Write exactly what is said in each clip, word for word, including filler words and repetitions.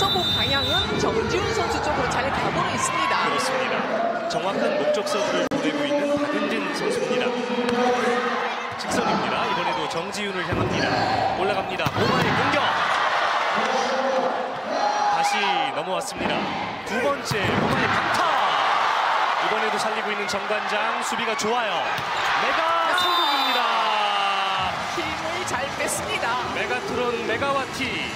서브 방향은 정지훈 선수 쪽으로 잘 가고는 있습니다. 그렇습니다. 정확한 목적 서브를 보내고 있는 박은진 선수입니다. 직선입니다. 이번에도 정지훈을 향합니다. 올라갑니다. 모마의 공격. 다시 넘어왔습니다. 두 번째 모마의 강타. 이번에도 살리고 있는 정관장. 수비가 좋아요. 메가 성공입니다. 힘을 잘 뺐습니다. 메가트론 메가와티.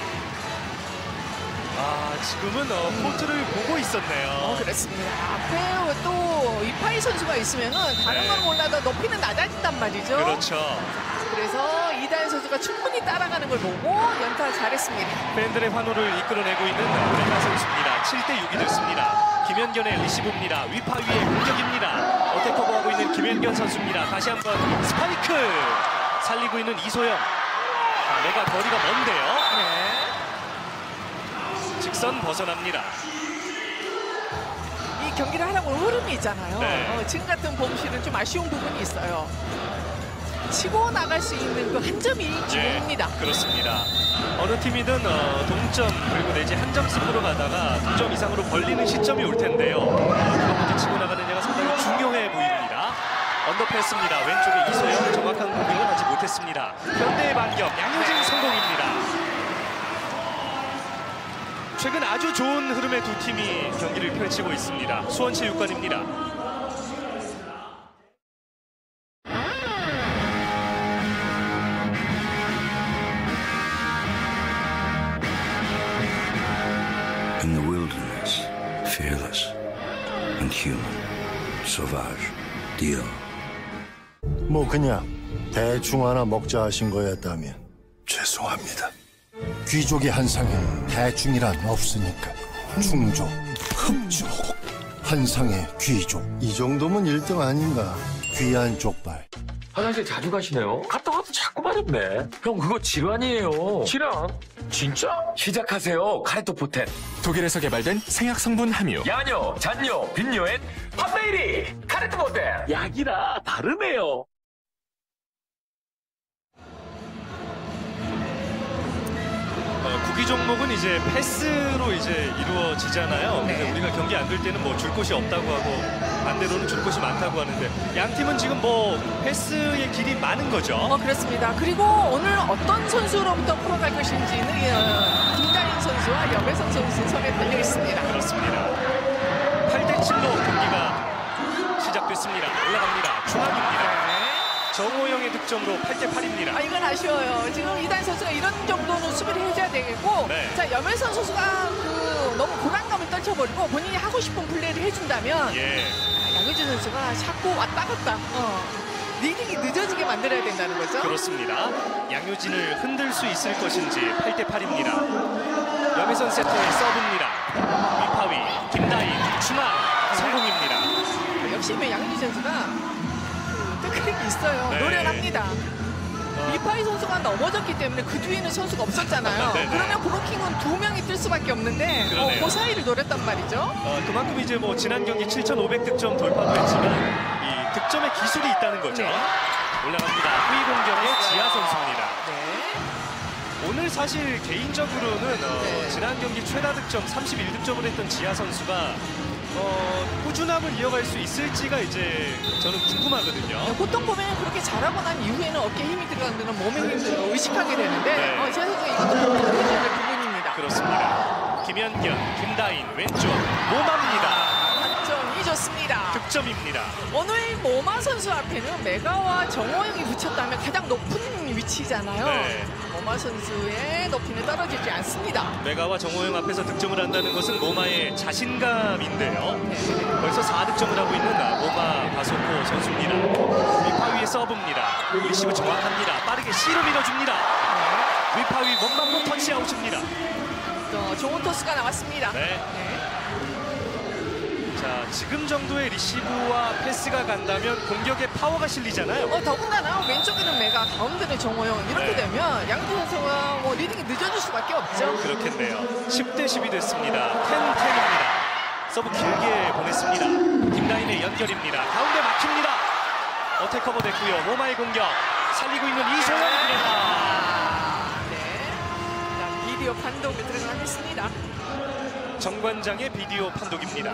아, 지금은 어, 코트를 보고 있었네요. 어, 그렇습니다. 앞에 또 이파이 선수가 있으면은 다른 네. 건 몰라도 높이는 낮아진단 말이죠. 그렇죠. 그래서 이다현 선수가 충분히 따라가는 걸 보고 연타 잘했습니다. 팬들의 환호를 이끌어내고 있는 메가 선수입니다. 칠 대 육이 됐습니다. 김현견의 리시브입니다. 위파 위의 공격입니다. 어택 커버하고 있는 김현견 선수입니다. 다시 한번 스파이크 살리고 있는 이소영. 아, 메가 거리가 먼데요. 네. 직선 벗어납니다. 이 경기를 하라고 흐름이 있잖아요. 네. 어, 지금 같은 봄실은 좀 아쉬운 부분이 있어요. 치고 나갈 수 있는 그 한 점이 중요합니다. 예, 그렇습니다. 어느 팀이든 어, 동점 그리고 내지 한 점 승부로 가다가 두 점 이상으로 벌리는 시점이 올 텐데요. 누가 먼저 치고 나가느냐가 상당히 중요해 보입니다. 언더패스입니다. 왼쪽에 이소영 정확한 공격을 하지 못했습니다. 현대의 반격 양효진 성공입니다. 최근 아주 좋은 흐름의 두 팀이 경기를 펼치고 있습니다. 수원체육관입니다. In the wilderness, fearless and human, sauvage, deal. 뭐 그냥 대충 하나 먹자 하신 거였다면 죄송합니다. 귀족의 한상에는 대충이란 없으니까 충족, 흡족, 한상의 귀족. 이 정도면 일 등 아닌가. 귀한 족발. 화장실 자주 가시네요. 갔다 와도 자꾸 마렵네. 형 그거 질환이에요. 질환? 진짜? 시작하세요. 카레토 포텐. 독일에서 개발된 생약 성분 함유. 야뇨, 잔뇨, 빈뇨엔 파페이리. 카레토 포텐. 약이라 다르네요. 어, 구기 종목은 이제 패스로 이제 이루어지잖아요. 네. 근데 우리가 경기 안 될 때는 뭐 줄 곳이 없다고 하고 반대로는 줄 곳이 많다고 하는데 양 팀은 지금 뭐 패스의 길이 많은 거죠. 어, 그렇습니다. 그리고 오늘 어떤 선수로부터 풀어갈 것인지는 어, 김다인 선수와 염혜성 선수 손에 달려 있습니다. 그렇습니다. 팔 대 칠로 경기가 시작됐습니다. 올라갑니다. 중앙입니다. 정호영의 득점으로 팔 대 팔입니다. 아, 이건 아쉬워요. 지금 이다현 선수가 이런 정도는 수비를 해줘야 되겠고, 네. 자, 염혜선 선수가 그 너무 불안감을 떨쳐버리고 본인이 하고 싶은 플레이를 해준다면 예. 아, 양효진 선수가 자꾸 왔다 갔다 어, 리딩이 늦어지게 만들어야 된다는 거죠. 그렇습니다. 양효진을 흔들 수 있을 것인지 팔 대 팔입니다. 염혜선 세터의 서브입니다. 위파위, 김다인, 중앙 성공입니다. 역시 양효진 선수가 그 테크닉이 있어요. 네. 노련합니다. 이파이 선수가 넘어졌기 때문에 그 뒤에는 선수가 없었잖아요. 네네. 그러면 브로킹은 두 명이 뜰 수밖에 없는데 어, 그러네요. 그 사이를 노렸단 말이죠. 어, 그만큼 이제 뭐 지난 경기 칠천오백 득점 돌파도 했지만 이 득점의 기술이 있다는 거죠. 네. 올라갑니다. 후위 공격의 지하 선수입니다. 네. 오늘 사실 개인적으로는 어, 네. 지난 경기 최다 득점 삼십일 득점을 했던 지하 선수가 어, 꾸준함을 이어갈 수 있을지가 이제 저는 궁금하거든요. 보통 보면 그렇게 잘하고 난 이후에는 어깨에 힘이 들어가는 데는 몸에 힘이 들어 의식하게 되는데 네. 어, 지하 선수가 이것도 보여줘야 될 부분입니다. 그렇습니다. 김현견, 김다인 왼쪽 모마입니다. 득점이 좋습니다. 득점입니다. 오늘 모마 선수 앞에는 메가와 정호영이 붙였다면 가장 높은 위치잖아요. 네. 모마 선수의 높이는 떨어지지 않습니다. 메가와 정호영 앞에서 득점을 한다는 것은 모마의 자신감인데요. 벌써 사 득점을 하고 있는 모마 바소코 선수입니다. 위파위의 서브입니다. 리시브 정확합니다. 빠르게 C로 밀어줍니다. 위파위 원망고 터치아웃입니다. 또 좋은 토스가 나왔습니다. 네. 네. 자, 지금 정도의 리시브와 패스가 간다면 공격에 파워가 실리잖아요. 어, 더군다나 왼쪽에는 메가, 가운데는 정호영 이렇게 네. 되면 양대 선수가 뭐 리딩이 늦어질 수밖에 없죠. 그렇겠네요. 십 대 십이 됐습니다. 텐 텐입니다. 서브 길게 보냈습니다. 김다인의 연결입니다. 가운데 막힙니다. 어택 커버 됐고요. 모마의 공격 살리고 있는 이소영 들어가. 네. 자, 비디오 판독을 들어가겠습니다. 정관장의 비디오 판독입니다.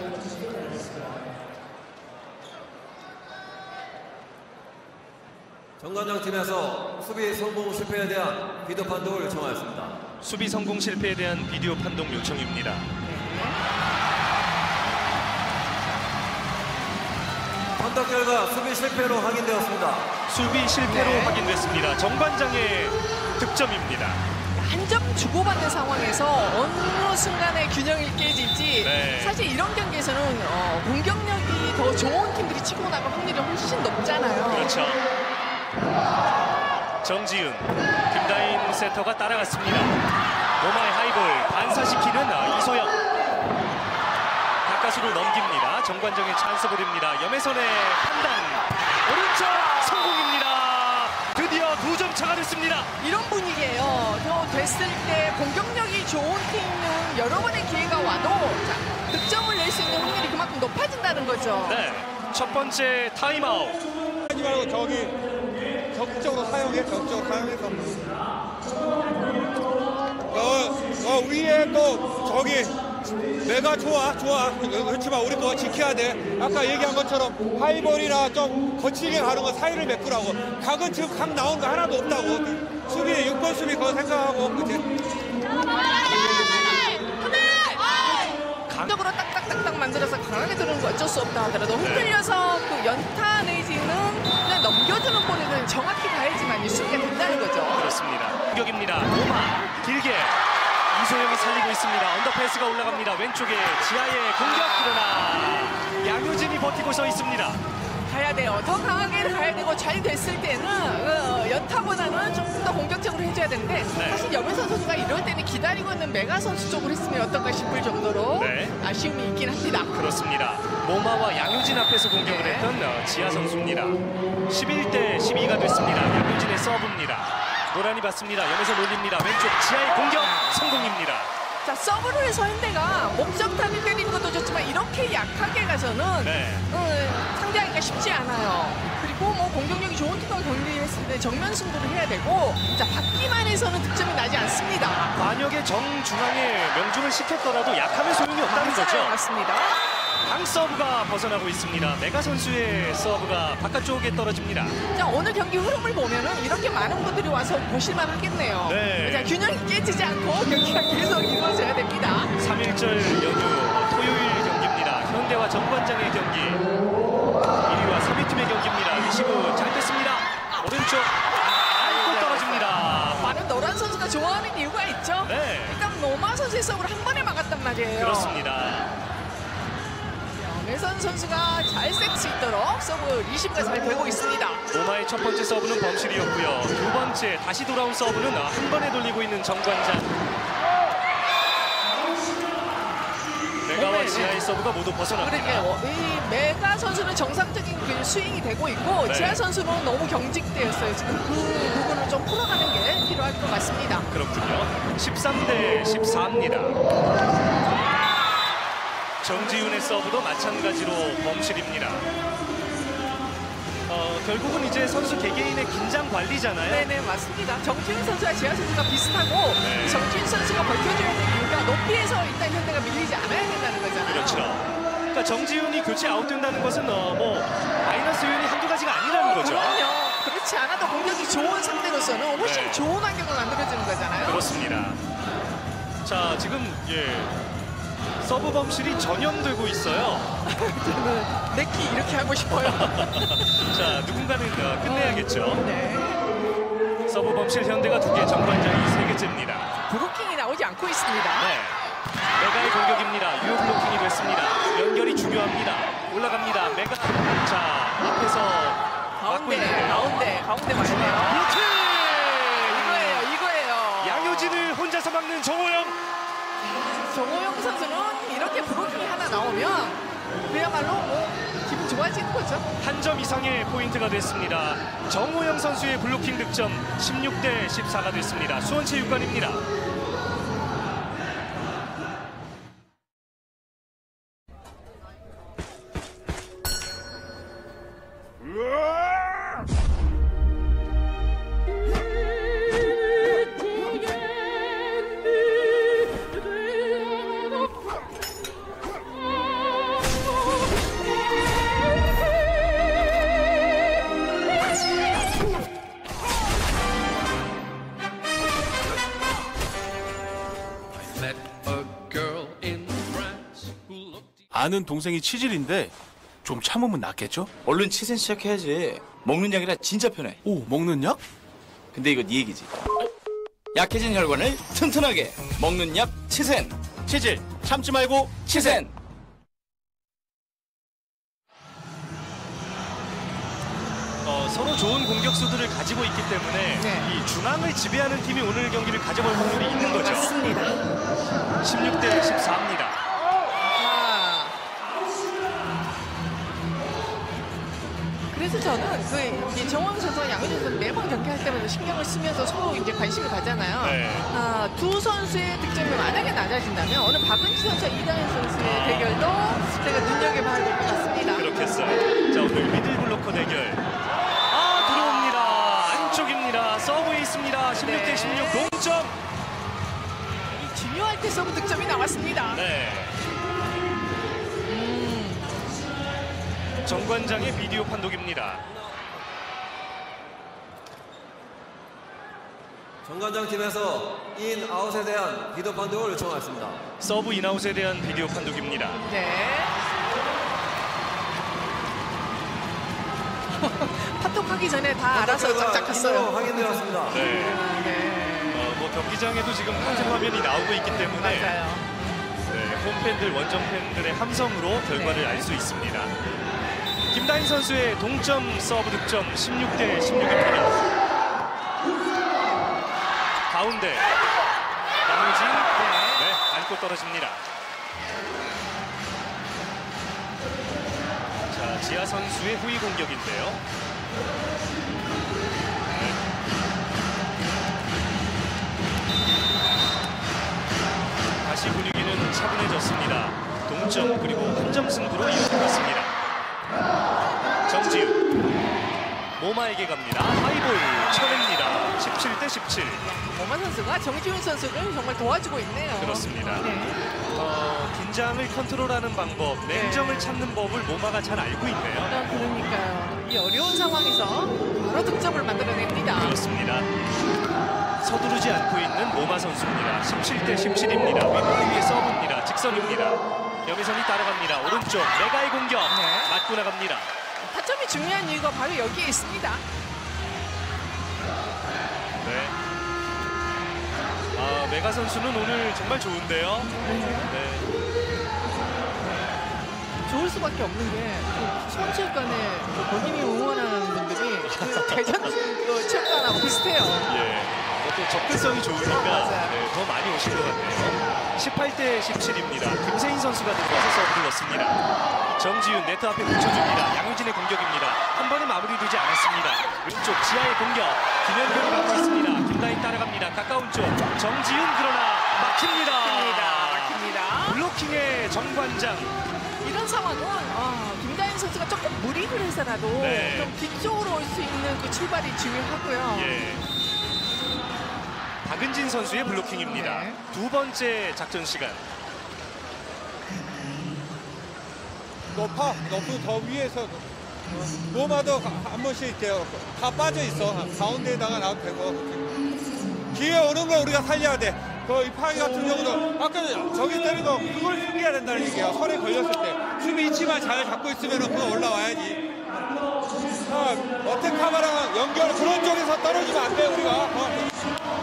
정관장 팀에서 수비 성공 실패에 대한 비디오 판독을 요청하였습니다. 수비 성공 실패에 대한 비디오 판독 요청입니다. 판독 결과 수비 실패로 확인되었습니다. 수비 실패로 네. 확인됐습니다. 정관장의 득점입니다. 한 점 주고받는 상황에서 어느 순간에 균형이 깨질지 네. 사실 이런 경기에서는 어, 공격력이 더 좋은 팀들이 치고 나갈 확률이 훨씬 높잖아요. 그렇죠. 정지윤, 김다인 세터가 따라갔습니다. 오마이 하이볼 반사시키는 이소영. 가까스로 넘깁니다. 정관정의 찬스볼입니다. 염혜선의 판단. 오른쪽 성공입니다. 드디어 두 점 차가 됐습니다. 이런 분위기예요. 또 됐을 때 공격력이 좋은 팀은 여러 번의 기회가 와도 자, 득점을 낼 수 있는 확률이 그만큼 높아진다는 거죠. 네, 첫 번째 타임아웃. 하지 말고 저기 적극적으로 사용해, 적극적으로 사용해서. 어, 어 위에 또 저기 내가 좋아, 좋아. 그렇지만 우리 그거 지켜야 돼. 아까 얘기한 것처럼 하이볼이나 좀 거칠게 가는 거 사이를 메꾸라고. 각은 지금 각 나온 거 하나도 없다고. 수비 육 번 수비 그거 생각하고 그치? 강력으로 딱딱딱딱 만들어서 강하게 들어오는 거 어쩔 수 없다 하더라도 흔들려서 그 연타 내지는 그냥 넘겨주는 볼에는 정확히 가야지만 이 수비가 된다는 거죠. 그렇습니다. 공격입니다. 오마 길게 이소영이 살리고 있습니다. 언더패스가 올라갑니다. 왼쪽에 지하의 공격. 그러나 양효진이 버티고 서 있습니다. 가야 돼요. 더 강하게 가야 되고 잘 됐을 때는 어, 연타보다는 조금 더 공격적으로 해줘야 되는데 네. 사실 염혜선 선수가 이럴 때는 기다리고 있는 메가 선수 쪽으로 했으면 어떨까 싶을 정도로 네. 아쉬움이 있긴 합니다. 그렇습니다. 모마와 양효진 앞에서 공격을 네. 했던 어, 지하 선수입니다. 십일 대 십이가 됐습니다. 양효진의 서브입니다. 노란이 받습니다. 염혜선 올립니다. 왼쪽 지하의 공격 성공입니다. 자, 서브를 해서 현대가 목적타를 때리는 것도 좋지만 이렇게 약하게 가서는 네. 어, 상대하기가 쉽지 않아요. 그리고 뭐 공격력이 좋은 팀과 경기했을 때 정면 승부를 해야 되고 자, 받기만 해서는 득점이 나지 않습니다. 관역의 정중앙에 명중을 시켰더라도 약하면 소용이 없다는 거죠. 맞습니다. 강 서브가 벗어나고 있습니다. 메가 선수의 서브가 바깥쪽에 떨어집니다. 자, 오늘 경기 흐름을 보면은 이렇게 많은 분들이 와서 보실만 하겠네요. 네. 자, 균형이 깨지지 않고 경기가 계속 이루어져야 됩니다. 삼일절 연휴 토요일 경기입니다. 현대와 정관장의 경기. 일 위와 삼 위 팀의 경기입니다. 리시브 잘 됐습니다. 오른쪽 안고 떨어집니다. 많은 노란 선수가 좋아하는 이유가 있죠. 네. 일단 노마 선수의 서브를 한 번에 막았단 말이에요. 그렇습니다. 매선 선수가 잘 셀 수 있도록 서브 리시브가 잘 되고 있습니다. 노마의 첫 번째 서브는 범실이었고요. 두 번째 다시 돌아온 서브는 한 번에 돌리고 있는 정관장. 메가와 네, 네. 지하의 서브가 모두 벗어납니다. 그러니까 이 메가 선수는 정상적인 그 스윙이 되고 있고 네. 지하 선수는 너무 경직되었어요. 지금 그 부분을 좀 풀어가는 게 필요할 것 같습니다. 그렇군요. 십삼 대 십사입니다. 정지윤의 서브도 마찬가지로 범실입니다. 어, 결국은 이제 선수 개개인의 긴장 관리잖아요. 네네 맞습니다. 정지훈 선수와 지하 선수가 비슷하고 네. 정지훈 선수가 버텨줘야 되는 이유가 높이에서 일단 현대가 밀리지 않아야 된다는 거잖아요. 그렇죠. 그러니까 정지윤이 교체 아웃된다는 것은 어, 뭐 마이너스 요인이 한두 가지가 아니라는 거죠. 그럼요. 그렇지 않아도 공격이 좋은 상대로서는 훨씬 네. 좋은 환경을 만들어주는 거잖아요. 그렇습니다. 자, 지금 예. 서브 범실이 전염되고 있어요. 저는 내키 이렇게 하고 싶어요. 자, 누군가는 어, 끝내야겠죠. 네. 서브 범실 현대가 두 개, 정관장이 세 개째입니다. 브로킹이 나오지 않고 있습니다. 네. 메가의 공격입니다. 유효 블로킹이 됐습니다. 연결이 중요합니다. 올라갑니다. 메가. 자, 앞에서 막고 가운데, 있는데요. 가운데, 가운데 맞네요. 블로킹! 이거예요, 이거예요. 양효진을 혼자서 막는 정호영. 정호영 선수는 이렇게 브로킹이 하나 나오면 그야말로 뭐 기분 좋아지는 거죠. 한 점 이상의 포인트가 됐습니다. 정호영 선수의 블로킹 득점 십육 대 십사가 됐습니다. 수원체육관입니다. 아는 동생이 치질인데 좀 참으면 낫겠죠? 얼른 치센 시작해야지. 먹는 약이라 진짜 편해. 오, 먹는 약? 근데 이거 네 얘기지. 약해진 혈관을 튼튼하게 먹는 약 치센. 치질 참지 말고 치센. 어, 서로 좋은 공격수들을 가지고 있기 때문에 네. 이 중앙을 지배하는 팀이 오늘 경기를 가져볼 확률이 있는 거죠. 맞습니다. 십육 대 십사입니다. 아. 그래서 저는 그 이제 정원 선수와 양효진 선수 매번 경기할 때마다 신경을 쓰면서 서로 이제 관심을 가잖아요. 네. 아, 두 선수의 득점이 만약에 낮아진다면 오늘 박은지 선수와 이다현 선수의 대결도 제가 눈여겨봐야 될 것 같습니다. 그렇겠어요. 자, 오늘 미들블로커 대결. 아, 들어옵니다. 안쪽입니다. 서브에 있습니다. 십육 대 십육 동점. 이 중요할 때 서브 득점이 나왔습니다. 네. 정관장의 비디오 판독입니다. 정관장 팀에서 인 아웃에 대한 비디오 판독을 요청하였습니다. 서브 인아웃에 대한 비디오 판독입니다. 네. 판독하기 전에 다 알아서 짝짝했어요. 확인되었습니다. 네. 아, 네. 어, 뭐 경기장에도 지금 같은 화면이 나오고 있기 때문에 맞아요. 네, 홈팬들, 원정 팬들의 함성으로 결과를 네. 알 수 있습니다. 김다인 선수의 동점 서브 득점 십육 대 십육입니다. 가운데 양효진 네, 안고 떨어집니다. 자, 지아 선수의 후위 공격인데요. 네. 다시 분위기는 차분해졌습니다. 동점 그리고 한 점 승부로 이어지고 있습니다. 정지우 모마에게 갑니다. 하이볼 쳐냅니다. 십칠 대 십칠. 모마 선수가 정지훈 선수를 정말 도와주고 있네요. 그렇습니다. 네. 어, 긴장을 컨트롤하는 방법, 냉정을 찾는 법을 모마가 잘 알고 있네요. 아, 그러니까요. 이 어려운 상황에서 바로 득점을 만들어냅니다. 그렇습니다. 서두르지 않고 있는 모마 선수입니다. 십칠 대 십칠입니다. 왼쪽에 서브입니다. 직선입니다. 염혜선이 따라갑니다. 오른쪽 메가의 공격 네. 맞고 나갑니다. 타점이 중요한 이유가 바로 여기에 있습니다. 네. 아, 메가 선수는 오늘 정말 좋은데요. 네. 좋을 수밖에 없는 게 선수간에 그 본인이 응원하는 분들이 그 대전 그 체육관하고 비슷해요. 예. 또 접근성이 좋으니까 네, 더 많이 오신 것 같네요. 십팔 대 십칠입니다. 김세인 선수가 들어와서 서브를 넣습니다. 정지훈 네트 앞에 붙여줍니다. 양효진의 공격입니다. 한 번에 마무리되지 않았습니다. 왼쪽 지하의 공격. 김현경이 막고 있습니다. 김다인 따라갑니다. 가까운 쪽. 정지훈 그러나 막힙니다. 막힙니다. 막힙니다. 블로킹의 정관장. 이런 상황은 어, 김다인 선수가 조금 무리를 해서라도 네. 좀 뒤쪽으로 올 수 있는 그 출발이 중요하고요. 예. 박은진 선수의 블로킹입니다. 네. 두 번째 작전 시간. 높아, 높은 더 위에서 모마도 한 번씩 있대요. 다 빠져 있어. 가운데에다가 놔도 되고. 기회 오는 걸 우리가 살려야 돼. 그 이파이 같은 경우도 아까 저기 때린 거 그걸 숨겨야 된다는 얘기야. 선에 걸렸을 때 수비 위치만 잘 잡고 있으면 그거 올라와야지. 아, 어택하마랑 연결 그런 쪽에서 떨어지면 안 돼 우리가. 어.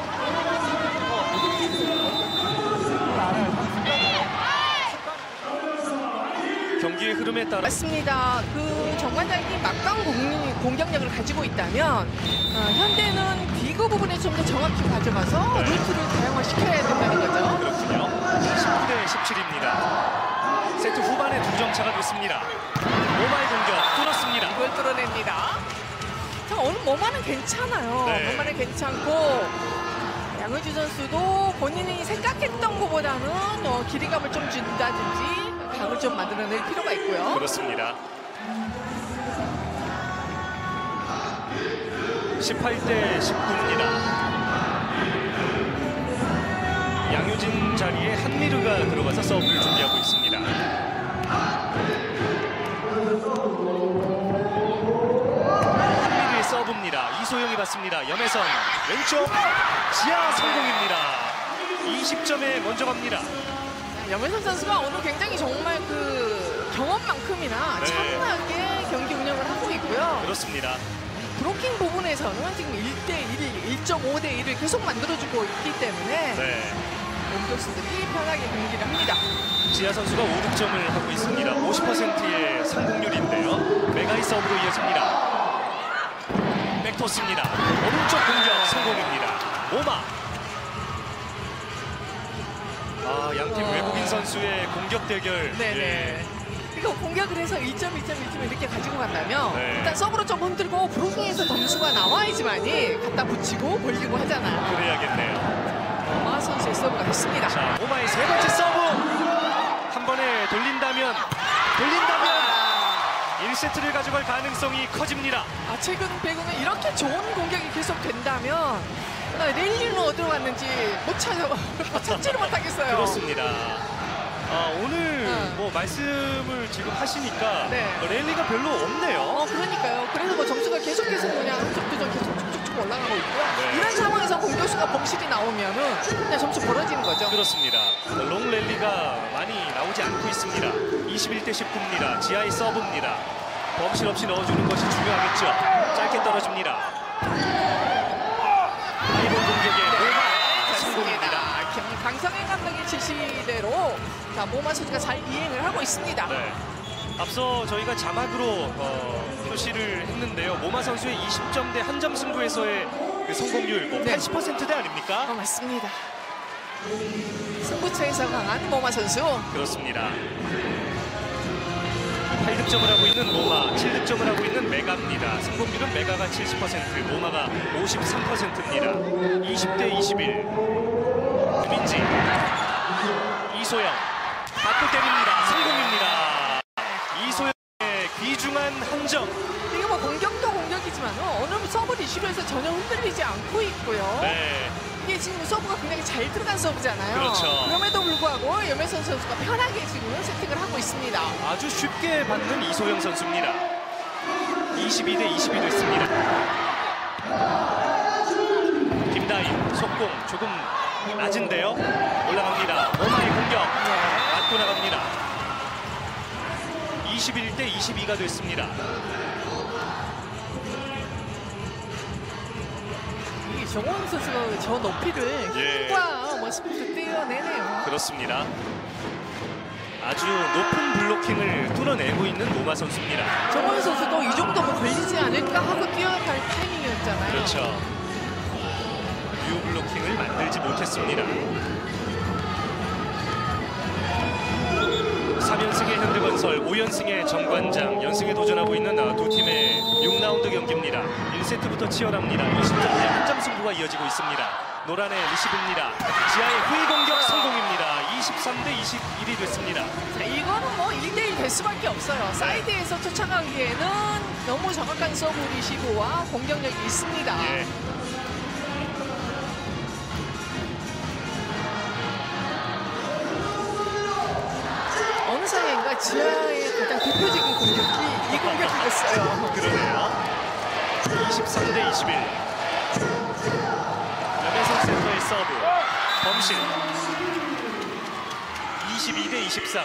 경기의 흐름에 따라 맞습니다. 그 정관장이 막강 공, 공격력을 가지고 있다면 어, 현대는 비거 부분에 좀 더 정확히 가져가서 네. 루트를 다양화시켜야 된다는 거죠. 그렇군요. 십구 대 십칠입니다. 세트 후반에 두 점 차가 됐습니다. 모마의 공격 뚫었습니다. 이걸 뚫어냅니다. 자, 오늘 모마는 괜찮아요. 네. 모마는 괜찮고 양효지 선수도 본인이 생각했던 것보다는 어, 길이감을 좀 준다든지 각을 좀 만들어낼 필요가 있고요. 그렇습니다. 십팔 대 십구입니다. 양효진 자리에 한미르가 들어가서 서브를 준비하고 있습니다. 한미르의 서브입니다. 이소영이 받습니다. 염혜선 왼쪽 지하 성공입니다. 이십 점에 먼저 갑니다. 염혜선 선수가 오늘 굉장히 정말 그 경험만큼이나 네. 차분하게 경기 운영을 하고 있고요. 그렇습니다. 브로킹 부분에서는 지금 일 대 일, 일 점 오 대 일을 계속 만들어주고 있기 때문에 네. 공격수들이 편하게 경기를 합니다. 지아 선수가 오 득점을 하고 있습니다. 오십 퍼센트의 성공률인데요. 메가이 서브로 이어집니다. 백토스입니다. 오른쪽 공격 성공입니다. 모마. 아, 양팀 어. 외국인 선수의 공격 대결. 네네. 예. 이거 공격을 해서 일 점, 일 점, 일 점 이렇게 가지고 간다면 네. 일단 서브로 좀 흔들고 브로킹에서 점수가 나와야지만이 갖다 붙이고 벌리고 하잖아요. 그래야겠네요. 마 선수의 서브가 됐습니다. 자, 모마의 세 번째 서브. 한 번에 돌린다면, 돌린다면 일 세트를 가져갈 가능성이 커집니다. 아, 최근 배구는 이렇게 좋은 공격이 계속 된다면 랠리는 어디로 갔는지 못 찾아, 찾지를 못하겠어요. 그렇습니다. 아, 오늘 네. 뭐 말씀을 지금 하시니까 네. 랠리가 별로 없네요. 어, 그러니까요. 그래서 뭐 점수가 계속해서 그냥 한 점, 두 점 계속 쭉쭉쭉 올라가고 있고요. 네. 이런 상황에서 공격수가 범실이 나오면은 그냥 점수 벌어지는 거죠. 그렇습니다. 롱 랠리가 많이 나오지 않고 있습니다. 이십일 대 십구입니다. 지하의 서브입니다. 범실 없이 넣어주는 것이 중요하겠죠. 짧게 떨어집니다. 하이볼 공격에 모마 성공입니다. 경- 강성현 감독의 지시대로 자, 모마 선수가 잘 이행을 하고 있습니다. 네. 앞서 저희가 자막으로 어, 표시를 했는데요. 모마 선수의 이십 점 대 한 점 승부에서의 그 성공률 뭐 네. 팔십 퍼센트대 아닙니까? 어, 맞습니다. 승부처에서 강한 모마 선수. 그렇습니다. 팔 득점을 하고 있는 모마, 칠 득점을 하고 있는 메가입니다. 성공률은 메가가 칠십 퍼센트, 모마가 오십삼 퍼센트입니다. 이십 대 이십일. 김민지, 이소영, 받고 때립니다. 성공입니다. 이소영의 귀중한 한 점. 이게 뭐 공격도 공격이지만 어느 서브 리시브에서 전혀 흔들리지 않고 있고요. 네. 이게 지금 서브가 굉장히 잘 들어간 서브잖아요. 그렇죠. 그럼에도 불구하고 염혜선 선수가 편하게 지금 세팅을 하고 있습니다. 아주 쉽게 받는 이소영 선수입니다. 이십이 대 이십이 됐습니다. 김다인, 속공 조금 낮은데요. 올라갑니다. 모마의 공격. 맞고 나갑니다. 이십일 대 이십이가 됐습니다. 이 정원 선수가 저 높이를 예. 힘과 뭐 스피드 떼어내네요. 그렇습니다. 아주 높은 블로킹을 뚫어내고 있는 모마 선수입니다. 정원 선수도 이 정도면 걸리지 않을까 하고 뛰어갈 타이밍이었잖아요. 그렇죠. 유 블로킹을 만들지 못했습니다. 삼 연승의 현대건설, 오 연승의 정관장, 연승에 도전하고 있는 두 팀의 육 라운드 경기입니다. 일 세트부터 치열합니다. 이십 점 대 한 점 승부가 이어지고 있습니다. 노란의 리시브입니다. 지하의 후위 공격 성공입니다. 이십삼 대 이십일이 됐습니다. 자, 이거는 뭐 일 대 일 될 수밖에 없어요. 사이드에서 쫓아가기에는 너무 정확한 서브 리시브와 공격력이 있습니다. 예. 어느 사이인가 지하의 가장 대표적인 공격이 이 공격이었어요. 그러네요. 이십삼 대 이십일. 염혜선 센터의 서브. 범실. 이십이 대 이십삼.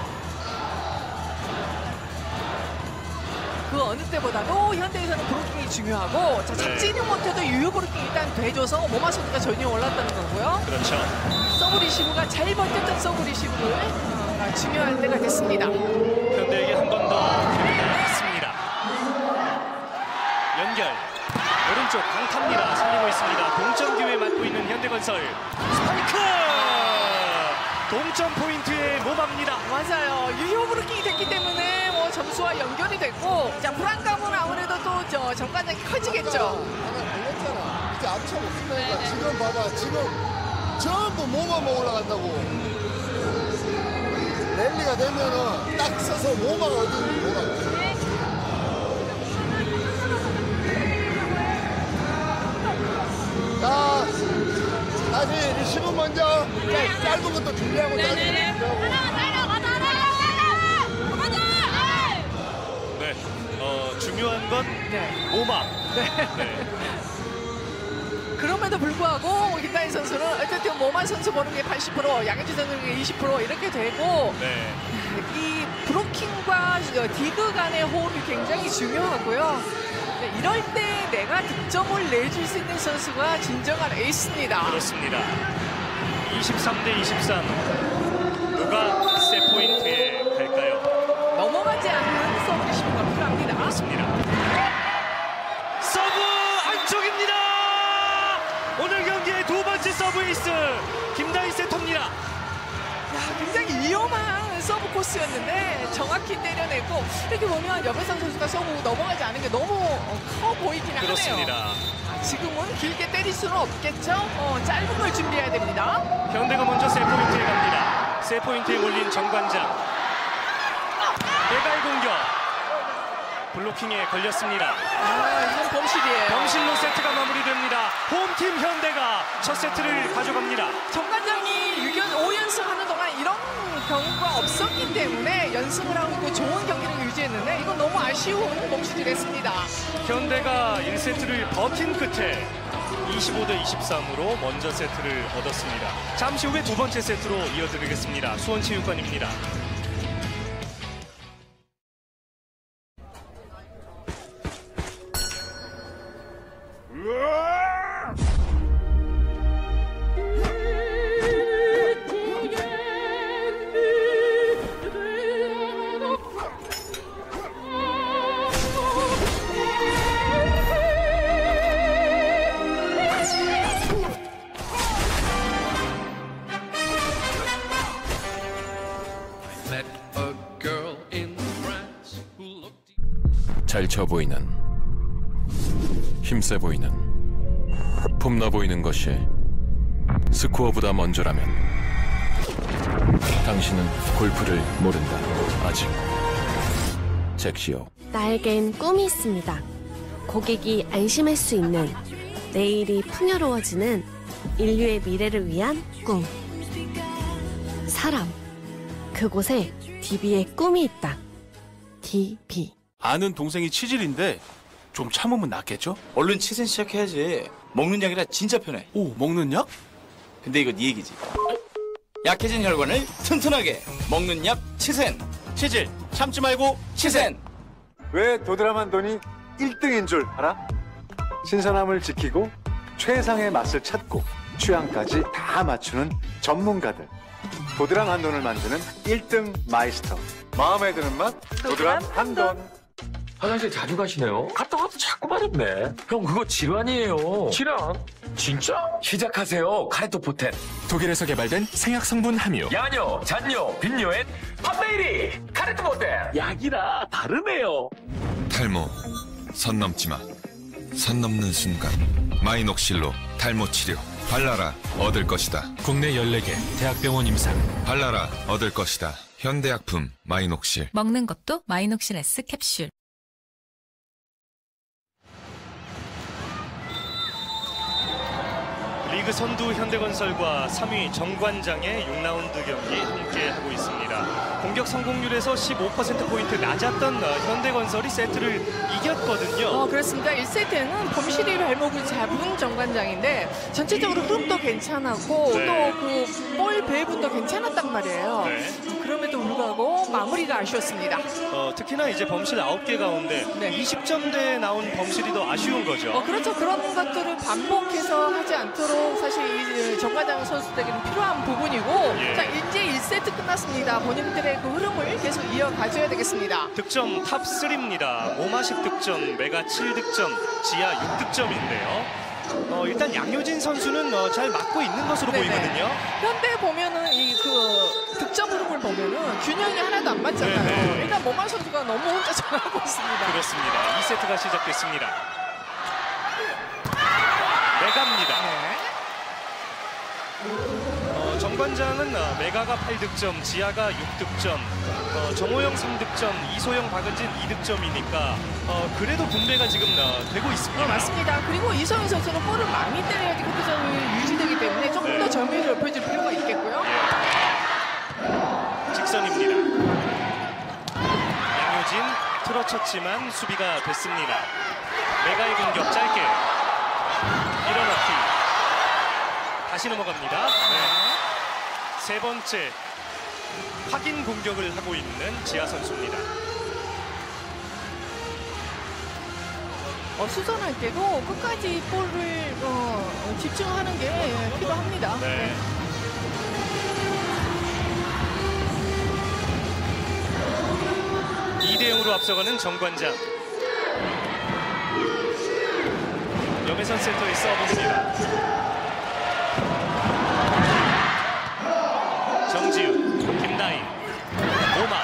그 어느 때보다도 현대에서는 브로킹이 중요하고 자, 잡지는 못해도 유효 브로킹 일단 돼줘서 모마 선수가 전혀 올랐다는 거고요. 그렇죠. 서브 리시브가 잘 버텼던 서브 리시브를 어, 중요할 때가 됐습니다. 현대에게 한 번 더 기회가 있습니다. 연결. 오른쪽 강타입니다. 살리고 있습니다. 동점 기회 맞고 있는 현대건설. 스파이크! 동점 포인트의 모마입니다. 맞아요. 유효 브로킹이 됐기 때문에 뭐 점수와 연결이 됐고 자 불안감은 아무래도 또 저 정관장이 커지겠죠. 하나 걸렸잖아. 이제 아무 참 없으니까 지금 봐봐. 지금 전부 모마만 올라간다고. 랠리가 되면은 딱 서서 모마가 어디 있는지 모마가. 자, 다시 리시브 먼저. 자, 짧은 것도 준비하고 짧은 것도 준비하고. 네. 어, 중요한 건 네. 모마. 네. 네. 그런 그럼에도 불구하고 김다희 선수는 어쨌든 모만 선수 보는 게 팔십 퍼센트, 양현지 선수는 게 이십 퍼센트 이렇게 되고 네. 이 브로킹과 디그 간의 호흡이 굉장히 중요하고요. 네, 이럴 때 내가 득점을 내줄 수 있는 선수가 진정한 에이스입니다. 그렇습니다. 이십삼 대 이십삼. 누가 세 포인트에 갈까요? 넘어가지 않는 서브 리시브가 필요합니다. 그렇습니다. 서브 안쪽입니다. 오늘 경기의 두 번째 서브 에이스 김다희 세터입니다. 야, 굉장히 위험한 서브 코스였는데 정확히 때려내고 이렇게 보면 여배상 선수가 서브 넘어가지 않은 게 너무 어, 커 보이긴 하네요. 그렇습니다. 아, 지금은 길게 때릴 수는 없겠죠. 어, 짧은 걸 준비해야 됩니다. 현대가 먼저 세 포인트에 갑니다. 세 포인트에 몰린 정관장. 외발 공격. 블로킹에 걸렸습니다. 아, 이건 범실이에요. 범실로 세트가 마무리됩니다. 홈팀 현대가 첫 세트를 가져갑니다. 정관장이 육 연, 오 연승 하는 동안 이런 경우가 없었기 때문에 연승을 하고 있고 좋은 경기를 유지했는데 이건 너무 아쉬운 범실이 됐습니다. 현대가 일 세트를 버틴 끝에 이십오 대 이십삼으로 먼저 세트를 얻었습니다. 잠시 후에 두 번째 세트로 이어드리겠습니다. 수원체육관입니다. 잘 쳐 보이는, 힘세 보이는, 폼나 보이는 것이 스코어보다 먼저라면 당신은 골프를 모른다. 아직. 잭시오. 나에겐 꿈이 있습니다. 고객이 안심할 수 있는, 내일이 풍요로워지는 인류의 미래를 위한 꿈. 사람. 그곳에 디비의 꿈이 있다. 디비. 아는 동생이 치질인데 좀 참으면 낫겠죠? 얼른 치센 시작해야지. 먹는 약이라 진짜 편해. 오, 먹는 약? 근데 이거 네 얘기지. 약해진 혈관을 튼튼하게 먹는 약 치센. 치질 참지 말고 치센. 왜 도드라만돈이 일 등인 줄 알아? 신선함을 지키고 최상의 맛을 찾고 취향까지 다 맞추는 전문가들. 도드람 한돈을 만드는 일 등 마이스터. 마음에 드는 맛 도드람 한돈. 화장실 자주 가시네요. 갔다 와도 자꾸 마렵네. 형 그거 질환이에요. 질환? 진짜? 시작하세요. 카레토 포텐. 독일에서 개발된 생약 성분 함유. 야뇨, 잔뇨, 빈뇨엔 판메이리 카레토 포텐. 약이라 다르네요. 탈모, 선 넘지 마. 선 넘는 순간 마이녹실로 탈모 치료. 발라라, 얻을 것이다. 국내 열네 개 대학병원 임상. 발라라, 얻을 것이다. 현대약품 마이녹실. 먹는 것도 마이녹실 S 캡슐. 리그 선두 현대건설과 삼 위 정관장의 육 라운드 경기 함께하고 있습니다. 공격 성공률에서 십오 퍼센트 포인트 낮았던 현대건설이 세트를 이겼거든요. 어, 그렇습니다. 일 세트에는 범실이 발목을 잡은 정관장인데 전체적으로 흐름도 괜찮았고 네. 또 그 볼 배분도 괜찮았단 말이에요. 네. 그럼에도 불구하고 마무리가 아쉬웠습니다. 어, 특히나 이제 범실 아홉 개 가운데 네. 이십 점대에 나온 범실이 더 아쉬운 거죠. 어, 그렇죠. 그런 것들을 반복해서 하지 않도록 사실 이 정관장 선수들에게는 필요한 부분이고 예. 자, 이제 일 세트 끝났습니다. 본인들의 그 흐름을 계속 이어가줘야 되겠습니다. 득점 탑 삼입니다. 모마식 득점, 메가 칠 득점, 지하 육 득점인데요. 어, 일단 양효진 선수는 어, 잘 맞고 있는 것으로 네네. 보이거든요. 현대 보면은 이 그 득점 흐름을 보면은 균형이 하나도 안 맞잖아요. 네네. 일단 모만 선수가 너무 혼자 잘하고 있습니다. 그렇습니다. 이 세트가 시작됐습니다. 메가입니다. 어, 정관장은 어, 메가가 팔 득점, 지하가 육 득점, 어, 정호영 삼 득점, 이소영, 박은진 이 득점이니까 어, 그래도 분배가 지금 어, 되고 있습니다. 어, 맞습니다. 그리고 이소영 선수는 볼을 많이 때려야지 그 득점이 유지되기 때문에 조금 네. 더 점유율을 높여줄 필요가 있겠고요. 예. 직선입니다. 양효진 틀어쳤지만 수비가 됐습니다. 메가의 공격 짧게 밀어넣기. 다시 넘어갑니다. 네. 세 번째 확인 공격을 하고 있는 지아 선수입니다. 어, 수선할 때도 끝까지 볼을 어, 집중하는 게 필요합니다. 네. 이 대 영으로 앞서가는 정관장. 염혜선 센터의 서브입니다. 정지훈, 김나인, 오마.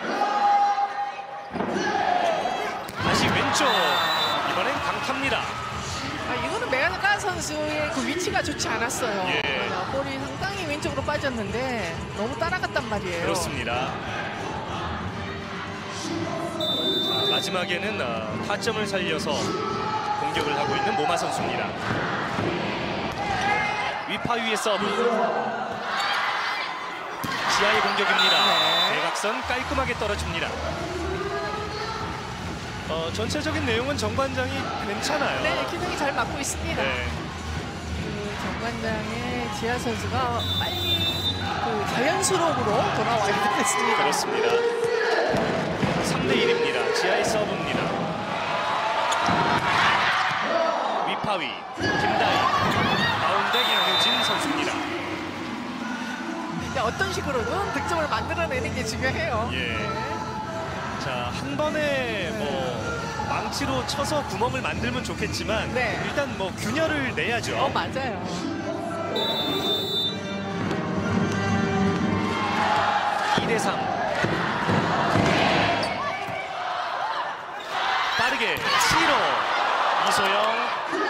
다시 왼쪽. 이번엔 강타입니다. 아, 이거는 메가카 선수의 그 위치가 좋지 않았어요. 예. 어, 볼이 상당히 왼쪽으로 빠졌는데 너무 따라갔단 말이에요. 그렇습니다. 자, 마지막에는 어, 타점을 살려서 공격을 하고 있는 모마 선수입니다. 위파위의 서브. 지하의 공격입니다. 네. 대각선 깔끔하게 떨어집니다. 어, 전체적인 내용은 정관장이 괜찮아요. 네, 기능이 잘 맞고 있습니다. 네. 그 정관장의 지하 선수가 빨리 그 자연스러움으로 돌아와야 되겠습니다. 그렇습니다. 삼 대 일입니다. 지하의 서브입니다. 위파위, 김다희, 가운데 양효진 선수입니다. 근데 어떤 식으로든 득점을 만들어내는 게 중요해요. 예. 자, 한 번에 뭐 망치로 쳐서 구멍을 만들면 좋겠지만 네. 일단 뭐 균열을 내야죠. 어, 맞아요. 이 대 삼. 빠르게 치로 이소영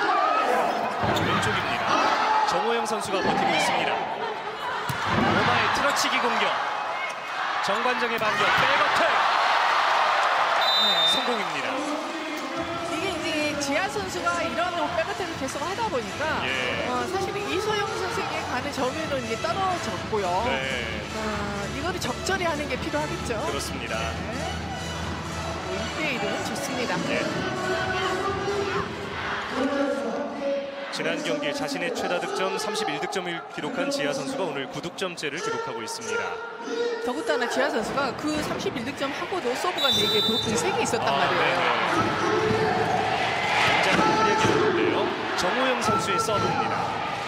왼쪽입니다. 정호영 선수가 버티고 있습니다. 오마의 틀어치기 공격. 정관정의 반격 백어택. 네. 성공입니다. 이게 이제 지하 선수가 이런 백어택을 계속 하다 보니까 예. 어, 사실 이소영 선수에게 가는 점유율은 이제 떨어졌고요. 네. 어, 이거를 적절히 하는 게 필요하겠죠. 그렇습니다. 네. 이 대 일은 좋습니다. 예. 지난 경기 자신의 최다 득점 삼십일 득점을 기록한 지하 선수가 오늘 구 득점째를 기록하고 있습니다. 더군다나 지하 선수가 그 삼십일 득점 하고도 서브가 네 개, 브로킹 세 개 있었단 아, 말이에요. 굉장한 활약이었는데요. 정호영 선수의 서브입니다.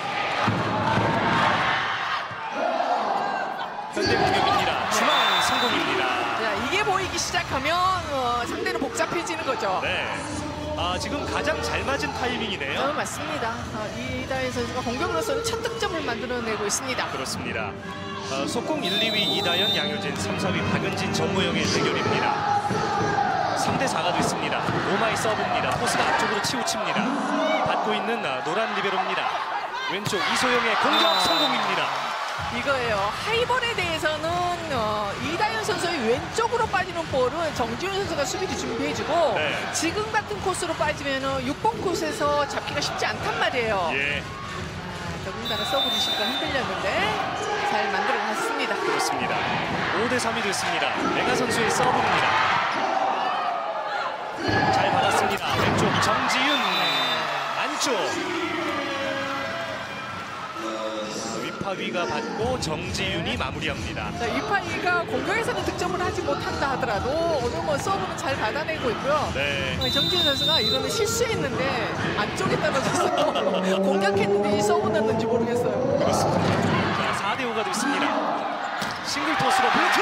현대 공격입니다. 중앙 성공입니다. 자, 이게 보이기 시작하면 어, 상대는 복잡해지는 거죠. 네. 아, 지금 가장 잘 맞은 타이밍이네요. 어, 맞습니다. 어, 이다현 선수가 공격으로서는 첫 득점을 만들어내고 있습니다. 그렇습니다. 어, 속공 일, 이 위 이다현, 양효진, 삼, 사 위 박은진, 정모영의 대결입니다. 삼 대 사가 됐습니다. 오마이 서브입니다. 토스가 앞쪽으로 치우칩니다. 받고 있는 아, 노란 리베로입니다. 왼쪽 이소영의 공격 아. 성공입니다. 이거예요. 하이볼에 대해서는 어, 이다현 선수의 왼쪽으로 빠지는 볼은 정지훈 선수가 수비를 준비해주고 네. 지금 같은 코스로 빠지면 육 번 코스에서 잡기가 쉽지 않단 말이에요. 예. 아, 더군다나 서브 리시브가 흔들렸는데 잘 만들어놨습니다. 그렇습니다. 오 대 삼이 됐습니다. 메가 선수의 서브입니다. 잘 받았습니다. 왼쪽 정지윤 안쪽. 위파위가 받고 정지윤이 마무리합니다. 자, 위파이가 공격에서는 득점을 하지 못한다 하더라도 오늘 뭐 서브는 잘 받아내고 있고요. 네. 어, 정지훈 선수가 이거는 실수했는데 안쪽에 떨어져서 공격했는데 이 서브 났는지 모르겠어요. 그렇습니다. 자, 사 대 오가 됐습니다. 싱글 토스로 블로킹!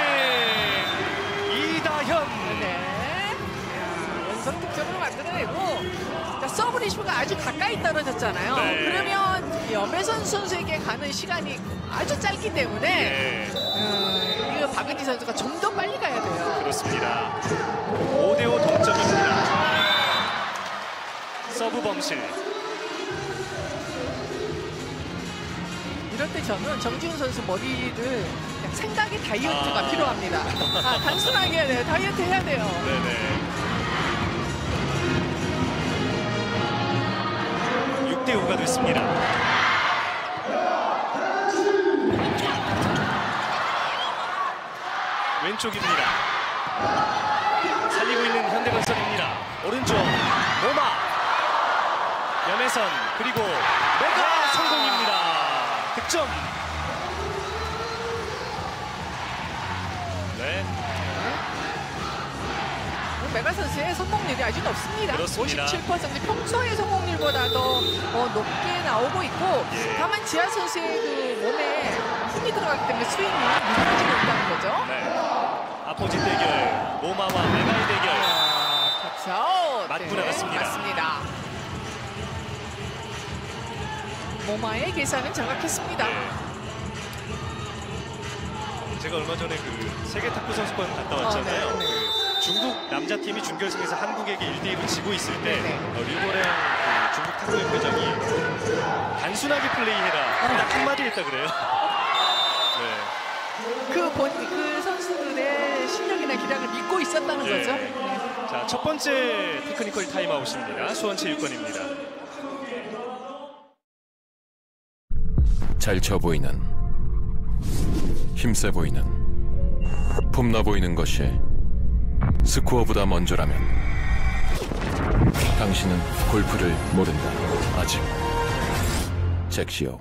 이다현! 네. 연속 득점을 만들어내고 자, 서브 리시브가 아주 가까이 떨어졌잖아요. 네. 그러면 염혜선 선수에게 가는 시간이 아주 짧기 때문에 네. 어, 이거 박은지 선수가 좀 더 빨리 가야 돼요. 그렇습니다. 오 대 오 동점입니다. 서브 범실. 이럴 때 저는 정지훈 선수 머리를 그냥 생각의 다이어트가 아. 필요합니다. 아, 단순하게 해야 돼요. 다이어트 해야 돼요. 네네. 육 대 오가 됐습니다. 왼쪽입니다. 살리고 있는 현대건설입니다. 오른쪽 노마 염혜선 그리고 메가 성공입니다. 득점. 네. 메가 선수의 성공률이 아주 높습니다. 그렇습니다. 오십칠 퍼센트 평소의 성공률보다도 어, 높게 나오고 있고 예. 다만 지하 선수의 그 몸에 힘이 들어가기 때문에 스윙이 무너지고 있다는 거죠. 네. 아포짓 대결, 모마와 메가의 대결. 그렇죠. 맞고 네, 나갔습니다. 맞습니다. 모마의 계산은 정확했습니다. 네. 제가 얼마 전에 그 세계 탁구 선수권 갔다 왔잖아요. 어, 네, 네. 그 중국 남자팀이 준결승에서 한국에게 일 대 이로 지고 있을 때 네. 어, 류고래랑 그 중국 탁구협회장이 단순하게 플레이해라 딱 한마디 했다 그래요. 네. 그 본, 그 선수들의 실력이나 기량을 믿고 있었다는 예. 거죠. 자, 첫 번째 테크니컬 타임아웃입니다. 수원체육관입니다. 잘 쳐 보이는, 힘세 보이는, 폼나 보이는 것이 스코어보다 먼저라면 당신은 골프를 모른다. 아직. 잭시오.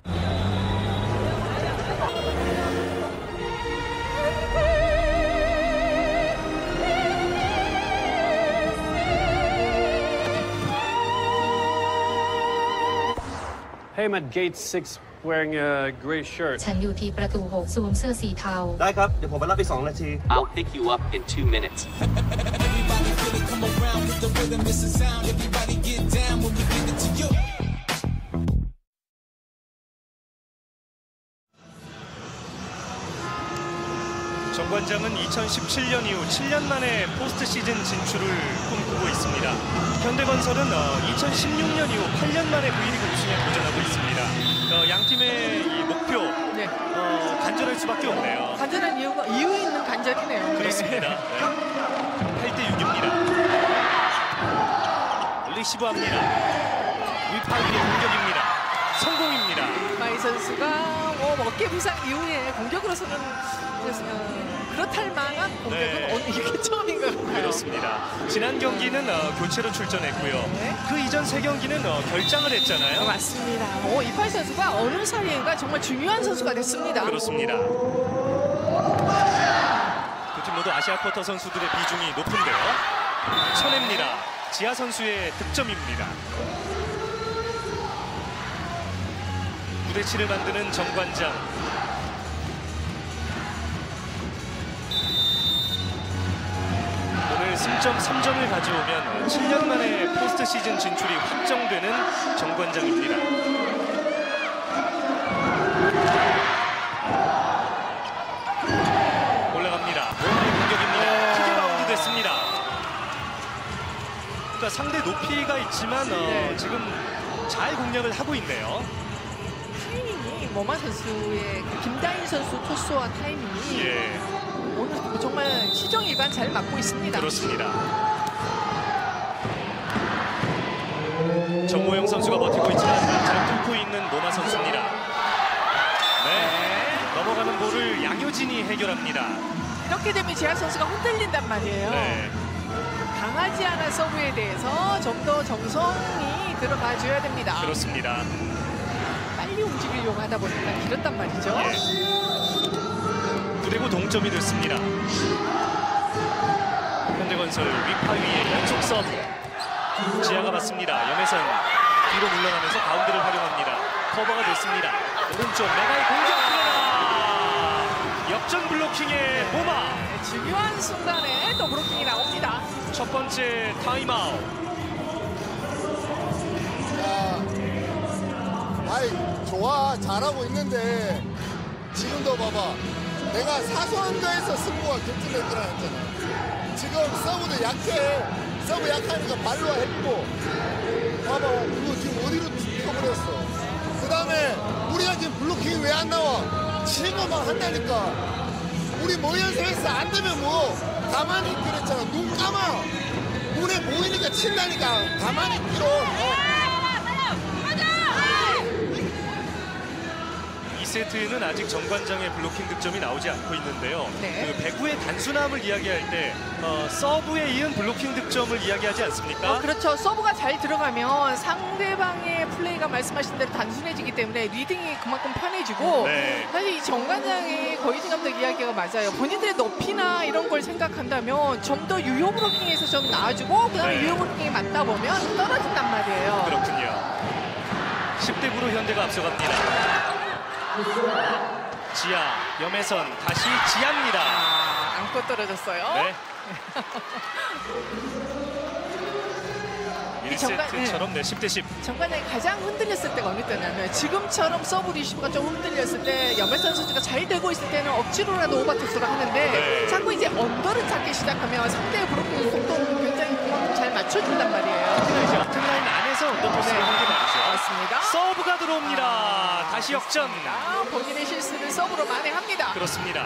Hey, I'm at gate six wearing a gray shirt. ฉันอยู่ที่ประตูหกสวมเสื้อสีเทาได้ครับ เดี๋ยวผมไปรับอีกสองนาที I'll pick you up in two minutes. 정관장은 이천십칠 년 이후 칠 년 만에 포스트 시즌 진출을 꿈꾸고 있습니다. 현대건설은 어, 이천십육 년 이후 팔 년 만에 V리그 우승에 도전하고 있습니다. 어, 양 팀의 이 목표 네. 어, 간절할 수밖에 없네요. 간절한 이유가 이유 있는 간절이네요. 그렇습니다. 네. 네. 팔 대 육입니다. 리시브합니다. 위파이의 공격입니다. 성공입니다. 마이 선수가 뭐 어깨 부상 이후에 공격으로서는 어, 그렇할 만한 공격은 네. 오늘 이게 처음인 것 같아요. 그렇습니다. 지난 경기는 어, 교체로 출전했고요. 네. 그 이전 세 경기는 어, 결장을 했잖아요. 어, 맞습니다. 오, 이파이 선수가 어느 사이인가 정말 중요한 선수가 됐습니다. 그렇습니다. 두 팀 모두 아시아 쿼터 선수들의 비중이 높은데요. 쳐냅니다. 지하 선수의 득점입니다. 구 대 칠을 만드는 정관장. 오늘 승점 삼 점을 가져오면 칠 년 만에 포스트 시즌 진출이 확정되는 정관장입니다. 올라갑니다. 오늘의 공격입니다. 크게 바운드 됐습니다. 그러니까 상대 높이가 있지만 어, 네. 지금 잘 공략을 하고 있네요. 타이밍이 모마 선수의 그 김다인 선수 토스와 타이밍이 예. 오늘 정말 시정일관 잘 맞고 있습니다. 그렇습니다. 정모영 선수가 버티고 있지만 잘 뚫고 있는 모마 선수입니다. 네. 넘어가는 볼을 양효진이 해결합니다. 이렇게 되면 지하 선수가 흔들린단 말이에요. 네. 강하지 않은 서브에 대해서 좀 더 정성이 들어가줘야 됩니다. 그렇습니다. 빨리 움직이려고 하다 보니까 길었단 말이죠. 예. 구 대 구 동점이 됐습니다. 현대건설 위파 위에 연속 서브. 지하가 맞습니다. 염혜선 뒤로 물러나면서 가운데를 활용합니다. 커버가 됐습니다. 오른쪽 메가의 공격 들어가 역전 블로킹의 모마. 네, 중요한 순간에 또 블로킹이 나옵니다. 첫 번째 타임아웃. 아이 좋아 잘하고 있는데 지금도 봐봐 내가 사선가에서 승부가 결정됐더라 했잖아. 지금 서브도 약해. 서브 약하니까 발로 했고 봐봐 이거 지금 어디로 튀어버렸어. 그 다음에 우리가 지금 블로킹이 왜 안 나와. 치는 것만 한다니까. 우리 뭐 연습했어. 안 되면 뭐 가만히 있기랬잖아. 눈 감아. 눈에 보이니까 친다니까. 가만히 있기로. 어. 이 세트에는 아직 정관장의 블로킹 득점이 나오지 않고 있는데요. 네. 그 배구의 단순함을 이야기할 때 어, 서브에 이은 블로킹 득점을 이야기하지 않습니까? 어, 그렇죠. 서브가 잘 들어가면 상대방의 플레이가 말씀하신 대로 단순해지기 때문에 리딩이 그만큼 편해지고 네. 사실 이 정관장의 거이진 감독 이야기가 맞아요. 본인들의 높이나 이런 걸 생각한다면 좀 더 유효 브로킹에서 좀 나와주고 그다음에 네. 유효 브로킹이 맞다 보면 떨어진단 말이에요. 그렇군요. 십 대 구로 현대가 앞서갑니다. 지아, 염혜선, 다시 지아입니다. 아, 안고 떨어졌어요. 네. 이 정관- 일 세트처럼 네, 십 대 십. 정관장이 가장 흔들렸을 때가 어느 때냐면 지금처럼 서브 리시브가 좀 흔들렸을 때 염혜선 선수가 잘 되고 있을 때는 억지로라도 오버토스를 하는데 네. 자꾸 이제 언더를 찾기 시작하면 상대의 브로킹 속도를 굉장히 그만큼 잘 맞춰준단 말이에요. 특히나 이제 어택라인 안에서 언더토스를 네. 한 게 말이죠. 맞습니다. 서브가 들어옵니다. 다시 역전. 아, 본인의 실수를 서브로 만회합니다. 그렇습니다.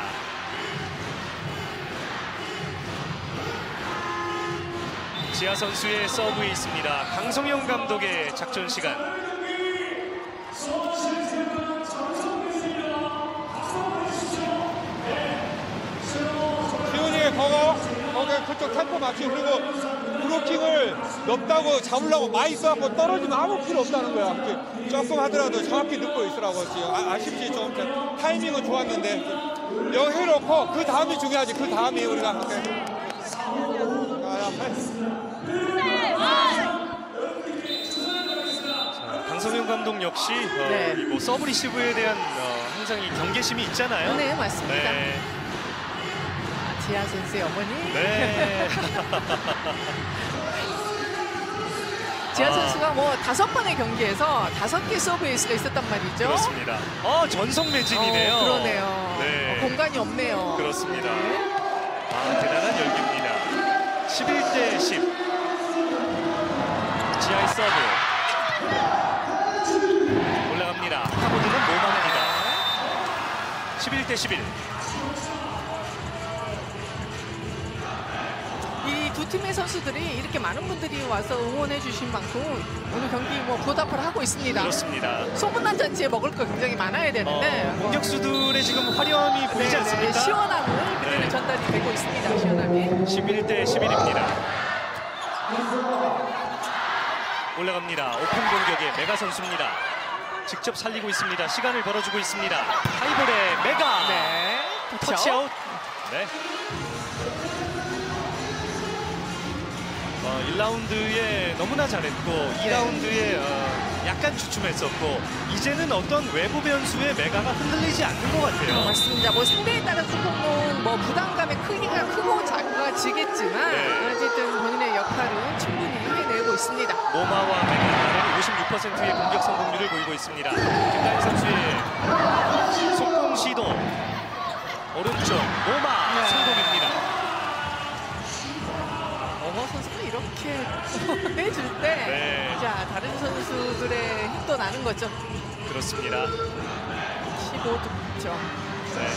지아 선수의 서브에 있습니다. 강성용 감독의 작전 시간. 기훈이 거거 거기 그쪽 템포 맞추고 그리고 브로킹을 넓다고 잡으려고 많이 써갖고 떨어지면 아무 필요 없다는 거야. 그 조금 하더라도 정확히 넣고 있으라고. 지금 아, 아쉽지 좀 타이밍은 좋았는데 여기 해놓고 그 다음이 중요하지. 그 다음이 우리가 이렇게. 강성용 감독 역시 어, 네. 이뭐 서브 리시브에 대한 어, 항상 이 경계심이 있잖아요. 네, 맞습니다. 네. 지아 선수의 어머니. 네. 지아 아. 선수가 뭐 다섯 번의 경기에서 다섯 개 서브 에이스가 있었단 말이죠. 그렇습니다. 어, 전성 매진이네요. 어, 그러네요. 네. 어, 공간이 없네요. 그렇습니다. 아, 대단한 열기입니다. 십일 대 십. 지아의 서브. 올라갑니다. 타고드는 모마입니다. 십일 대 십일. 이 두 팀의 선수들이 이렇게 많은 분들이 와서 응원해 주신 만큼 오늘 경기 뭐 보답을 하고 있습니다. 그렇습니다. 소문난 잔치에 먹을 거 굉장히 많아야 되는데 어, 공격수들의 지금 화려함이 보이지 네, 않습니까? 네, 시원함을 그대로 네. 전달이 되고 있습니다. 시원함이. 십일 대 십일입니다. 올라갑니다. 오픈 공격의 메가 선수입니다. 직접 살리고 있습니다. 시간을 벌어주고 있습니다. 하이볼의 메가. 네. 터치아웃. 네. 어, 일 라운드에 너무나 잘했고 이 라운드에 어, 약간 주춤했었고 이제는 어떤 외부 변수의 메가가 흔들리지 않는 것 같아요. 어, 맞습니다. 뭐 상대에 따라 조금은 뭐 부담감의 크기가 크고 작아지겠지만 네. 어쨌든 본인의 역할은 충분히 해내고 있습니다. 모마와 메가는 오십육 퍼센트의 공격 성공률을 보이고 있습니다. 김다희 선수의 속공 시도 오른쪽 모마 네. 성공입니다. 어머 선수가 이렇게 해줄 때 네. 자, 다른 선수들의 힘도 나는 거죠. 그렇습니다. 십오 득점. 네.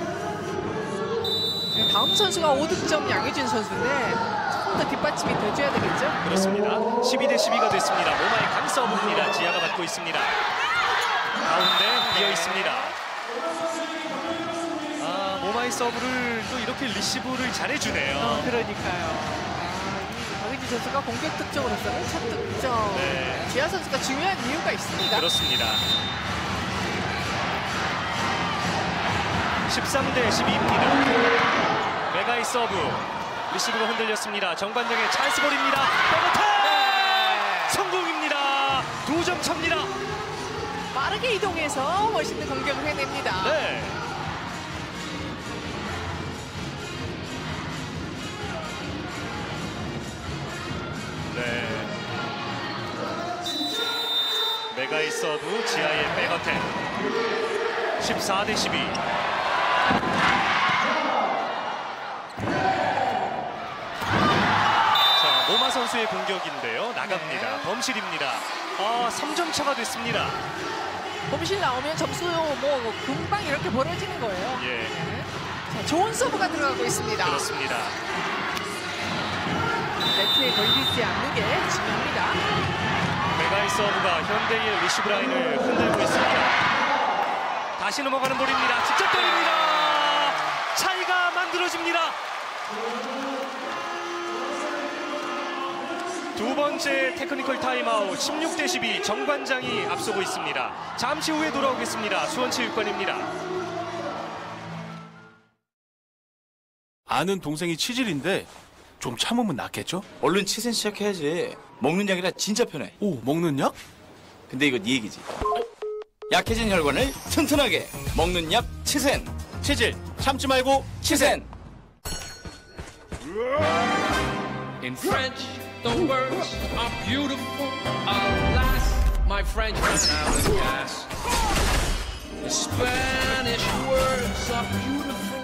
다음 선수가 오 득점 양혜준 선수인데 조금 더 뒷받침이 돼줘야 되겠죠? 그렇습니다. 십이 대 십이가 됐습니다. 모마의 강 서브입니다. 지아가 받고 있습니다. 가운데 비어 있습니다. 아, 모마의 서브를 또 이렇게 리시브를 잘해주네요. 어, 그러니까요. 박희지 선수가 공격 득점으로서는 첫 득점. 네. 지아 선수가 중요한 이유가 있습니다. 그렇습니다. 십삼 대 십이입니다. 메가의 서브. 리시브가 흔들렸습니다. 정관장의 찬스볼입니다. 백어택! 네. 성공입니다. 두 점 찹니다. 빠르게 이동해서 멋있는 공격을 해냅니다. 네. 네. 메가의 서브, 지아의 백어택. 십사 대 십이. 자, 모마 선수의 공격인데요. 나갑니다. 네. 범실입니다. 아, 삼 점 차가 됐습니다. 범실 나오면 점수 뭐 금방 이렇게 벌어지는 거예요. 예. 네. 자, 좋은 서브가 들어가고 있습니다. 그렇습니다. 네트에 걸리지 않는 게 중요합니다. 메가의 서브가 현대의 리시브 라인을 흔들고 있습니다. 다시 넘어가는 볼입니다. 직접 때립니다. 차이가 만들어집니다. 두 번째 테크니컬 타임아웃 십육 대 십이 정관장이 앞서고 있습니다. 잠시 후에 돌아오겠습니다. 수원체육관입니다. 아는 동생이 치질인데 좀 참으면 낫겠죠? 얼른 치센 시작해야지. 먹는 약이라 진짜 편해. 오, 먹는 약? 근데 이거 네 얘기지. 약해진 혈관을 튼튼하게 먹는 약 치센. 치질 참지 말고 치센. In French, the words are beautiful. Alas, my French is out of gas. The Spanish words are beautiful.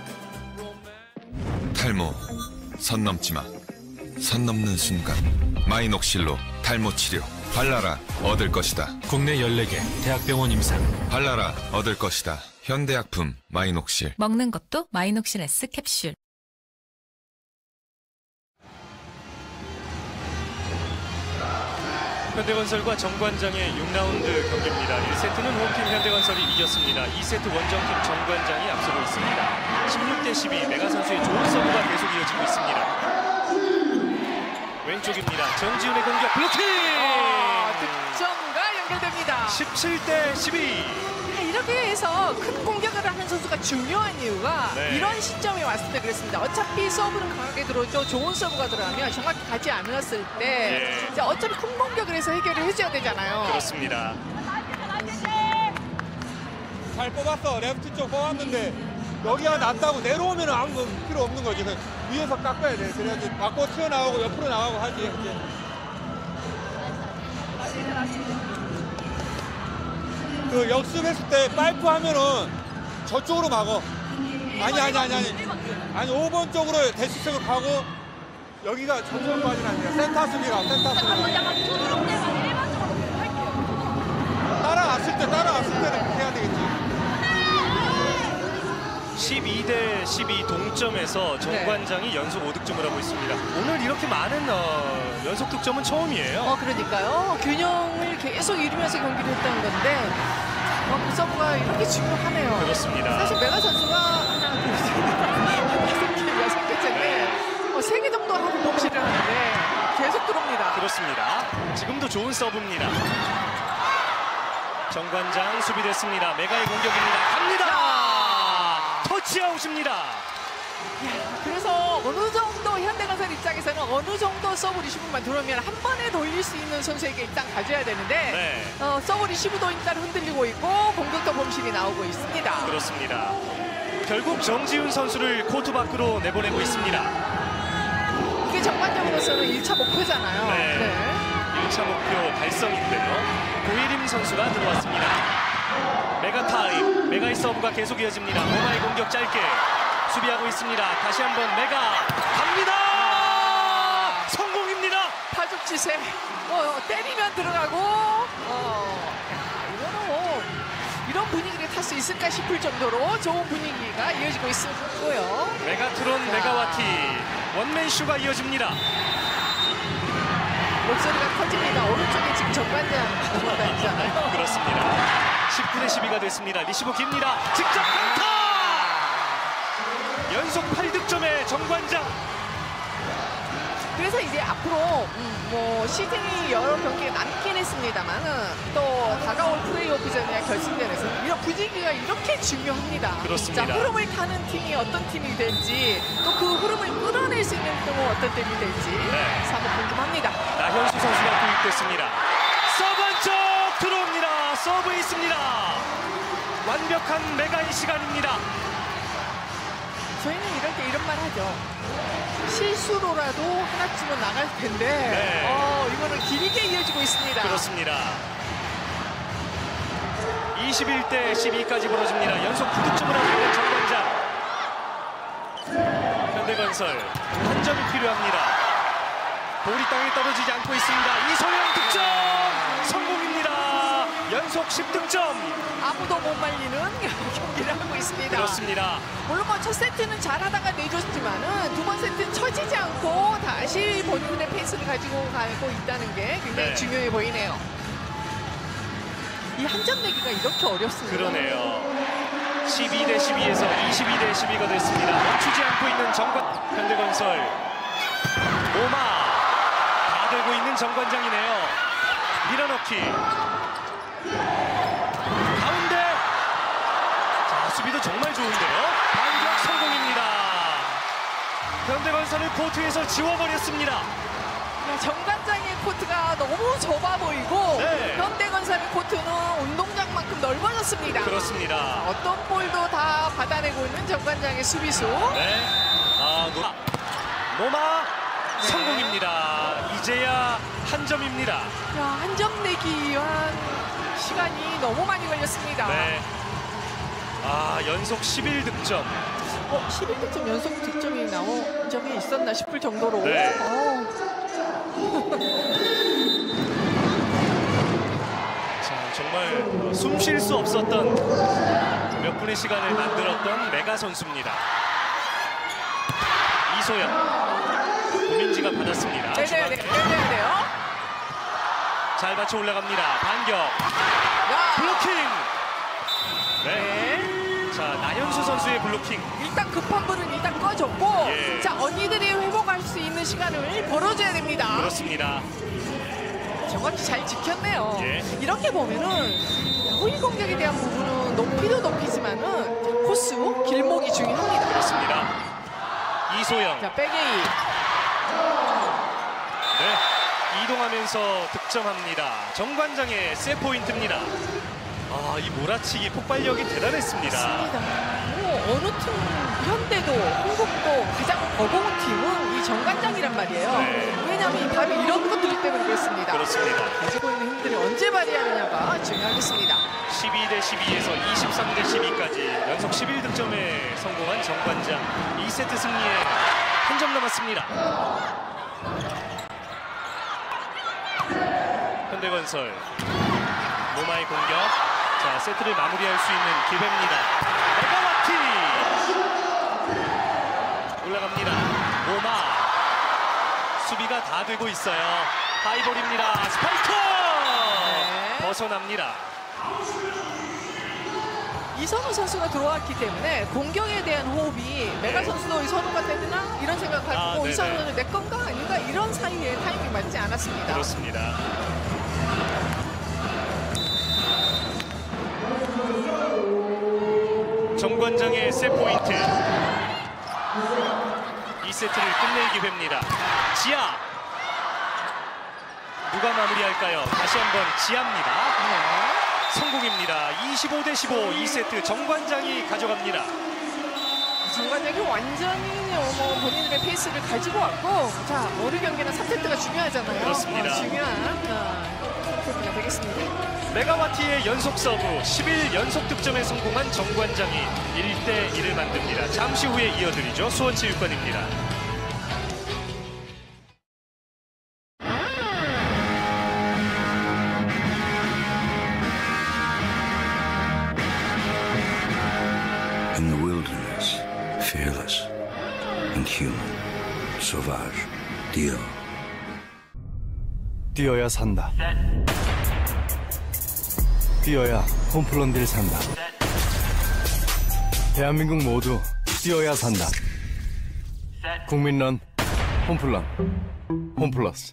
탈모, 선 넘지 마. 선 넘는 순간 마이녹실로 탈모 치료. 발라라, 얻을 것이다. 국내 열네 개 대학병원 임상. 발라라, 얻을 것이다. 현대약품 마이녹실. 먹는 것도 마이녹실 S 캡슐. 현대건설과 정관장의 육 라운드 경기입니다. 일 세트는 홈팀 현대건설이 이겼습니다. 이 세트 원정팀 정관장이 앞서고 있습니다. 십육 대 십이 메가 선수의 좋은 서브가 계속 이어지고 있습니다. 왼쪽입니다. 정지훈의 공격 블로킹! 아, 득점과 연결됩니다. 십칠 대 십이. 이렇게 해서 큰 공격을 하는 선수가 중요한 이유가 네. 이런 시점에 왔을 때 그랬습니다. 어차피 서브는 강하게 들어오죠. 좋은 서브가 들어가면 정확히 가지 않았을 때 예. 이제 어차피 큰 공격을 해서 해결을 해줘야 되잖아요. 그렇습니다. 잘 뽑았어. 레프트 쪽 뽑았는데 여기가 낮다고 내려오면 아무 필요 없는 거지. 그냥 위에서 깎아야 돼. 그래야지 바꿔 튀어나가고 옆으로 나가고 하지. 이제. 그 역습했을 때 파이프 하면은 저쪽으로 막어. 아니 아니 아니 아니 아니 오 번 쪽으로 대시책을 가고 여기가 저쪽으로 빠지는 아니야. 센터 수비가 센터 수비. 따라갔을 때 따라갔을 때는 그렇게 해야 되겠지. 십이 대 십이 동점에서 정관장이 네. 연속 오 득점을 하고 있습니다. 오늘 이렇게 많은 어, 연속 득점은 처음이에요. 어, 그러니까요. 균형을 계속 이루면서 경기를 했다는 건데 어, 그 서브가 이렇게 중요하네요. 그렇습니다. 사실 메가 선수가 하나, 둘, 셋, 넷, 여섯 개째인데 어, 세 개 정도 하고 동시를 하는데 계속 들어옵니다. 그렇습니다. 지금도 좋은 서브입니다. 정관장 수비됐습니다. 메가의 공격입니다. 갑니다. 터치아웃입니다. 그래서 어느 정도 현대건설 입장에서는 어느 정도 서브 리시브만 들어오면 한 번에 돌릴 수 있는 선수에게 일단 가져야 되는데 네. 어, 서브 리시브도 일단 흔들리고 있고 공격도 범실이 나오고 있습니다. 그렇습니다. 결국 정지훈 선수를 코트 밖으로 내보내고 있습니다. 이게 정관장으로서는 일 차 목표잖아요. 네. 네. 일 차 목표 달성인데요. 고예림 선수가 들어왔습니다. 메가 타임, 메가의 서브가 계속 이어집니다. 모마의 공격 짧게 수비하고 있습니다. 다시 한번 메가 갑니다. 아 성공입니다. 파죽지세. 어, 때리면 들어가고. 어, 야, 이거는 뭐 이런 분위기를 탈 수 있을까 싶을 정도로 좋은 분위기가 이어지고 있고요. 메가트론 자. 메가와티 원맨쇼가 이어집니다. 목소리가 커집니다. 오른쪽에 지금 정관장 들어가 있잖아요. 그렇습니다. 십구 대 십이가 됐습니다. 리시브 깁니다. 직접 강타! 연속 팔 득점의 정관장. 그래서 이제 앞으로 음, 뭐 시즌이 여러 경기가 남긴 했습니다만은 또 다가올 플레이오프전이나 결승전에서 이런 분위기가 이렇게 중요합니다. 그렇습니다. 자, 흐름을 타는 팀이 어떤 팀이 될지 또 그 흐름을 끌어낼 수 있는 팀은 어떤 팀이 될지 네. 사뭇 궁금합니다. 나현수 선수가 투입됐습니다. 서브 안쪽 들어옵니다. 서브 있습니다. 완벽한 메가의 시간입니다. 저희는 이럴 때 이런 말 하죠. 실수로라도 하나쯤은 나갈 텐데 네. 어, 이거는 길게 이어지고 있습니다. 그렇습니다. 이십일 대 십이까지 벌어집니다. 연속 구 득점을 하고 있는 정관장. 현대건설 한 점이 필요합니다. 볼이 땅에 떨어지지 않고 있습니다. 이소영 득점 성공입니다. 연속 십 득점. 아무도 못 말리는 경기를 하고 있습니다. 그렇습니다. 물론 뭐 첫 세트는 잘하다가 내줬지만은 두 번 세트는 처지지 않고 다시 본인의 페이스를 가지고 가고 있다는 게 굉장히 네. 중요해 보이네요. 이 한 점 내기가 이렇게 어렵습니다. 그러네요. 십이 대 십이에서 이십이 대 십이가 됐습니다. 멈추지 않고 있는 정관. 현대건설 오마 다 들고 있는 정관장이네요. 밀어넣기 가운데. 자, 수비도 정말 좋은데요. 반격 성공입니다. 현대건설을 코트에서 지워버렸습니다. 정관장의 코트가 너무 좁아 보이고 네. 현대건설의 코트는 운동장만큼 넓어졌습니다. 그렇습니다. 어떤 볼도 다 받아내고 있는 정관장의 수비수. 네. 아, 노... 노마 네. 성공입니다. 이제야 한 점입니다. 한 점 내기 위한 시간이 너무 많이 걸렸습니다. 네. 아, 연속 십일 득점. 어, 십일 득점 연속 득점이 나온 적이 있었나 싶을 정도로. 네. 자, 정말 숨 쉴 수 없었던 몇 분의 시간을 만들었던 메가 선수입니다. 이소영, 고민지가 받았습니다. 내려야 돼요. 내려야 돼요. 잘 받쳐 올라갑니다. 반격. 야. 블로킹. 네. 네. 자, 나현수 선수의 블로킹. 일단 급한 불은 일단 꺼졌고, 예. 자, 언니들이 회복할 수 있는 시간을 벌어줘야 됩니다. 그렇습니다. 정확히 잘 지켰네요. 예. 이렇게 보면은 호위 공격에 대한 부분은 높이도 높이지만은 코스, 길목이 중요합니다. 그렇습니다. 이소영. 자, 백에이. 네. 이동하면서 득점합니다. 정관장의 세 포인트입니다. 아, 이 몰아치기 폭발력이 대단했습니다. 맞습니다. 뭐 어느 팀, 현대도, 흥국도 가장 버거운 팀은 이 정관장이란 말이에요. 네. 왜냐하면 다음에 이런 것들 때문에 그렇습니다. 그렇습니다. 가지고 있는 힘들이 언제 발휘하느냐가 중요하겠습니다. 십이 대 십이에서 이십삼 대 십이까지 연속 십일 득점에 성공한 정관장. 이 세트 승리에 한 점 남았습니다. 현대건설 노마의 공격. 자, 세트를 마무리할 수 있는 기회입니다. 메가와티 올라갑니다. 노마 수비가 다 되고 있어요. 하이볼입니다. 스파이크 네. 벗어납니다. 이선우 선수가 들어왔기 때문에 공격에 대한 호흡이 메가 선수도 이선우가 되나 이런 생각하고 아, 네네. 이선우 선수 내 건가 아닌가 이런 사이에 타이밍이 맞지 않았습니다. 그렇습니다. 정관장의 세 포인트. 이 세트를 끝낼 기회입니다. 지아. 누가 마무리할까요? 다시 한번 지아입니다. 네. 성공입니다. 이십오 대 십오. 이 세트 정관장이 가져갑니다. 정관장이 완전히 뭐 본인들의 페이스를 가지고 왔고, 자, 오늘 경기는 삼 세트가 중요하잖아요. 그렇습니다. 어, 중요한 어, 세트가 되겠습니다. 메가와티의 연속 서브 십일 연속 득점에 성공한 정관장이 일 대 일을 만듭니다. 잠시 후에 이어드리죠. 수원체육관입니다. In the wilderness, fearless and human, sauvage, Dio. 뛰어야 산다. 뛰어야 홈플런드를 산다. 대한민국 모두 뛰어야 산다. 국민런 홈플런 홈플러스.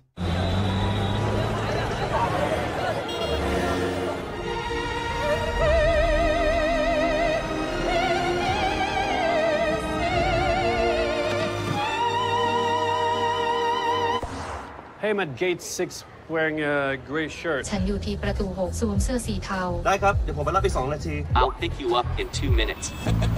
Hey, I'm at gate six wearing a gray shirt. ฉันอยู่ที่ประตูหกสวมเสื้อสีเทาได้ครับ เดี๋ยวผมไปรับอีกสองนาที I'll pick you up in two minutes.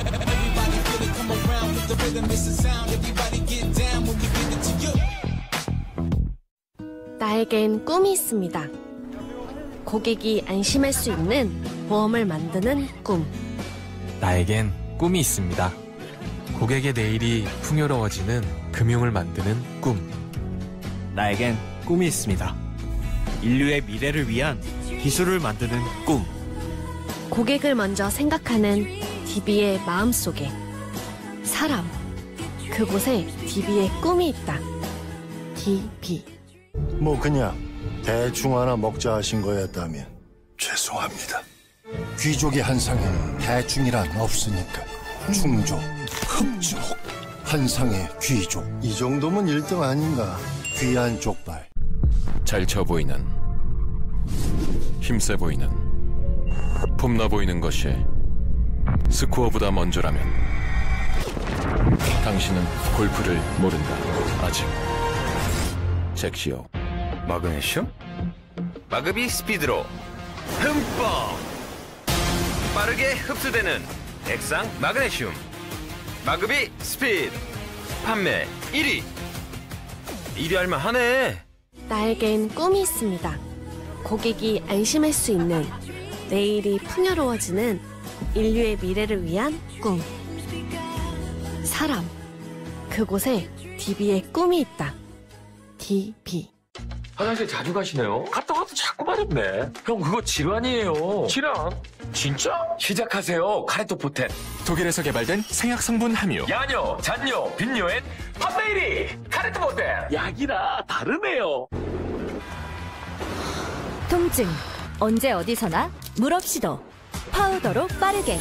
나에겐 꿈이 있습니다. 고객이 안심할 수 있는 보험을 만드는 꿈. 나에겐 꿈이 있습니다. 고객의 내일이 풍요로워지는 금융을 만드는 꿈. 나에겐 꿈이 있습니다. 인류의 미래를 위한 기술을 만드는 꿈. 고객을 먼저 생각하는 디비의 마음속에 사람, 그곳에 디비의 꿈이 있다. 디비. 뭐 그냥 대충 하나 먹자 하신 거였다면 죄송합니다. 귀족의 한상에는 대중이란 없으니까 충족, 흡족, 한상의 귀족. 이 정도면 일 등 아닌가. 귀한 족발. 잘 쳐 보이는, 힘세 보이는, 폼나 보이는 것이 스코어보다 먼저라면 당신은 골프를 모른다. 아직. 잭시오. 마그네슘? 마그비 스피드로 흠뻑 빠르게 흡수되는 액상 마그네슘 마그비 스피드 판매 일 위. 일 위 할만 하네. 나에겐 꿈이 있습니다. 고객이 안심할 수 있는, 내일이 풍요로워지는 인류의 미래를 위한 꿈. 사람, 그곳에 디비의 꿈이 있다. 디비. 화장실 자주 가시네요. 갔다 와도 자꾸 마렵네. 형 그거 질환이에요. 질환? 진짜? 시작하세요. 카레토 포텐. 독일에서 개발된 생약 성분 함유. 야뇨, 잔뇨, 빈뇨엔 판매 일 위. 카레토 포텐. 약이라 다르네요. 통증 언제 어디서나 물 없이도 파우더로 빠르게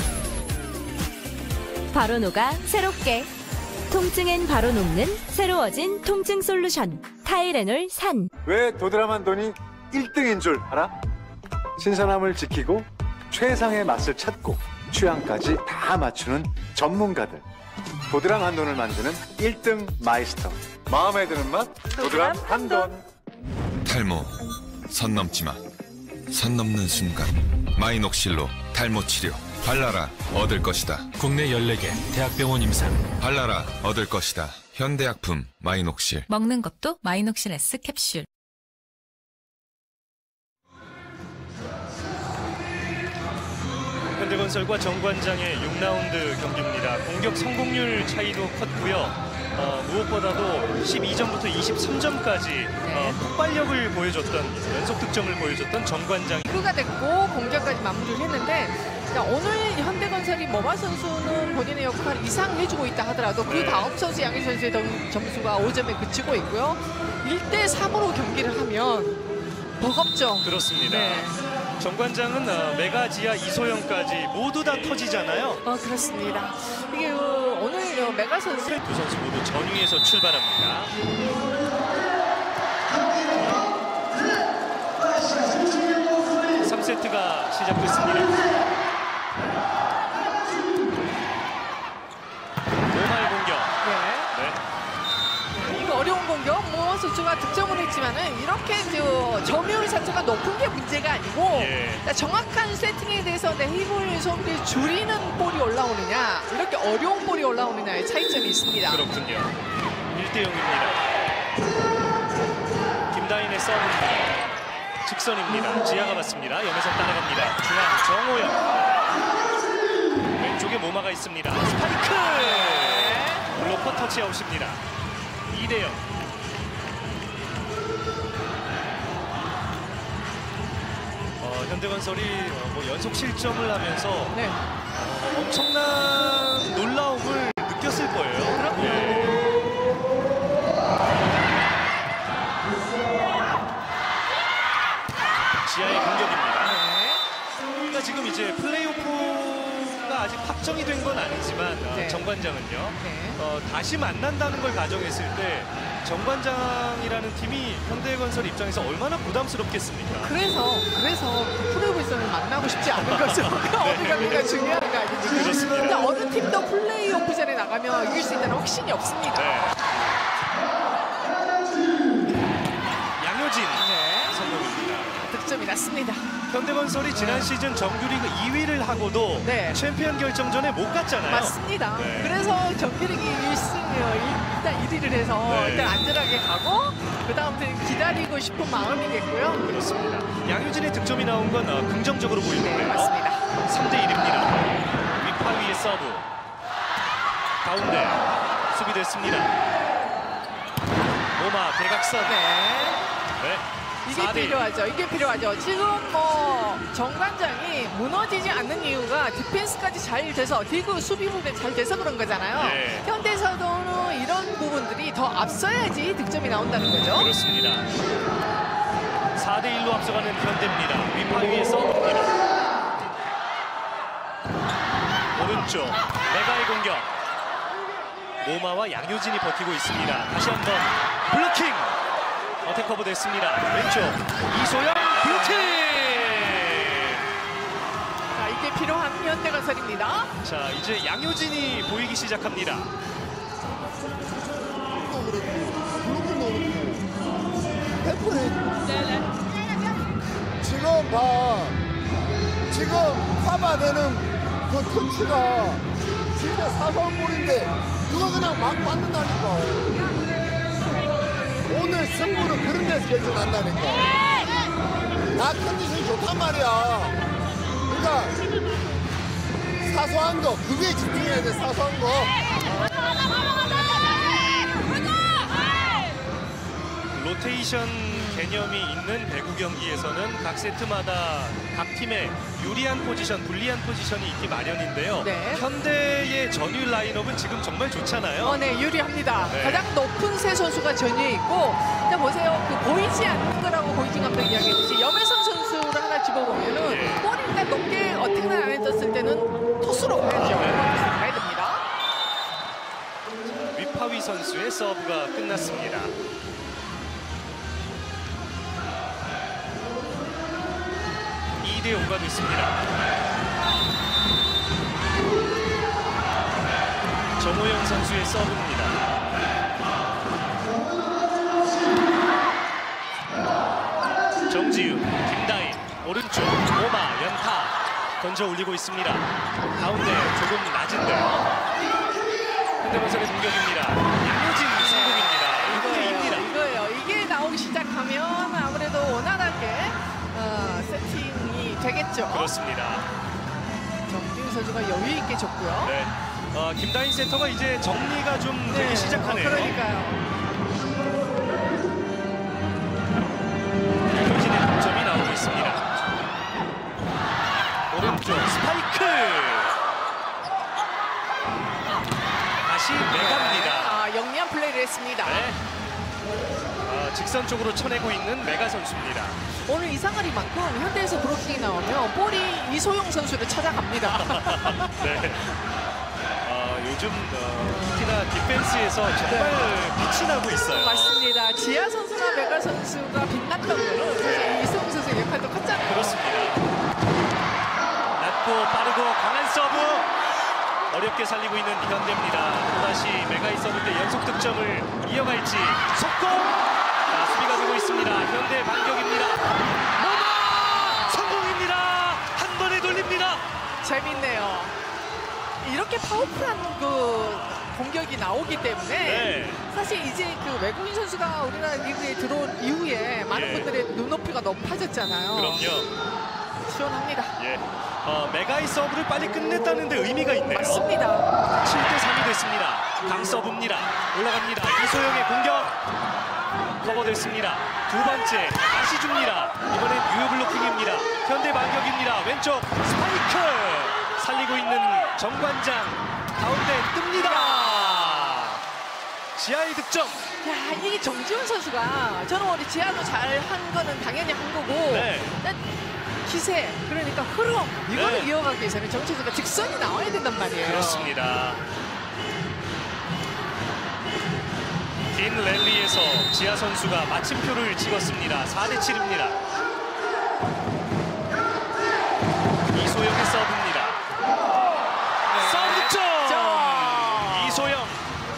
바로 녹아 새롭게. 통증엔 바로 녹는 새로워진 통증 솔루션 타이레놀 산. 왜 도드라만돈이 일 등인 줄 알아? 신선함을 지키고 최상의 맛을 찾고 취향까지 다 맞추는 전문가들. 도드람 한돈을 만드는 일 등 마이스터. 마음에 드는 맛 도드람 한돈. 탈모 선 넘지 마. 선 넘는 순간 마이녹실로 탈모 치료. 발라라 얻을 것이다. 국내 열네 개 대학병원 임상. 발라라 얻을 것이다. 현대약품 마이녹실. 먹는 것도 마이녹실 S 캡슐. 현대건설과 정관장의 육 라운드 경기입니다. 공격 성공률 차이도 컸고요. 어, 무엇보다도 십이 점부터 이십삼 점까지 어, 폭발력을 보여줬던, 연속 득점을 보여줬던 정관장. 이구가 됐고 공격까지 마무리를 했는데, 자, 오늘 현대건설이 머마 선수는 본인의 역할 이상 해주고 있다 하더라도 그 다음 선수 양희 선수의 점수가 오 점에 그치고 있고요. 일 대 삼으로 경기를 하면 버겁죠. 그렇습니다. 네. 정관장은 어, 메가지아 이소영까지 모두 다 터지잖아요. 어, 그렇습니다. 이게 어, 오늘 어, 메가 선수 두 선수 모두 전위에서 출발합니다. 삼 세트가 시작됐습니다. 노말 공격. 네. 네. 이거 어려운 공격. 모마 선수가 득점을 했지만은 이렇게 저 점유율 자체가 높은 게 문제가 아니고, 예. 정확한 세팅에 대해서 내 힘을 소비를 줄이는 볼이 올라오느냐, 이렇게 어려운 볼이 올라오느냐의 차이점이 있습니다. 그렇군요. 일 대 영입니다. 김다인의 서브입니다. 직선입니다. 지하가 맞습니다. 염혜선 따라갑니다. 중앙 정호영. 왼쪽에 모마가 있습니다. 스파이크! 블로커 터치아웃입니다. 이 대 영. 어, 현대건설이 어, 뭐 연속 실점을 하면서 네. 어, 엄청난 놀라움을 느꼈을 거예요. 네. 지하의 공격입니다. 네. 그러니까 지금 이제 플레이오프가 아직 확정이 된 건 아니지만 어, 네. 정관장은요. 네. 어, 다시 만난다는 걸 가정했을 때 정관장이라는 팀이 현대건설 입장에서 얼마나 부담스럽겠습니까? 그래서 그래서 플레이오프에서는 만나고 싶지 않은 거죠. 그 어느 경기가 중요한 거 아닙니까? 그렇습니다. 근데 어느 팀도 플레이오프전에 나가면 이길 수 있다는 확신이 없습니다. 네. 양효진 네. 성공입니다. 득점이 났습니다. 현대건설이 지난 시즌 정규리그 이 위를 하고도 네. 챔피언 결정전에 못 갔잖아요. 맞습니다. 네. 그래서 정규리그 일 승이요. 일단 일 위를 해서 네. 일단 안전하게 가고 그 다음부터는 기다리고 싶은 마음이겠고요. 그렇습니다. 양효진의 득점이 나온 건 어, 긍정적으로 보이는데요. 네, 맞습니다. 삼 대 일입니다. 윗바위의 서브. 가운데 수비됐습니다. 모마 대각선. 네. 네. 이게 사 대 일. 필요하죠. 이게 필요하죠. 지금 뭐 정관장이 무너지지 않는 이유가 디펜스까지 잘 돼서 디그 수비 부분에 잘 돼서 그런 거잖아요. 네. 현대사도는 이런 부분들이 더 앞서야지 득점이 나온다는 거죠. 그렇습니다. 사 대 일로 앞서가는 현대입니다. 윗바위의 서브입니다. 오른쪽 메가의 공격. 모마와 양효진이 버티고 있습니다. 다시 한번 블로킹. 어택 커버 됐습니다. 왼쪽 이소영 블로킹. 자, 이게 필요한 현대건설입니다. 자, 이제 양효진이 보이기 시작합니다. 지금 봐. 지금 파바되는 그 터치가 진짜 사방볼인데 그거 그냥 막 맞는다니까. 오늘 승부는 그런 데서 결정난다니까. 나 컨디션이 좋단 말이야. 그러니까 사소한 거, 그게 집중해야 돼, 사소한 거. 로테이션 개념이 있는 배구 경기에서는 각 세트마다 각 팀의 유리한 포지션, 불리한 포지션이 있기 마련인데요. 네. 현대의 전율 라인업은 지금 정말 좋잖아요. 어, 네, 유리합니다. 네. 가장 높은 세 선수가 전위에 있고, 자 보세요, 그 보이지 않는 거라고 고이진 감독이 이야기했듯이 염혜선 선수를 하나 집어보면은 예. 볼이 일단 높게 어택을 안 해줬을 때는 토스로 가야죠. 네. 토스로 가야 됩니다. 위파위 선수의 서브가 끝났습니다. 이 대 오가 됐습니다. 정호영 선수의 서브입니다. 정지우, 김다인, 오른쪽, 오마, 연타 던져 올리고 있습니다. 가운데 조금 낮은데요. 현대건설의 공격입니다. 양효진 성공입니다. 일 대 이입니다. 이거예요. 이게 나오기 시작하면 아무래도 원활하게 어, 세팅이 되겠죠. 그렇습니다. 정지우 선수가 여유 있게 줬고요. 네. 어, 김다인 세터가 이제 정리가 좀 네, 되기 시작하네요. 어, 그러니까요. 양효진의 득점이 나오고 있습니다. 오른쪽 스파이크. 다시 메가입니다. 아, 영리한 플레이를 했습니다. 네. 어, 직선 쪽으로 쳐내고 있는 메가 선수입니다. 오늘 이상하리만큼 현대에서 브로킹이 나오면 볼이 이소영 선수를 찾아갑니다. 네. 어, 요즘 어, 특히나 디펜스에서 정말 빛이 나고 있어요. 맞습니다. 지아 선수나 메가 선수가 빛났던 거는 사실 이소영 선수의 역할도 컸잖아요. 그렇습니다. 낮고 빠르고 강한 서브. 어렵게 살리고 있는 현대입니다. 또다시 메가이 서브 때 연속 득점을 이어갈지. 속공! 자, 수비가 되고 있습니다. 현대 반격입니다. 모마! 성공입니다. 한 번에 돌립니다. 재밌네요. 이렇게 파워풀한 그 공격이 나오기 때문에 네. 사실 이제 그 외국인 선수가 우리나라 리그에 들어온 이후에 많은 예. 분들의 눈높이가 높아졌잖아요. 그럼요. 시원합니다. 예. 어, 메가이 서브를 빨리 끝냈다는 데 의미가 있네요. 맞습니다. 칠 대 삼이 됐습니다. 강 서브입니다. 올라갑니다. 이소영의 공격. 커버됐습니다. 두 번째 다시 줍니다. 이번엔 유효 블로킹입니다. 현대 반격입니다. 왼쪽 스파이크. 살리고 있는 정관장. 가운데 뜹니다. 지하의 득점. 야, 이게 정지훈 선수가 저는 우리 지하도 잘 한 거는 당연히 한 거고 네. 기세, 그러니까 흐름 이거를 네. 이어가기 위해서는 정지훈 선수가 직선이 나와야 된단 말이에요. 그렇습니다. 긴 랠리에서 지하 선수가 마침표를 찍었습니다. 사 대 칠입니다. 이소영의 서브입니다. 네. 서브 득점! 이소영.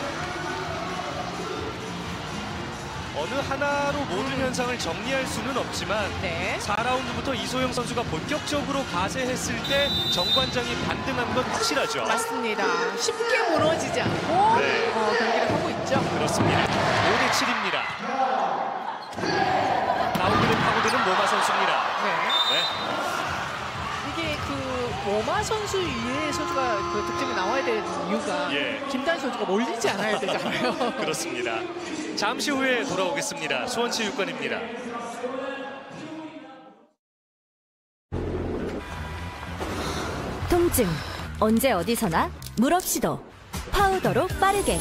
어느 하나로 모든 현상을 정리할 수는 없지만 네. 사 라운드부터 이소영 선수가 본격적으로 가세했을 때 정관장이 반등한 건 확실하죠. 맞습니다. 쉽게 무너지지 않고 네. 어, 경기를 하고 있죠. 그렇습니다. 오 대 칠입니다. 가운데를 파고드는 모마 선수입니다. 네. 네. 이게 그 모마 선수 이외의 선수가 그 득점이 나와야 되는 이유가 예. 김다인 선수가 몰리지 않아야 되잖아요. 그렇습니다. 잠시 후에 돌아오겠습니다. 수원체육관입니다. 통증 언제 어디서나 물 없이도 파우더로 빠르게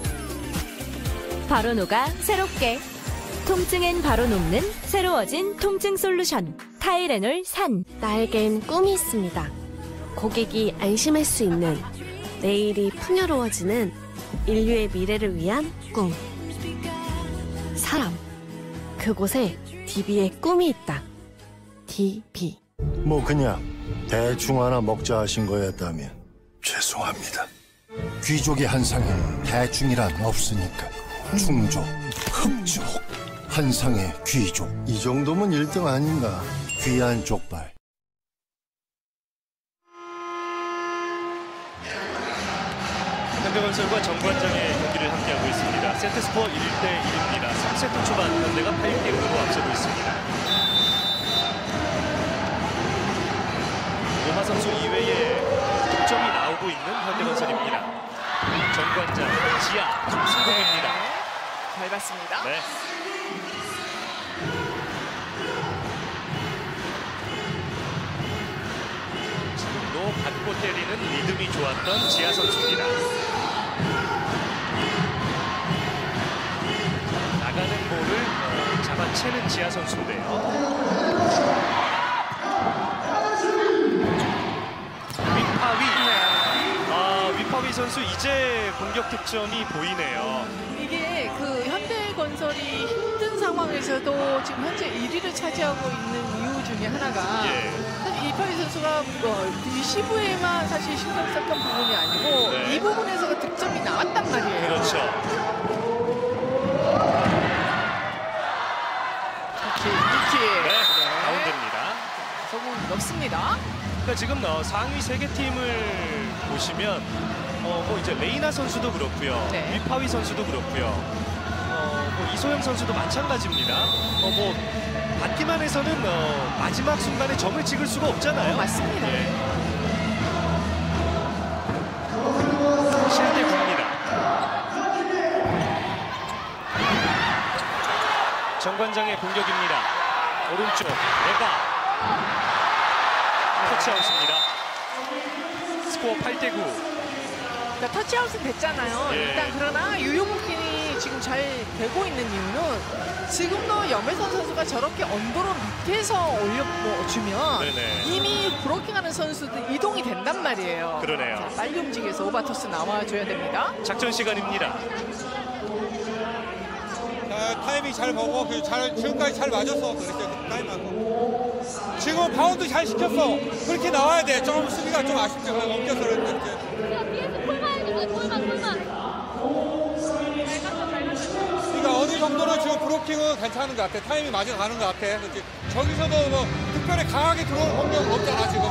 바로 녹아 새롭게 통증엔 바로 녹는 새로워진 통증 솔루션 타이레놀 산. 나에겐 꿈이 있습니다. 고객이 안심할 수 있는 내일이 풍요로워지는 인류의 미래를 위한 꿈. 사람. 그곳에 디비의 꿈이 있다. 디비. 뭐 그냥 대충 하나 먹자 하신 거였다면 죄송합니다. 귀족의 한상에는 대충이란 없으니까 충족, 흡족, 한상의 귀족. 이 정도면 일 등 아닌가. 귀한 족발. 현대건설과 정관장의 경기를 함께하고 있습니다. 세트스코어 일 대 일입니다. 삼 세트 초반 현대가 팔 대 오로 앞서고 있습니다. 오마 선수 이외에 득점이 나오고 있는 현대건설입니다. 정관장, 지하, 승공입니다. 잘 봤습니다. 네. 지금도 받고 때리는 리듬이 좋았던 지하 선수입니다. 나가는 볼을 어, 잡아채는 지하 선수인데요. 위파위. 아, 위파위 선수 이제 공격 득점이 보이네요. 이게 그 현대건설이 힘든 상황에서도 지금 현재 일 위를 차지하고 있는 이유 중에 하나가 예. 사실 위파위 선수가 뭐 리시브에만 사실 신경 썼던 부분이 아니고 네. 이 부분에서 득점이 나왔단 말이에요. 그렇죠. 이렇게 이렇게 네, 가운데입니다. 조금 높습니다. 그러니까 지금 어, 상위 세 개 팀을 보시면 어, 뭐 이제 레이나 선수도 그렇고요, 네. 위파위 선수도 그렇고요, 어, 뭐 이소영 선수도 마찬가지입니다. 어, 뭐 받기만 해서는 어, 마지막 순간에 점을 찍을 수가 없잖아요. 어, 맞습니다. 예. 칠 대 구입니다. 정관장의 공격입니다. 오른쪽 내가 터치아웃입니다. 스코어 팔 대 구. 그러니까 터치아웃은 됐잖아요. 예. 일단 그러나 유효무킹이 지금 잘 되고 있는 이유는 지금도 염혜선 선수가 저렇게 언더로 밑에서 올려주면 네네. 이미 브로킹하는 선수들 이동이 된단 말이에요. 그러네요. 자, 빨리 움직여서 오바토스 나와줘야 됩니다. 작전 시간입니다. 자, 타이밍 잘 보고 그 잘, 지금까지 잘 맞았어. 그렇게 타이밍하고. 지금 바운드 잘 시켰어. 그렇게 나와야 돼. 좀 수비가 좀 아쉽죠. 엉겨서 그랬는데. 그러니까 어느 정도는 지금 브로킹은 괜찮은 것 같아. 타이밍 맞아가는 것 같아. 그치? 저기서도 뭐 특별히 강하게 들어올 공격은 없잖아 지금.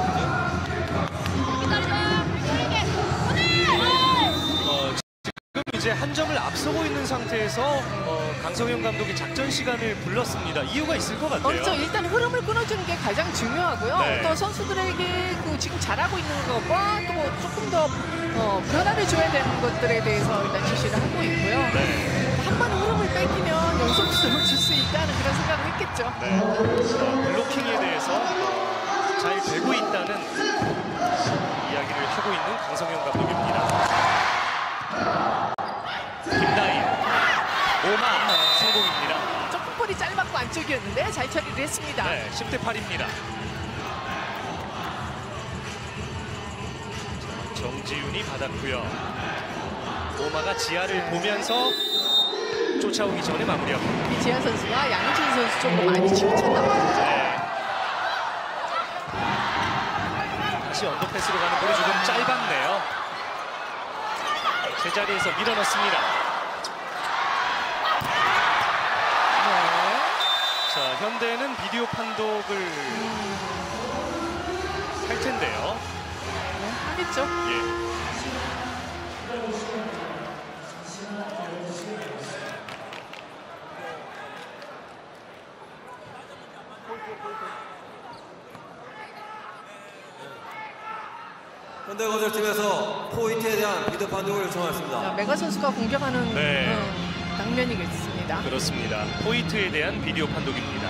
어, 지금 이제 한 점을 앞서고 있는 상태에서 어, 강성현 감독이 작전 시간을 불렀습니다. 이유가 있을 것 같아요. 그렇죠. 일단 흐름을 끊어주는 게 가장 중요하고요. 네. 또 선수들에게 그 지금 잘하고 있는 것과 또 조금 더 어, 변화를 줘야 되는 것들에 대해서 일단 지시를 하고 있고요. 네. 한 번 흐름을 뺏기면 연속수를 줄 수 있다는 그런 생각을 했겠죠. 네. 어, 블로킹에 대해서 어, 잘 되고 있다는 이야기를 하고 있는 강성현 감독입니다. 김다인, 오마 네. 성공입니다. 조금 볼이 짧았고 안쪽이었는데 잘 처리를 했습니다. 네, 십 대 팔입니다. 정지윤이 받았고요. 오마가 지하를 보면서 쫓아오기 전에 마무리하고. 이지아 선수가 양희진 선수 쪽으로 많이 치우쳤나 봐요. 네. 다시 언더패스로 가는 볼이 조금 짧았네요. 제자리에서 밀어넣습니다. 네. 자, 현대는 비디오 판독을 음. 할 텐데요. 네, 하겠죠. 예. 현대건설팀에서 포인트에 대한 비디오 판독을 요청하였습니다. 자, 메가 선수가 공격하는 네. 음, 장면이겠습니다. 그렇습니다. 포인트에 대한 비디오 판독입니다.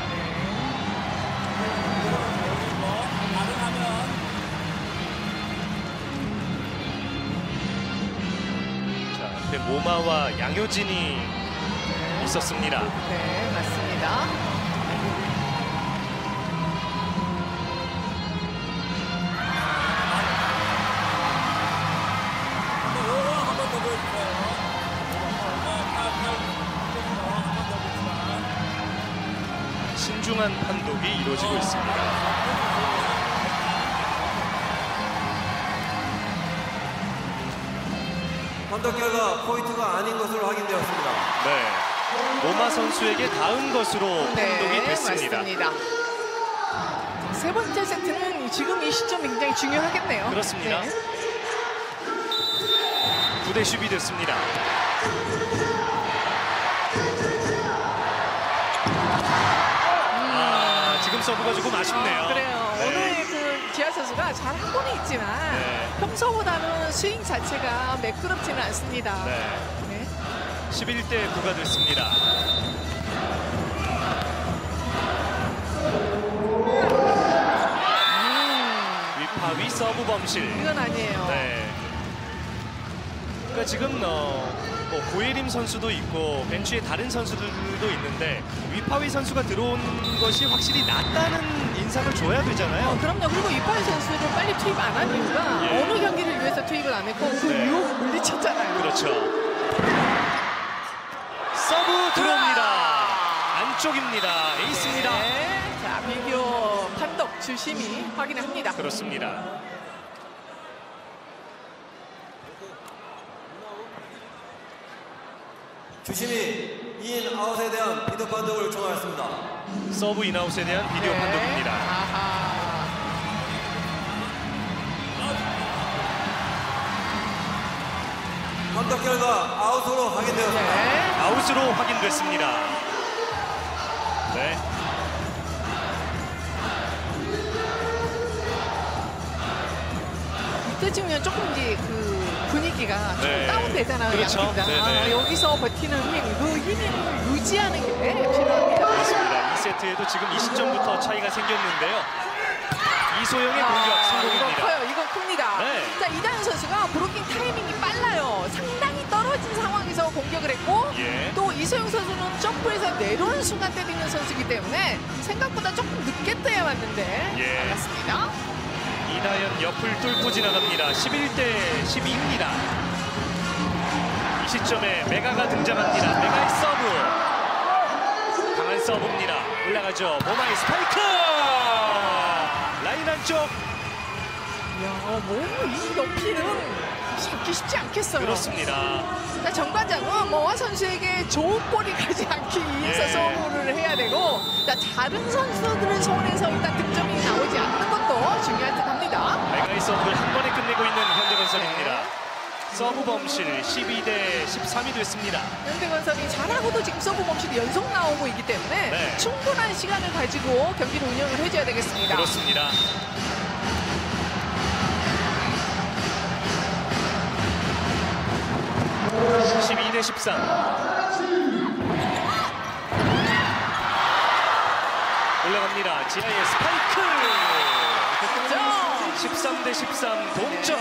자, 옆에 모마와 양효진이 있었습니다. 네, 맞습니다. 신중한 판독이 이루어지고 있습니다. 판독 결과 포인트가 아닌 것으로 확인되었습니다. 네, 모마 선수에게 닿은 것으로 판독이 네, 됐습니다. 맞습니다. 세 번째 세트는 지금 이 시점 굉장히 중요하겠네요. 그렇습니다. 네. 구 대 십이 됐습니다. 아, 지금 서브가 조금 아쉽네요. 아, 그래요. 네. 오늘 그 지아 선수가 잘 하고는 있지만 네. 평소보다는 스윙 자체가 매끄럽지는 않습니다. 네. 네. 십일 대 구가 됐습니다. 위파위 서브 범실. 이건 아니에요. 네. 그러니까 지금 어, 뭐 고예림 선수도 있고 벤치에 다른 선수들도 있는데 위파위 선수가 들어온 것이 확실히 낫다는 인상을 줘야 되잖아요. 어, 그럼요. 그리고 위파위 선수를 빨리 투입 안 한 이유가 예. 어느 경기를 위해서 투입을 안 했고 그 네. 유혹 물리쳤잖아요. 그렇죠. 서브 들어옵니다. 안쪽입니다. 에이스입니다. 네. 자, 비디오 판독 주심이 확인합니다. 그렇습니다. 주심이 인 아웃에 대한 비디오 판독을 청하였습니다. 서브 인아웃에 대한 비디오 네. 판독입니다. 아하. 판독 결과 아웃으로 확인되었습니다. 네. 아웃으로 확인됐습니다. 네. 이때쯤이면 조금 이제 그 분위기가 좀 네. 다운되잖아요. 그렇죠. 양팀 다. 네네. 여기서 버티는 힘, 그 힘을 유지하는 게 필요합니다. 그렇습니다. 이 세트에도 지금 이 시점부터 차이가 생겼는데요. 이소영의 공격 이거 성공입니다. 커요. 이거 큽니다. 네. 자, 이다현 선수가 브로킹 타이밍이 빨라요. 상당히 떨어진 상황에서 공격을 했고 예. 또 이소영 선수는 점프에서 내려오는 순간 때리는 선수이기 때문에 생각보다 조금 늦게 때야 맞는데 예. 알았습니다. 이다현 옆을 뚫고 지나갑니다. 십일 대 십이입니다. 이 시점에 메가가 등장합니다. 메가의 서브. 강한 서브입니다. 올라가죠. 모마의 스파이크. 라인 안쪽. 야, 뭐이 높이는 잡기 쉽지 않겠어요. 그렇습니다. 자, 정관장은 모아 선수에게 좋은 볼이 가지 않기 위해서 예. 서브를 해야 되고 자, 다른 선수들의 손에서 일단 득점이 나오지 않는 것도 중요할 듯 합니다. 메가의 서브를 한 번에 끝내고 있는 현대건설입니다. 서브 범실 십이 대 십삼이 됐습니다. 현대건설이 잘하고도 지금 서브 범실이 연속 나오고 있기 때문에 네. 충분한 시간을 가지고 경기를 운영을 해줘야 되겠습니다. 그렇습니다. 십이 대 십삼. 올라갑니다. 지하의 스파이크. 득점. 십삼 대 십삼 동점.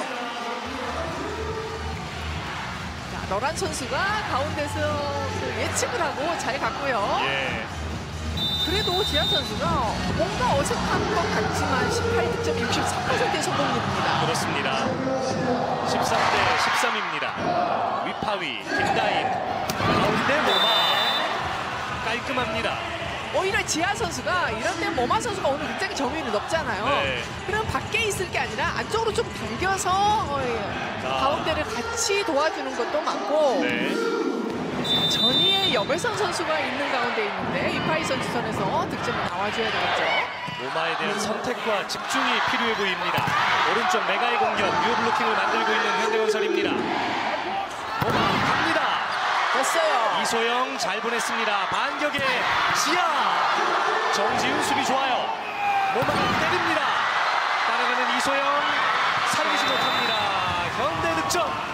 자, 너란 선수가 가운데서 그 예측을 하고 잘 갔고요. 예. 그래도 지한 선수가 뭔가 어색한 것 같지만 십팔 득점 육십삼 퍼센트의 성공률입니다. 그렇습니다. 십삼 대 십삼입니다. 위파위 김다인 가운데 모마 깔끔합니다. 오히려 지하 선수가 이런 때 모마 선수가 오늘 굉장히 점유율이 높잖아요. 네. 그럼 밖에 있을 게 아니라 안쪽으로 좀 당겨서 어, 예. 아. 가운데를 같이 도와주는 것도 맞고 네. 전위에 여배선 선수가 있는 가운데 있는데 이파이 선수 선에서 득점이 나와줘야 되겠죠. 모마에 대한 선택과 집중이 필요해 보입니다. 오른쪽 메가의 공격 뮤 블로킹을 만들고 있는 현대건설입니다. 모마 갑니다. 됐어요. 이소영 잘 보냈습니다. 반격의 지하. 정지훈 수비 좋아요. 모마 때립니다. 따라가는 이소영 살리지 못합니다. 현대 득점.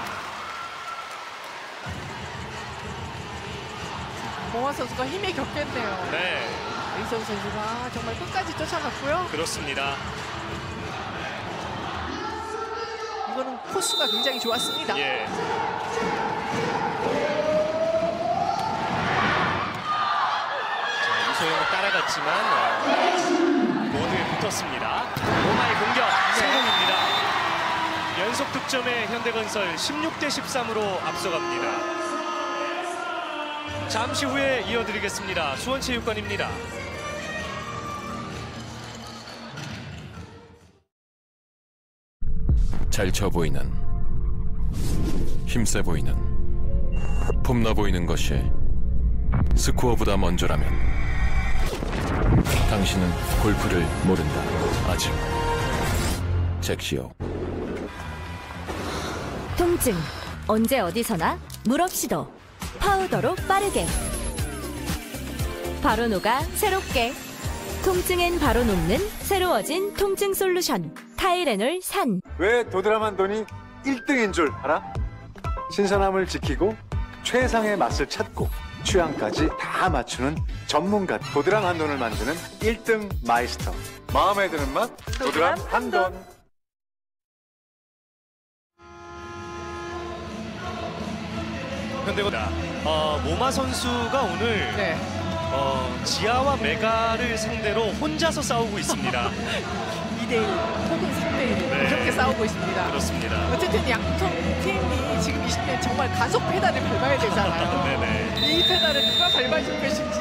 모마 선수가 힘이 겹겠네요. 네. 이선 선수가 정말 끝까지 쫓아갔고요. 그렇습니다. 이거는 코스가 굉장히 좋았습니다. 예. 자, 이소영은 따라갔지만 어, 모두에 붙었습니다. 모마의 공격 성공입니다. 연속 득점에 현대건설 십육 대 십삼으로 앞서갑니다. 잠시 후에 이어드리겠습니다. 수원체육관입니다. 잘 쳐 보이는, 힘세 보이는, 폼나 보이는 것이 스코어보다 먼저라면 당신은 골프를 모른다. 아직. 잭시오. 통증 언제 어디서나 물 없이도 파우더로 빠르게 바로 녹아 새롭게 통증엔 바로 녹는 새로워진 통증 솔루션 타이레놀 산. 왜 도드라만 돈이 일 등인 줄 알아? 신선함을 지키고 최상의 맛을 찾고 취향까지 다 맞추는 전문가 도드람 한돈을 만드는 일 등 마이스터. 마음에 드는 맛 도드람 한돈. 현대고다. 어, 모마 선수가 오늘 네. 어, 지아와 메가를 상대로 혼자서 싸우고 있습니다. 이 대 일 혹은 삼 대 일 네. 이렇게 싸우고 있습니다. 그렇습니다. 어쨌든 양쪽 팀이 지금 이십 년 정말 가속 페달을 밟아야 되잖아요. 네네. 이 페달을 누가 밟아줄 것인지.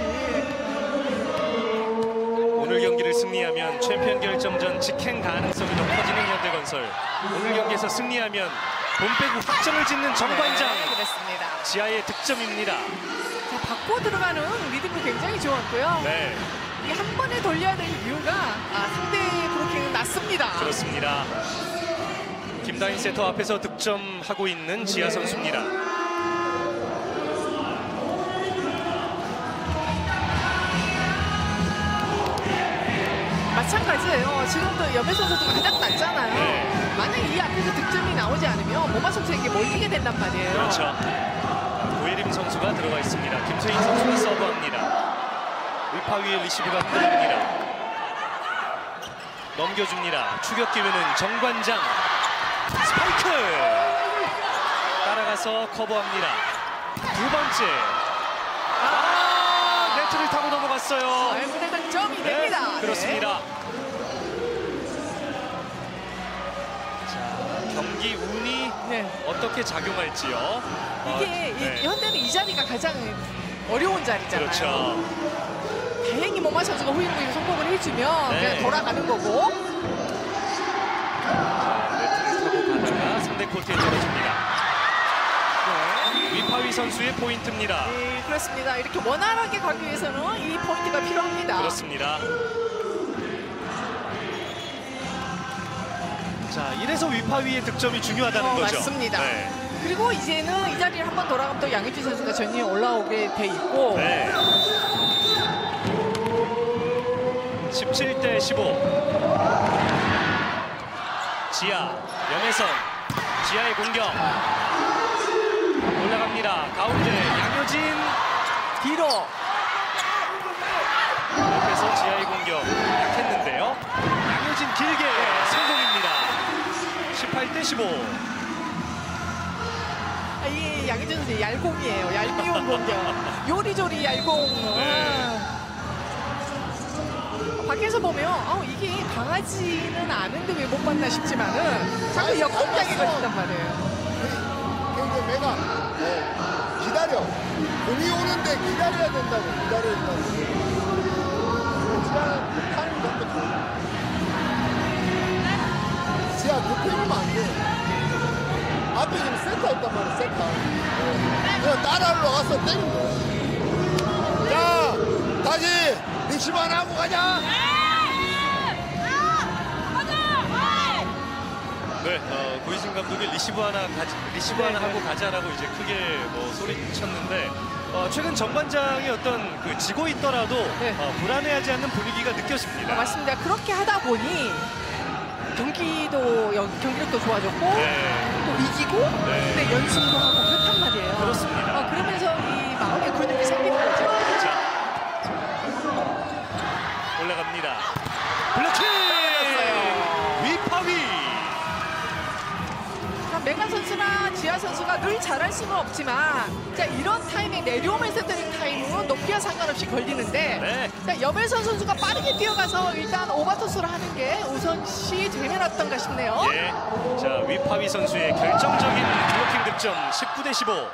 오늘 경기를 승리하면 챔피언 결정전 직행 가능성이 높아지는 현대건설. 오늘 경기에서 승리하면 돈 빼고 확정을 짓는 정관장. 네, 그렇습니다. 지아의 득점입니다. 자, 바꿔 들어가는 리듬이 굉장히 좋았고요. 네. 이 한 번에 돌려야 될 이유가 아, 상대 브로킹은 낮습니다. 그렇습니다. 김다인 세터 앞에서 득점하고 있는 지아 선수입니다. 마찬가지예요. 지금도 염혜 선수도 가장 낮잖아요. 네. 만약 이 앞에서 득점이 나오지 않으면 모마 선수에게 몰리게 된단 말이에요. 그렇죠. 고예림 선수가 들어가 있습니다. 김세인 선수가 서브합니다. 위파 위에 리시브가 흔들립니다. 넘겨줍니다. 추격 기회는 정관장. 스파이크! 따라가서 커버합니다. 두 번째. 아, 네트를 타고 넘어갔어요. 왼손에 득점이 네, 됩니다. 그렇습니다. 자, 경기 운이 네. 어떻게 작용할지요. 어, 이게 네. 이, 현대는 이 자리가 가장 어려운 자리잖아요. 그렇죠. 다행히 모마 선수가 후임구임 성공을 해주면 네. 그냥 돌아가는 거고. 네트를 타고 가다가 상대 코트에 떨어집니다. 네. 위파위 선수의 포인트입니다. 네, 그렇습니다. 이렇게 원활하게 가기 위해서는 이 포인트가 필요합니다. 그렇습니다. 자, 이래서 위파위의 득점이 중요하다는 어, 거죠. 맞습니다. 네. 그리고 이제는 이 자리를 한번 돌아가면 또 양희준 선수가 전위에 올라오게 돼 있고. 네. 십칠 대 십오. 지아, 염혜선. 지아의 공격. 올라갑니다. 가운데 양효진. 뒤로. 옆에서 지아의 공격. 약했는데요. 양효진 길게 성공입니다. 십팔 대 십오. 아, 이 양희준 선수 얄공이에요. 얄미운 공격. 요리조리 얄공. 네. 밖에서 보면 어, 이게 강하지는 않은데 왜 못 봤나 싶지만은 자꾸 역동작이 걸린단 말이에요. 근데 내가 어, 기다려. 공이 오는데 기다려야 된다고. 기다려야 된다고. 지하는 타이밍 잡고 줘. 지하 급해지면 안 돼. 앞에 지금 센터 있단 말이야. 센터. 어. 그냥 따라하러 와서 때리는 거야. 자, 다시 리시브 하나 하고 가자. 네, 어, 고이진 감독이 리시브 하나 가지, 리시브 하나 하고 가자라고 이제 크게 뭐 소리쳤는데 어, 최근 전반장이 어떤 그 지고 있더라도 네. 어, 불안해하지 않는 분위기가 느껴집니다. 어, 맞습니다. 그렇게 하다 보니 경기도 여- 경기력도 좋아졌고 네. 또 이기고 네. 근데 연승도 하고 그렇단 말이에요. 그렇습니다. 어, 그러면서 이 마음의 근육이 생기는 거죠. 자, 올라갑니다. 블로킹! 위파위! 자, 메가 선수나 지아 선수가 늘 잘할 수는 없지만 자, 이런 타임에 내려오면서 되는 타임은 높이와 상관없이 걸리는데 네. 자, 염혜선 선수가 빠르게 뛰어가서 일단 오버토스를 하는 게 우선시 되면 어떤가 싶네요. 예. 자, 위파위 선수의 결정적인 블로킹 득점 십구 대 십오.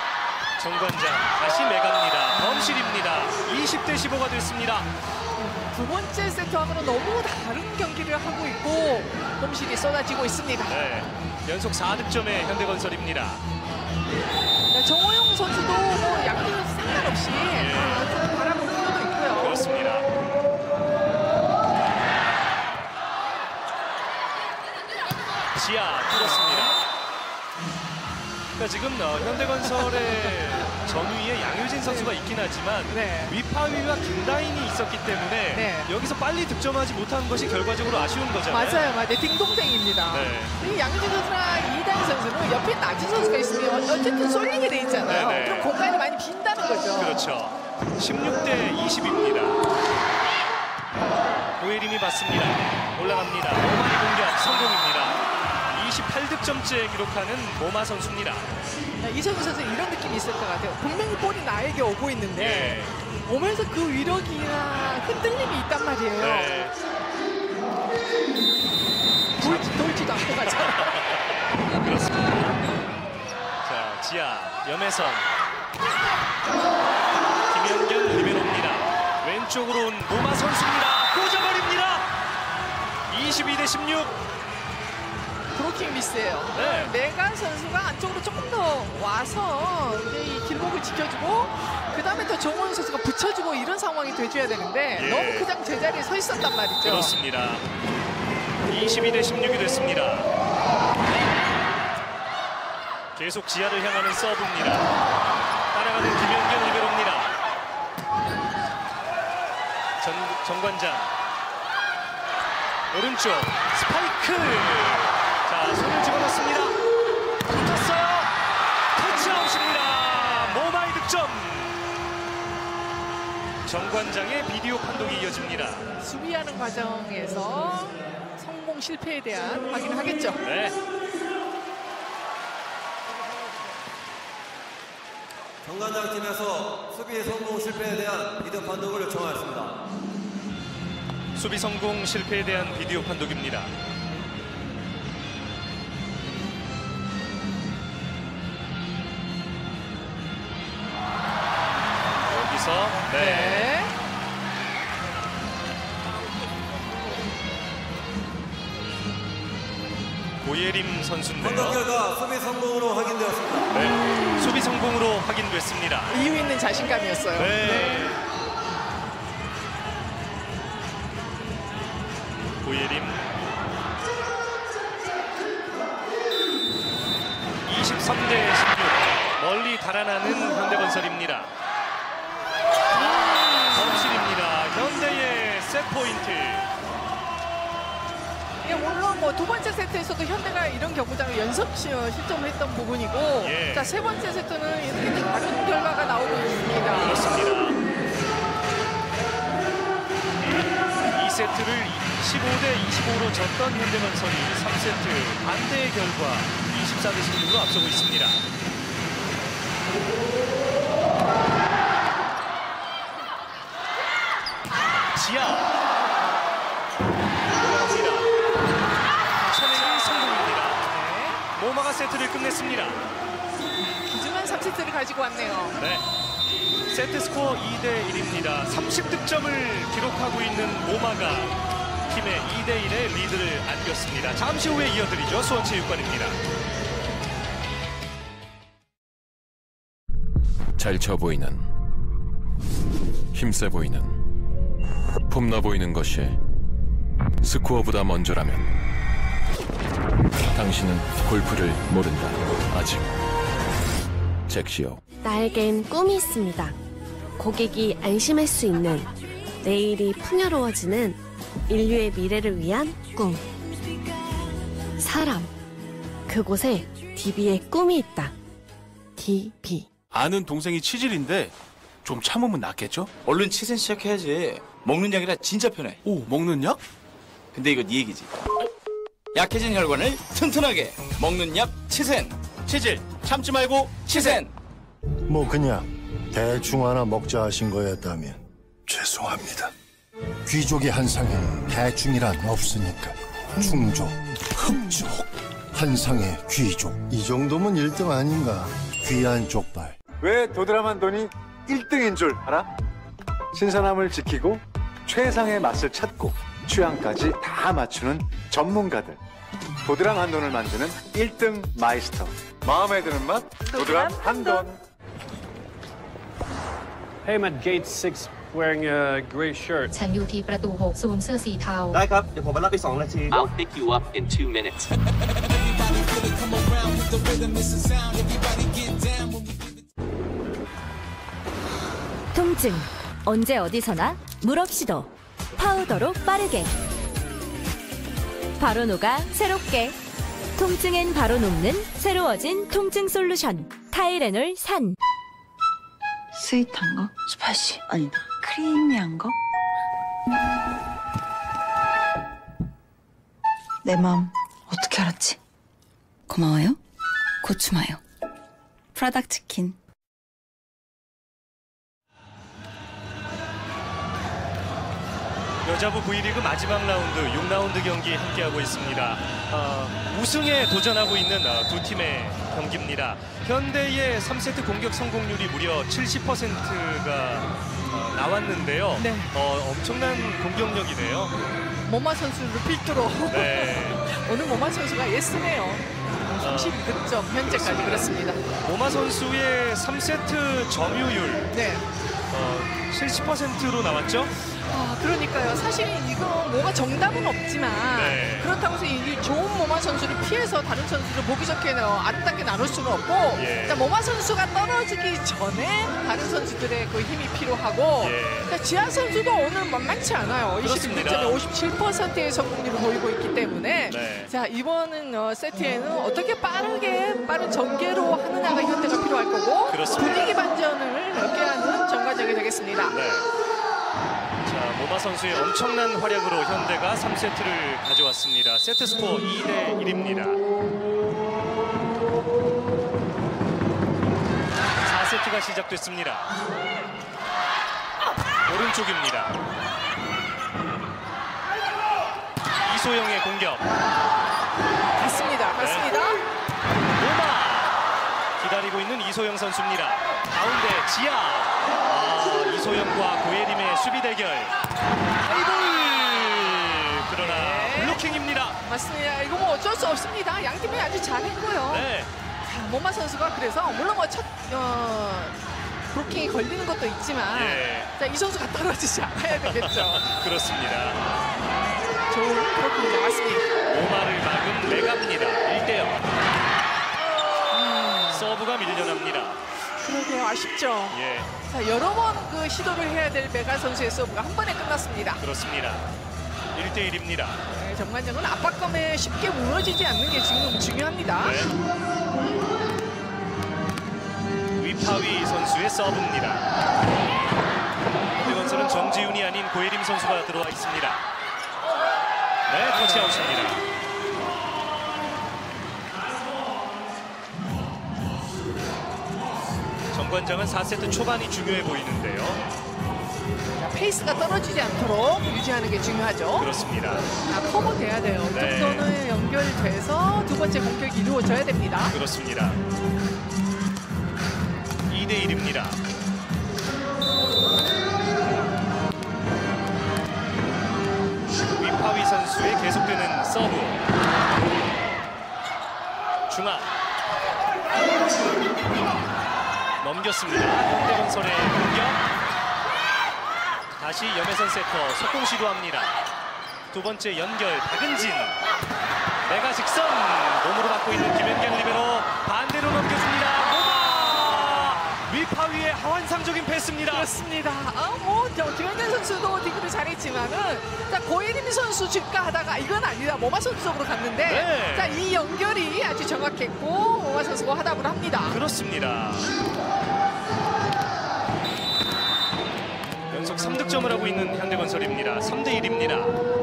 정관장 다시 메가입니다. 범실입니다. 이십 대 십오가 됐습니다. 두 번째 세트하고는 너무 다른 경기를 하고 있고 홈실이 쏟아지고 있습니다. 네, 연속 사 득점의 현대건설입니다. 네, 정호영 선수도 뭐 양팀 상관없이 예. 아, 좀 바라볼 필요도 있고요. 그렇습니다. 지하 뚫었습니다. 그러니까 지금 어, 현대건설의 전위에 양효진 선수가 있긴 하지만 네. 위파위와 김다인이 있었기 때문에 네. 여기서 빨리 득점하지 못한 것이 결과적으로 아쉬운 거잖아요. 맞아요, 맞아요. 딩동댕입니다. 네. 이 양효진 선수랑 이다인 선수는 옆에 낮은 선수가 있으면 어쨌든 쏠리게 돼 있잖아요. 네네. 그럼 공간이 많이 빈다는 거죠. 그렇죠. 십육 대 이십입니다. 고예림이 받습니다. 올라갑니다. 모마의 공격 성공입니다. 이십팔 득점째 기록하는 모마 선수입니다. 이성훈 선수 이런 느낌이 있을 것 같아요. 분명히 볼이 나에게 오고 있는데 예. 오면서 그 위력이나 흔들림이 있단 말이에요. 네. 돌, 돌지도 않고 가잖아요. 그렇습니다. 자, 지하, 염혜선. 김연경 리베로입니다. 왼쪽으로 온 모마 선수입니다. 꽂아버립니다. 이십이 대 십육. 브로킹 미스예요. 네. 메가 선수가 안쪽으로 조금 더 와서 이제 이 길목을 지켜주고 그 다음에 또 정원 선수가 붙여주고 이런 상황이 돼줘야 되는데 예. 너무 그냥 제자리에 서 있었단 말이죠. 그렇습니다. 이십이 대 십육이 됐습니다. 계속 지하를 향하는 서브입니다. 따라가는 김연경 리베로입니다. 전, 정관장 오른쪽 스파이크. 자, 손을 집어넣습니다. 붙었어요. 터치아웃입니다. 모마이 득점. 정관장의 비디오 판독이 이어집니다. 수비하는 과정에서 성공 실패에 대한 확인을 하겠죠. 네. 정관장 팀에서 수비 성공 실패에 대한 비디오 판독을 요청하였습니다. 수비 성공 실패에 대한 비디오 판독입니다. 여기서 네. 네. 고예림 선수인데요. 판독 결과 수비 성공으로 확인되었습니다. 네. 수비 성공으로 확인됐습니다. 이유 있는 자신감이었어요. 네. 네. 고예림 이십삼 대 십육. 멀리 달아나는 현대건설입니다. 홈실입니다. 현대의 셋포인트. 예, 물론 뭐 두 번째 세트에서도 현대가 이런 경구장을 연속 시- 실점을 했던 부분이고 예. 자, 세 번째 세트는 이렇게 좀 다른 결과가 나오고 있습니다. 그렇습니다. 이 세트를 십오 대 이십오로 졌던 현대건설이 삼 세트 반대의 결과 이십사 대 십육으로 앞서고 있습니다. 지하 올라갑니다. 천행이 성공입니다. 모마가 세트를 끝냈습니다. 기중한 삼 세트를 가지고 왔네요. 네. 세트 스코어 이 대 일입니다. 삼십 득점을 기록하고 있는 모마가 팀의 이 대 일의 리드를 안겼습니다. 잠시 후에 이어드리죠. 수원체육관입니다. 잘 쳐 보이는, 힘세 보이는, 폼나 보이는 것이 스코어보다 먼저라면 당신은 골프를 모른다. 아직. 잭시오. 나에겐 꿈이 있습니다. 고객이 안심할 수 있는, 내일이 풍요로워지는 인류의 미래를 위한 꿈. 사람. 그곳에 디비의 꿈이 있다. 디비. 아는 동생이 치질인데 좀 참으면 낫겠죠? 얼른 치센 시작해야지. 먹는 약이라 진짜 편해. 오, 먹는 약? 근데 이거 네 얘기지. 약해진 혈관을 튼튼하게 먹는 약 치센. 치질 참지 말고 치센. 뭐 그냥 대충 하나 먹자 하신 거였다면 죄송합니다. 귀족의 한상에는 대충이란 없으니까 충족, 흡족, 한상의 귀족. 이 정도면 일 등 아닌가. 귀한 족발. 왜 도드라만 돈이 일 등인 줄 알아? 신선함을 지키고 최상의 맛을 찾고 취향까지 다 맞추는 전문가들. 도드람 한돈을 만드는 일 등 마이스터. 마음에 드는 맛 도드람 한돈. Hey, I'm at gate six wearing a gray shirt. ฉันอยู่ที่ประตูหกสวมเสื้อสีเทาได้ครับ เดี๋ยวผมไปรับอีกสองนาที I'll pick you up in two minutes. 통증 언제 어디서나 물 없이도 파우더로 빠르게 바로 녹아 새롭게 통증엔 바로 녹는 새로워진 통증 솔루션 타이레놀 산. 스윗한 거? 스파이시? 아니다. 크리미한 거? 내 마음 어떻게 알았지? 고마워요. 고추마요. 프라닭 치킨. 여자부 V리그 마지막 라운드 육 라운드 경기 함께하고 있습니다. 어, 우승에 도전하고 있는 어, 두 팀의 경기입니다. 현대의 삼 세트 공격 성공률이 무려 칠십 퍼센트가 어, 나왔는데요. 네. 어, 엄청난 공격력이네요. 모마 선수를 필두로 네. 오늘 모마 선수가 예스네요. 삼십이 득점 현재까지 그렇습니다. 모마 선수의 삼 세트 점유율 네. 어, 칠십 퍼센트로 나왔죠? 아, 그러니까요. 사실 이거 뭐가 정답은 없지만 네. 그렇다고 해서 이 좋은 모마 선수를 피해서 다른 선수를 보기 좋게 아름답게 나눌 수는 없고 예. 자, 모마 선수가 떨어지기 전에 다른 선수들의 그 힘이 필요하고 예. 자, 지한 선수도 오늘 만만치 않아요. 이십일 득점에 오십칠 퍼센트의 성공률을 보이고 있기 때문에 네. 자, 이번 어, 세트에는 어떻게 빠르게 빠른 전개로 하느냐가 현대가 필요할 거고 그렇습니다. 분위기 반전을 꾀하는 전과적이 되겠습니다. 네. 자, 모마 선수의 엄청난 활약으로 현대가 삼 세트를 가져왔습니다. 세트 스코어 이 대 일입니다. 사 세트가 시작됐습니다. 오른쪽입니다. 이소영의 공격. 갔습니다. 갔습니다. 모마 기다리고 있는 이소영 선수입니다. 가운데 지하. 아, 이소영과 고예림의 수비 대결. 하이볼. 그러나 네. 블로킹입니다. 맞습니다. 이거 뭐 어쩔 수 없습니다. 양 팀이 아주 잘했고요. 네. 자, 모마 선수가 그래서 물론 뭐 첫 어, 브로킹이 걸리는 것도 있지만 예. 자, 이 선수가 떨어지지 않아야 되겠죠. 그렇습니다. 좋은 브로킹이 나왔습니다. 모마를 막은 메가입니다. 일 대 영. 음. 서브가 밀려납니다. 그러게요. 아쉽죠. 예. 자, 여러 번 그 시도를 해야 될 메가 선수의 서브가 한 번에 끝났습니다. 그렇습니다. 일 대 일입니다. 네, 정관장은 압박감에 쉽게 무너지지 않는 게 지금 중요합니다. 네. 위파위 선수의 서브입니다. 현대건설은 정지훈이 아닌 고예림 선수가 들어와 있습니다. 네, 터치아웃입니다. 정관장은 사 세트 초반이 중요해 보이는데요. 자, 페이스가 떨어지지 않도록 유지하는 게 중요하죠. 그렇습니다. 자, 커버돼야 돼요. 이 네. 정도는 연결돼서 두 번째 공격이 이루어져야 됩니다. 그렇습니다. 이 대 일입니다. 위파위 선수의 계속되는 서브. 중앙. 넘겼습니다. 현대건설의 공격. 다시 염혜선 세터 속공 시도합니다. 두 번째 연결 박은진. 내가 직선 몸으로 받고 있는 김연경 리베로 반대로 넘겨줍니다. 모마 위파위의 하완상적인 패스입니다. 그렇습니다. 아, 뭐 김연경 선수도 디그를 잘했지만은 자, 고예림 선수 질까 하다가 이건 아니다. 모마 선수 쪽으로 갔는데 네. 자, 이 연결이 아주 정확했고 모마 선수가 화답을 합니다. 그렇습니다. 연속 삼 득점을 하고 있는 현대건설입니다. 삼 대 일입니다.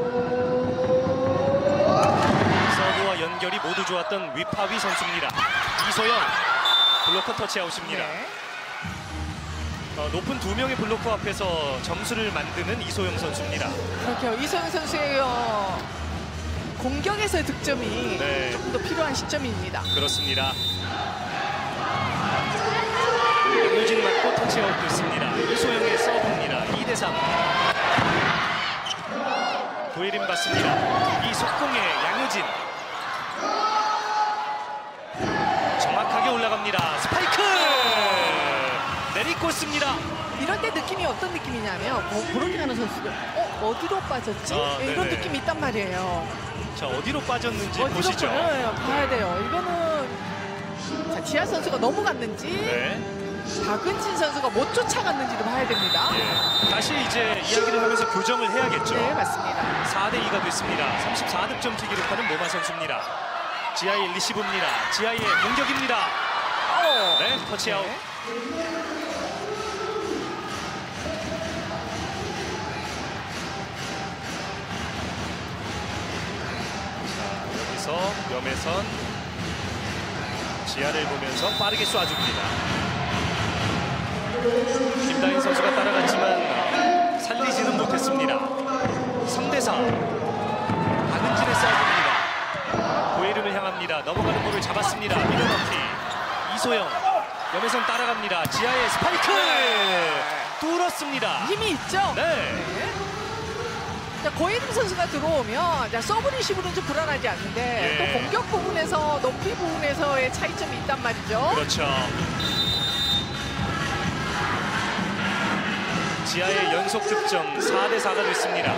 서브와 연결이 모두 좋았던 위파위 선수입니다. 이소영 블로커 터치아웃입니다. 네. 어, 높은 두 명의 블로커 앞에서 점수를 만드는 이소영 선수입니다. 그렇죠. 이소영 선수의 어, 공격에서의 득점이 네. 조금 더 필요한 시점입니다. 그렇습니다. 양효진 맞고 터치아웃 됐습니다. 이소영의 서브입니다. 이 대 삼. 고예림 받습니다. 이 속공에 양효진. 정확하게 올라갑니다. 스파이크! 내리꽂습니다. 이럴 때 느낌이 어떤 느낌이냐면 뭐 브로킹하는 선수들 어? 어디로 빠졌지? 아, 이런 네네. 느낌이 있단 말이에요. 자, 어디로 빠졌는지 어디로 보시죠. 빠져요? 봐야 돼요. 이거는 자, 지하 선수가 넘어갔는지 네. 박은진 선수가 못 쫓아갔는지도 봐야 됩니다. 예. 다시 이제 이야기를 하면서 교정을 해야겠죠. 네, 맞습니다. 사 대 이가 됐습니다. 삼십사 득점치 기록하는 모마 선수입니다. 지하의 리시브입니다. 지하의 공격입니다. 오. 네, 터치아웃. 네. 자, 여기서 염혜선 지하를 보면서 빠르게 쏴줍니다. 김다인 선수가 따라갔지만 살리지는 못했습니다. 삼 대 사. 박은진의 서브입니다. 고예림을 향합니다. 넘어가는 볼을 잡았습니다. 밀어넣기. 이소영. 염혜선 따라갑니다. 지하의 스파이크! 뚫었습니다. 힘이 있죠? 네. 네. 자, 고예림 선수가 들어오면 자, 서브 리시브는 좀 불안하지 않는데 예. 또 공격 부분에서 높이 부분에서의 차이점이 있단 말이죠. 그렇죠. 지하의 연속 득점 사 대 사가 됐습니다.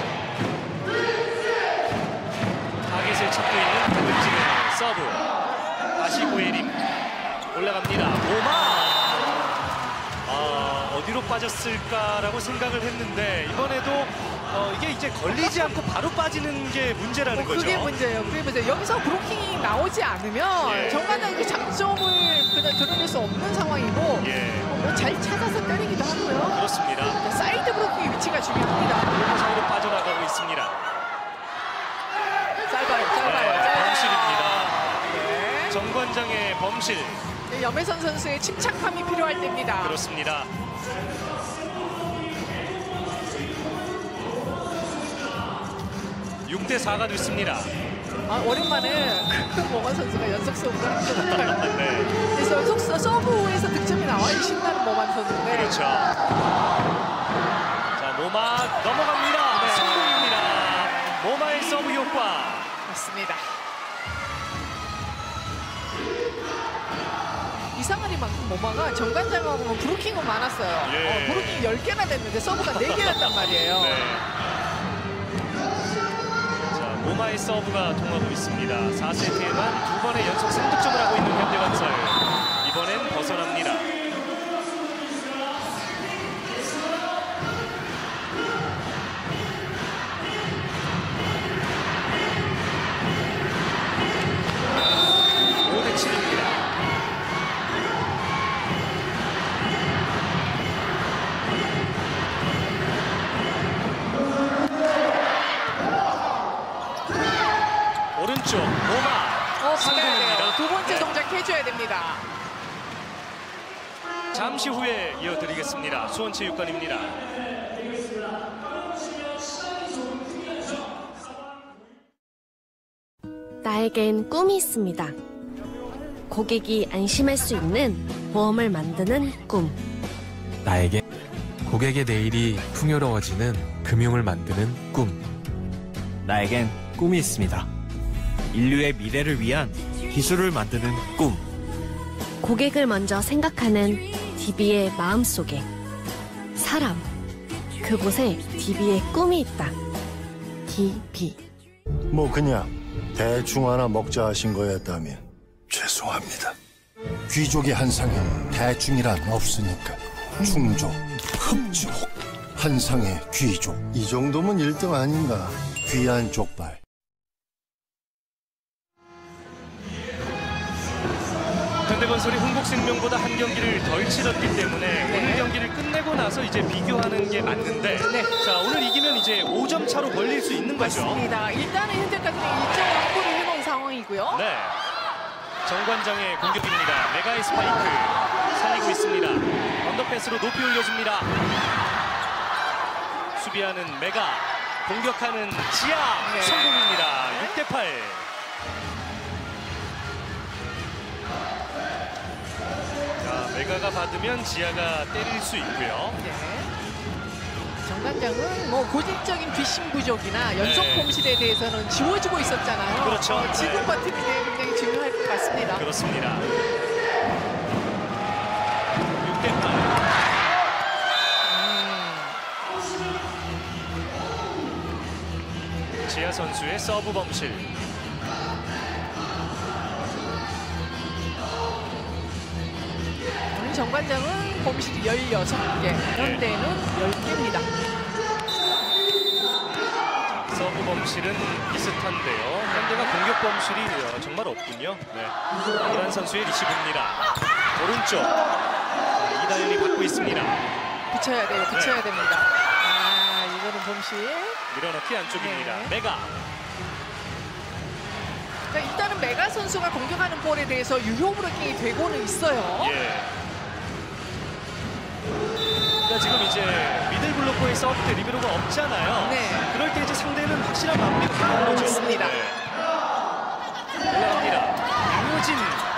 타겟을 찾고 있는 박은진의 서브. 다시 고예림. 올라갑니다. 오마! 아, 어디로 빠졌을까라고 생각을 했는데 이번에도 어, 이게 이제 걸리지 않고 바로 빠지는 게 문제라는 거죠. 그게 문제예요. 그게 문제예요. 여기서 브로킹이 나오지 않으면 예. 정관장이 장점을 그냥 드러낼 수 없는 상황이고 예. 어, 잘 찾아서 때리기도 하고요. 그렇습니다. 자, 사이드 브로킹의 위치가 중요합니다. 사이로 빠져나가고 있습니다. 짧아요. 짧아요. 네, 짧아요. 범실입니다. 네. 정관장의 범실. 네, 염혜선 선수의 침착함이 필요할 때입니다. 그렇습니다. 육 대 사가 됐습니다. 아, 오랜만에 모마 선수가 연속 서브를 한 것 같아요. 네. 그래서 연속 서- 서브에서 득점이 나와야 신나는 모마 선수인데. 그렇죠. 자, 모마 넘어갑니다. 네. 성공입니다. 모마의 서브 효과. 맞습니다. 이상하리만큼 모마가 정관장하고 브로킹은 많았어요. 예. 어, 브로킹이 열 개나 됐는데 서브가 네 개였단 말이에요. 네. 자, 모마의 서브가 통하고 있습니다. 사 세트에만 두 번의 연속 삼 득점을 하고 있는 현대건설. 이번엔 벗어납니다. 오 대 칠입니다. 오른쪽 모마 어, 성공입니다. 돼요. 두 번째 동작 해줘야 됩니다. 잠시 후에 이어드리겠습니다. 수원체육관입니다. 나에겐 꿈이 있습니다. 고객이 안심할 수 있는 보험을 만드는 꿈. 나에게 고객의 내일이 풍요로워지는 금융을 만드는 꿈. 나에겐 꿈이 있습니다. 인류의 미래를 위한 기술을 만드는 꿈. 고객을 먼저 생각하는 디비의 마음속에 사람, 그곳에 디비의 꿈이 있다. 디비. 뭐 그냥 대충 하나 먹자 하신 거였다면 죄송합니다. 귀족의 한상에는 대충이란 없으니까 충족, 흡족, 한상의 귀족. 이 정도면 일 등 아닌가. 귀한 족발. 현대건설이 흥국생명보다 한 경기를 덜 치렀기 때문에 네. 오늘 경기를 끝내고 나서 이제 비교하는 게 맞는데 네. 자, 오늘 이기면 이제 오 점 차로 벌릴 수 있는 거죠. 맞습니다. 일단은 현재까지는 일 점 확보를 해놓은 상황이고요. 네. 정관장의 공격입니다. 메가의 스파이크 살리고 있습니다. 언더패스로 높이 올려줍니다. 수비하는 메가, 공격하는 지하. 네. 성공입니다. 육 대 팔. 자, 메가가 받으면 지하가 때릴 수 있고요. 네. 정관장 정관장은 뭐 고질적인 뒷심 부족이나 연속 네. 범실에 대해서는 지워지고 있었잖아요. 그렇죠. 어, 지금 네. 버티는 게 굉장히 중요할 것 같습니다. 그렇습니다. 육 대 팔. 지아 선수의 서브 범실. 오늘 정관장은 범실이 열여섯 개, 현대는 열 개입니다. 서브 범실은 비슷한데요. 현대가 공격 범실이 어, 정말 없군요. 네. 이란 선수의 리시브입니다. 오른쪽. 자, 이다현이 받고 있습니다. 붙여야 돼요. 붙여야 네. 됩니다. 아, 이거는 범실. 밀어넣기 안쪽입니다. 네. 메가. 그러니까 일단은 메가 선수가 공격하는 볼에 대해서 유효 브로킹이 되고는 있어요. 예. 그러니까 지금 이제 미들 블로커의 서브 때 리베로가 없잖아요. 네. 그럴 때 이제 상대는 확실한 마무리가 가는 거죠. 맞습니다. 네. 올라갑니다. 양효진.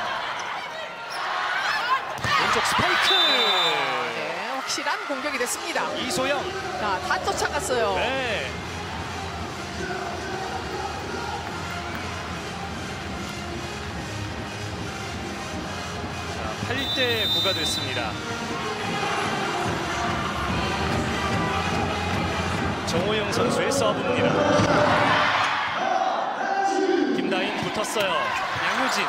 왼쪽 스파이크. 네, 확실한 공격이 됐습니다. 이소영. 자, 다 쫓아갔어요. 네. 자, 팔 대 구가 됐습니다. 정호영 선수의 서브입니다. 김다인 붙었어요. 양효진.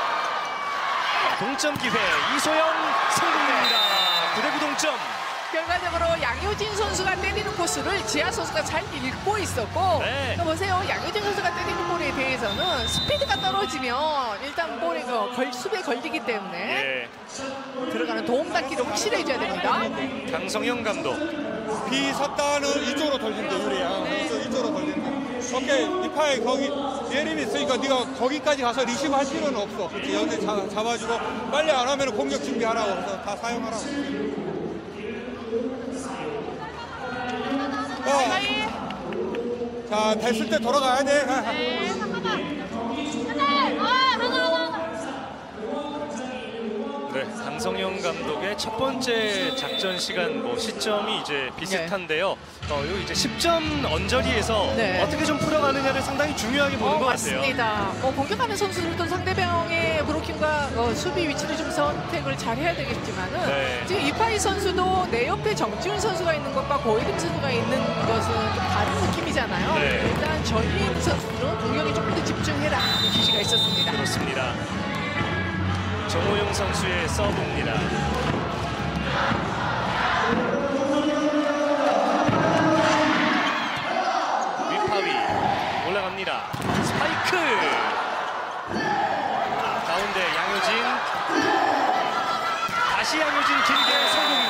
동점 기회. 이소영 성공입니다. 구 대 구 동점. 결과적으로 양효진 선수가 때리는 코스를 지아 선수가 잘 읽고 있었고 네. 그러니까 보세요. 양효진 선수가 때리는 볼에 대해서는 스피드가 떨어지면 일단 볼에 그 걸, 수비에 걸리기 때문에 예. 들어가는 도움 닫기를 확실히 해줘야 됩니다. 강성영 감독. 비 섰다는 이쪽으로 돌린다 유리야. 그래서 이쪽으로 돌린다. 오케이 이파이 거기 예림이 있으니까 네가 거기까지 가서 리시브 할 필요는 없어. 그렇지 여기 잡, 잡아주고 빨리 안 하면 공격 준비하라고 해서 다 사용하라고. 어. 자 됐을 때 돌아가야 돼. 네, 잠깐만. 네, 강성영 감독의 첫 번째 작전 시간 뭐 시점이 이제 비슷한데요. 어, 요 이제 십 점 언저리에서 네. 어떻게 좀 풀어가느냐를 상당히 중요하게 보는 어, 것 같아요. 맞습니다. 뭐 공격하는 선수들도 상대방의 브로킹과 어, 수비 위치를 좀 선택을 잘 해야 되겠지만은 네. 지금 이파이 선수도 내 옆에 정지훈 선수가 있는 것과 고이름 선수가 있는 것은 좀 다른 느낌이잖아요. 네. 일단 전임 선수들은 공격에 조금 더 집중해라 하는 지시가 있었습니다. 그렇습니다. 정호영 선수의 서브입니다. 윗파위 올라갑니다. 스파이크. 가운데 양효진. 다시 양효진 길게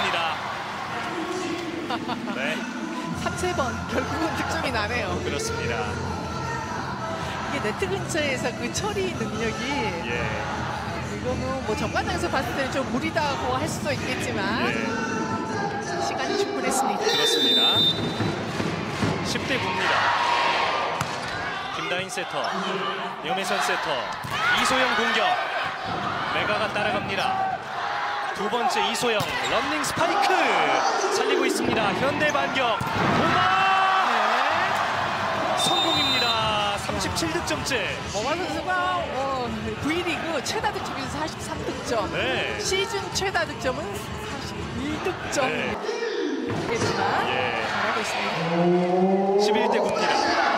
성공입니다. 네, 삼, 세 번 결국은 득점이 나네요. 그렇습니다. 이게 네트 근처에서 그 처리 능력이 예. 이거는 뭐 정관장에서 봤을 때는 좀 무리다고 할 수도 있겠지만 예. 시간이 충분했습니다. 그렇습니다. 십 대 구입니다. 김다인 세터, 염혜선 세터, 이소영 공격. 메가가 따라갑니다. 두 번째 이소영, 런닝 스파이크 살리고 있습니다. 현대 반격, 모마 네. 성공입니다. 삼십칠 득점째. 모마 선수가 어, V리그 최다 득점에서 사십삼 득점, 네. 시즌 최다 득점은 사십일 득점. 네. 겠지만 예. 잘하고 있습니다. 십일 대 구입니다.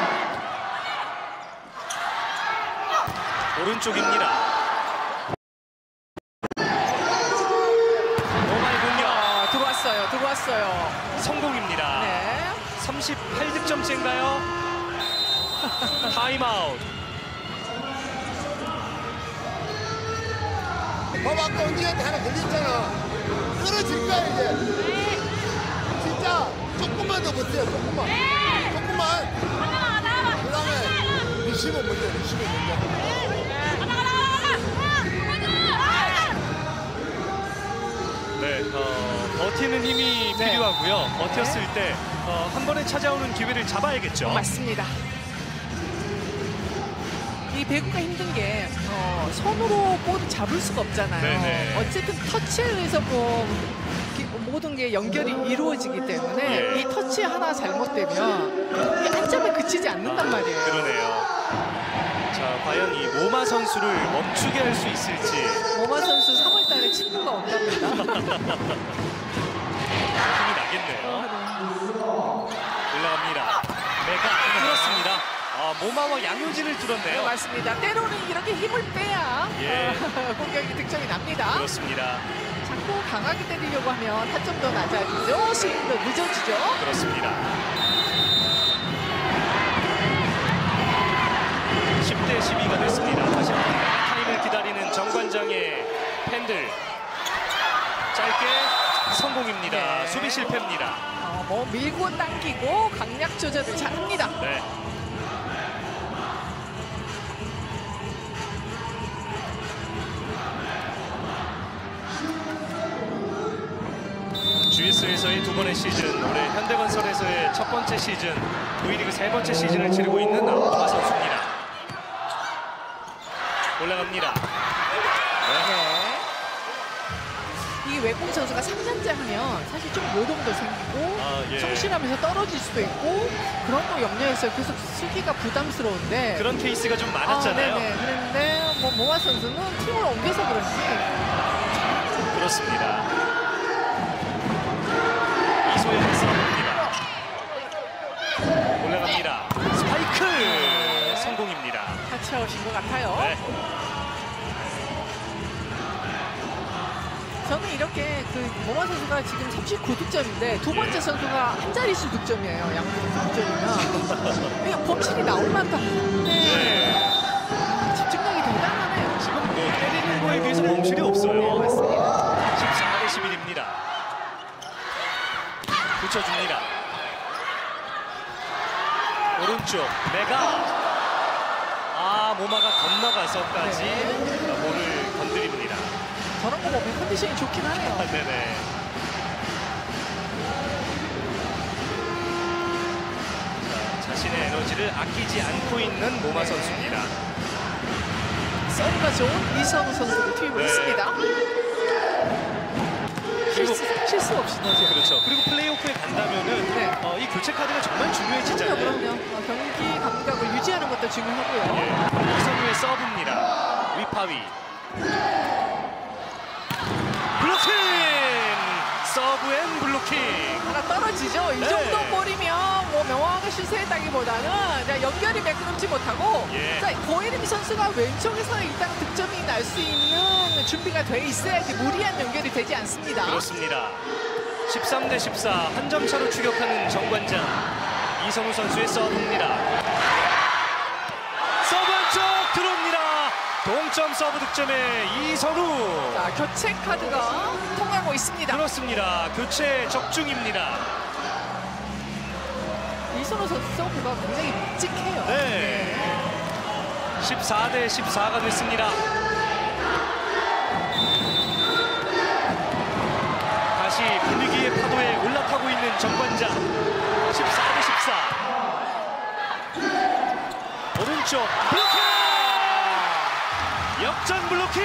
오른쪽입니다. 오마이 공격. 아, 들어왔어요. 들어왔어요. 성공입니다. 네. 삼십팔 득점째인가요? 타임아웃. 봐봐 아까 언니한테 하나 걸렸잖아. 끊어질 거야 이제. 진짜 조금만 더 버텨. 조금만. 조금만. 그 다음에 리시브 먼저 리시브 먼저. 네, 어, 버티는 힘이 네. 필요하고요. 버텼을 때 어, 한 번에 찾아오는 기회를 잡아야겠죠. 맞습니다. 이 배구가 힘든 게 어, 손으로 볼을 잡을 수가 없잖아요. 네네. 어쨌든 터치에 의해서 뭐, 기, 모든 게 연결이 이루어지기 때문에 예. 이 터치 하나 잘못되면 이게 한 점에 그치지 않는단 말이에요. 그러네요. 자, 과연 이 모마 선수를 멈추게 할 수 있을지. 모마 선수 삼월 달에 친구가 온답니다. 힘이 나겠네요. 올라갑니다. 메가 뚫었습니다. 아, 모마와 양효진을 뚫었네요. 네, 맞습니다. 때로는 이렇게 힘을 빼야 예. 공격이 득점이 납니다. 그렇습니다. 자꾸 강하게 때리려고 하면 타점도 낮아지죠. 스윙도 늦어지죠. 그렇습니다. 십 대 십이가 됐습니다. 다시 한번 타임을 기다리는 정관장의 팬들. 짧게 성공입니다. 네. 수비 실패입니다. 어, 뭐 밀고 당기고 강약 조절을 잘합니다. 네. 지에스에서의 두 번의 시즌, 올해 현대건설에서의 첫 번째 시즌, V리그 세 번째 시즌을 치르고 있는 모마 선수입니다. 올라갑니다. 네. 이 외국 선수가 삼 년째 하면 사실 좀 요동도 생기고 아, 예. 성실하면서 떨어질 수도 있고 그런 거 염려해서 계속 쓰기가 부담스러운데 그런 케이스가 좀 많았잖아요. 아, 네네. 그런데 뭐 모마 선수는 팀을 옮겨서 그런지 그렇습니다. 이소연의 서브입니다. 올라갑니다. 스파이크 네. 성공입니다. 하차오신 것 같아요. 네. 저는 이렇게 그 모마 선수가 지금 삼십구 득점인데 두 번째 선수가 한 자릿수 득점이에요. 양쪽 득점이면 그냥 범실이 나올 만도 한데 네. 집중력이 대단하네요. 지금 뭐 때리는 거에 비해서 범실이 없어요. 네, 맞습니다. 십사 대 십일입니다. 붙여줍니다. 오른쪽 메가. 아, 모마가 건너가서까지 네. 볼을 건드립니다. 저런 거 보면 컨디션이 좋긴 하네요. 아, 네네. 자, 자신의 에너지를 아끼지 않고 있는 모마 선수입니다. 서브가 좋은 이선우 선수를 투입을 네. 했습니다. 실수, 실수 없이 넣어줘요. 그렇죠. 그리고 플레이오프에 간다면은 네. 어, 이 교체 카드가 정말 중요해지잖아요. 그럼요, 그럼요. 어, 경기 감각을 유지하는 것도 중요하고요. 예. 이선우의 서브입니다. 위파위. 블로킹! 서브 앤 블로킹. 하나 떨어지죠. 이 네. 정도 볼이면 뭐 명확하게 실수했다기보다는 자, 연결이 매끄럽지 못하고 예. 자, 고이름이 선수가 왼쪽에서 일단 득점이 날 수 있는 준비가 돼 있어야지 무리한 연결이 되지 않습니다. 그렇습니다. 십삼 대 십사 한 점 차로 추격하는 정관장. 이선우 선수의 서브입니다. 서브 한쪽 들어옵니다. 동점 서브 득점에 이선우. 자, 교체 카드가 통하고 있습니다. 그렇습니다. 교체 적중입니다. 이선우 선수 서브가 굉장히 묵직해요. 네. 십사 대 십사가 됐습니다. 다시 분위기의 파도에 올라타고 있는 정관장. 십사 대 십사. 오른쪽 블로킹! 역전 블로킹!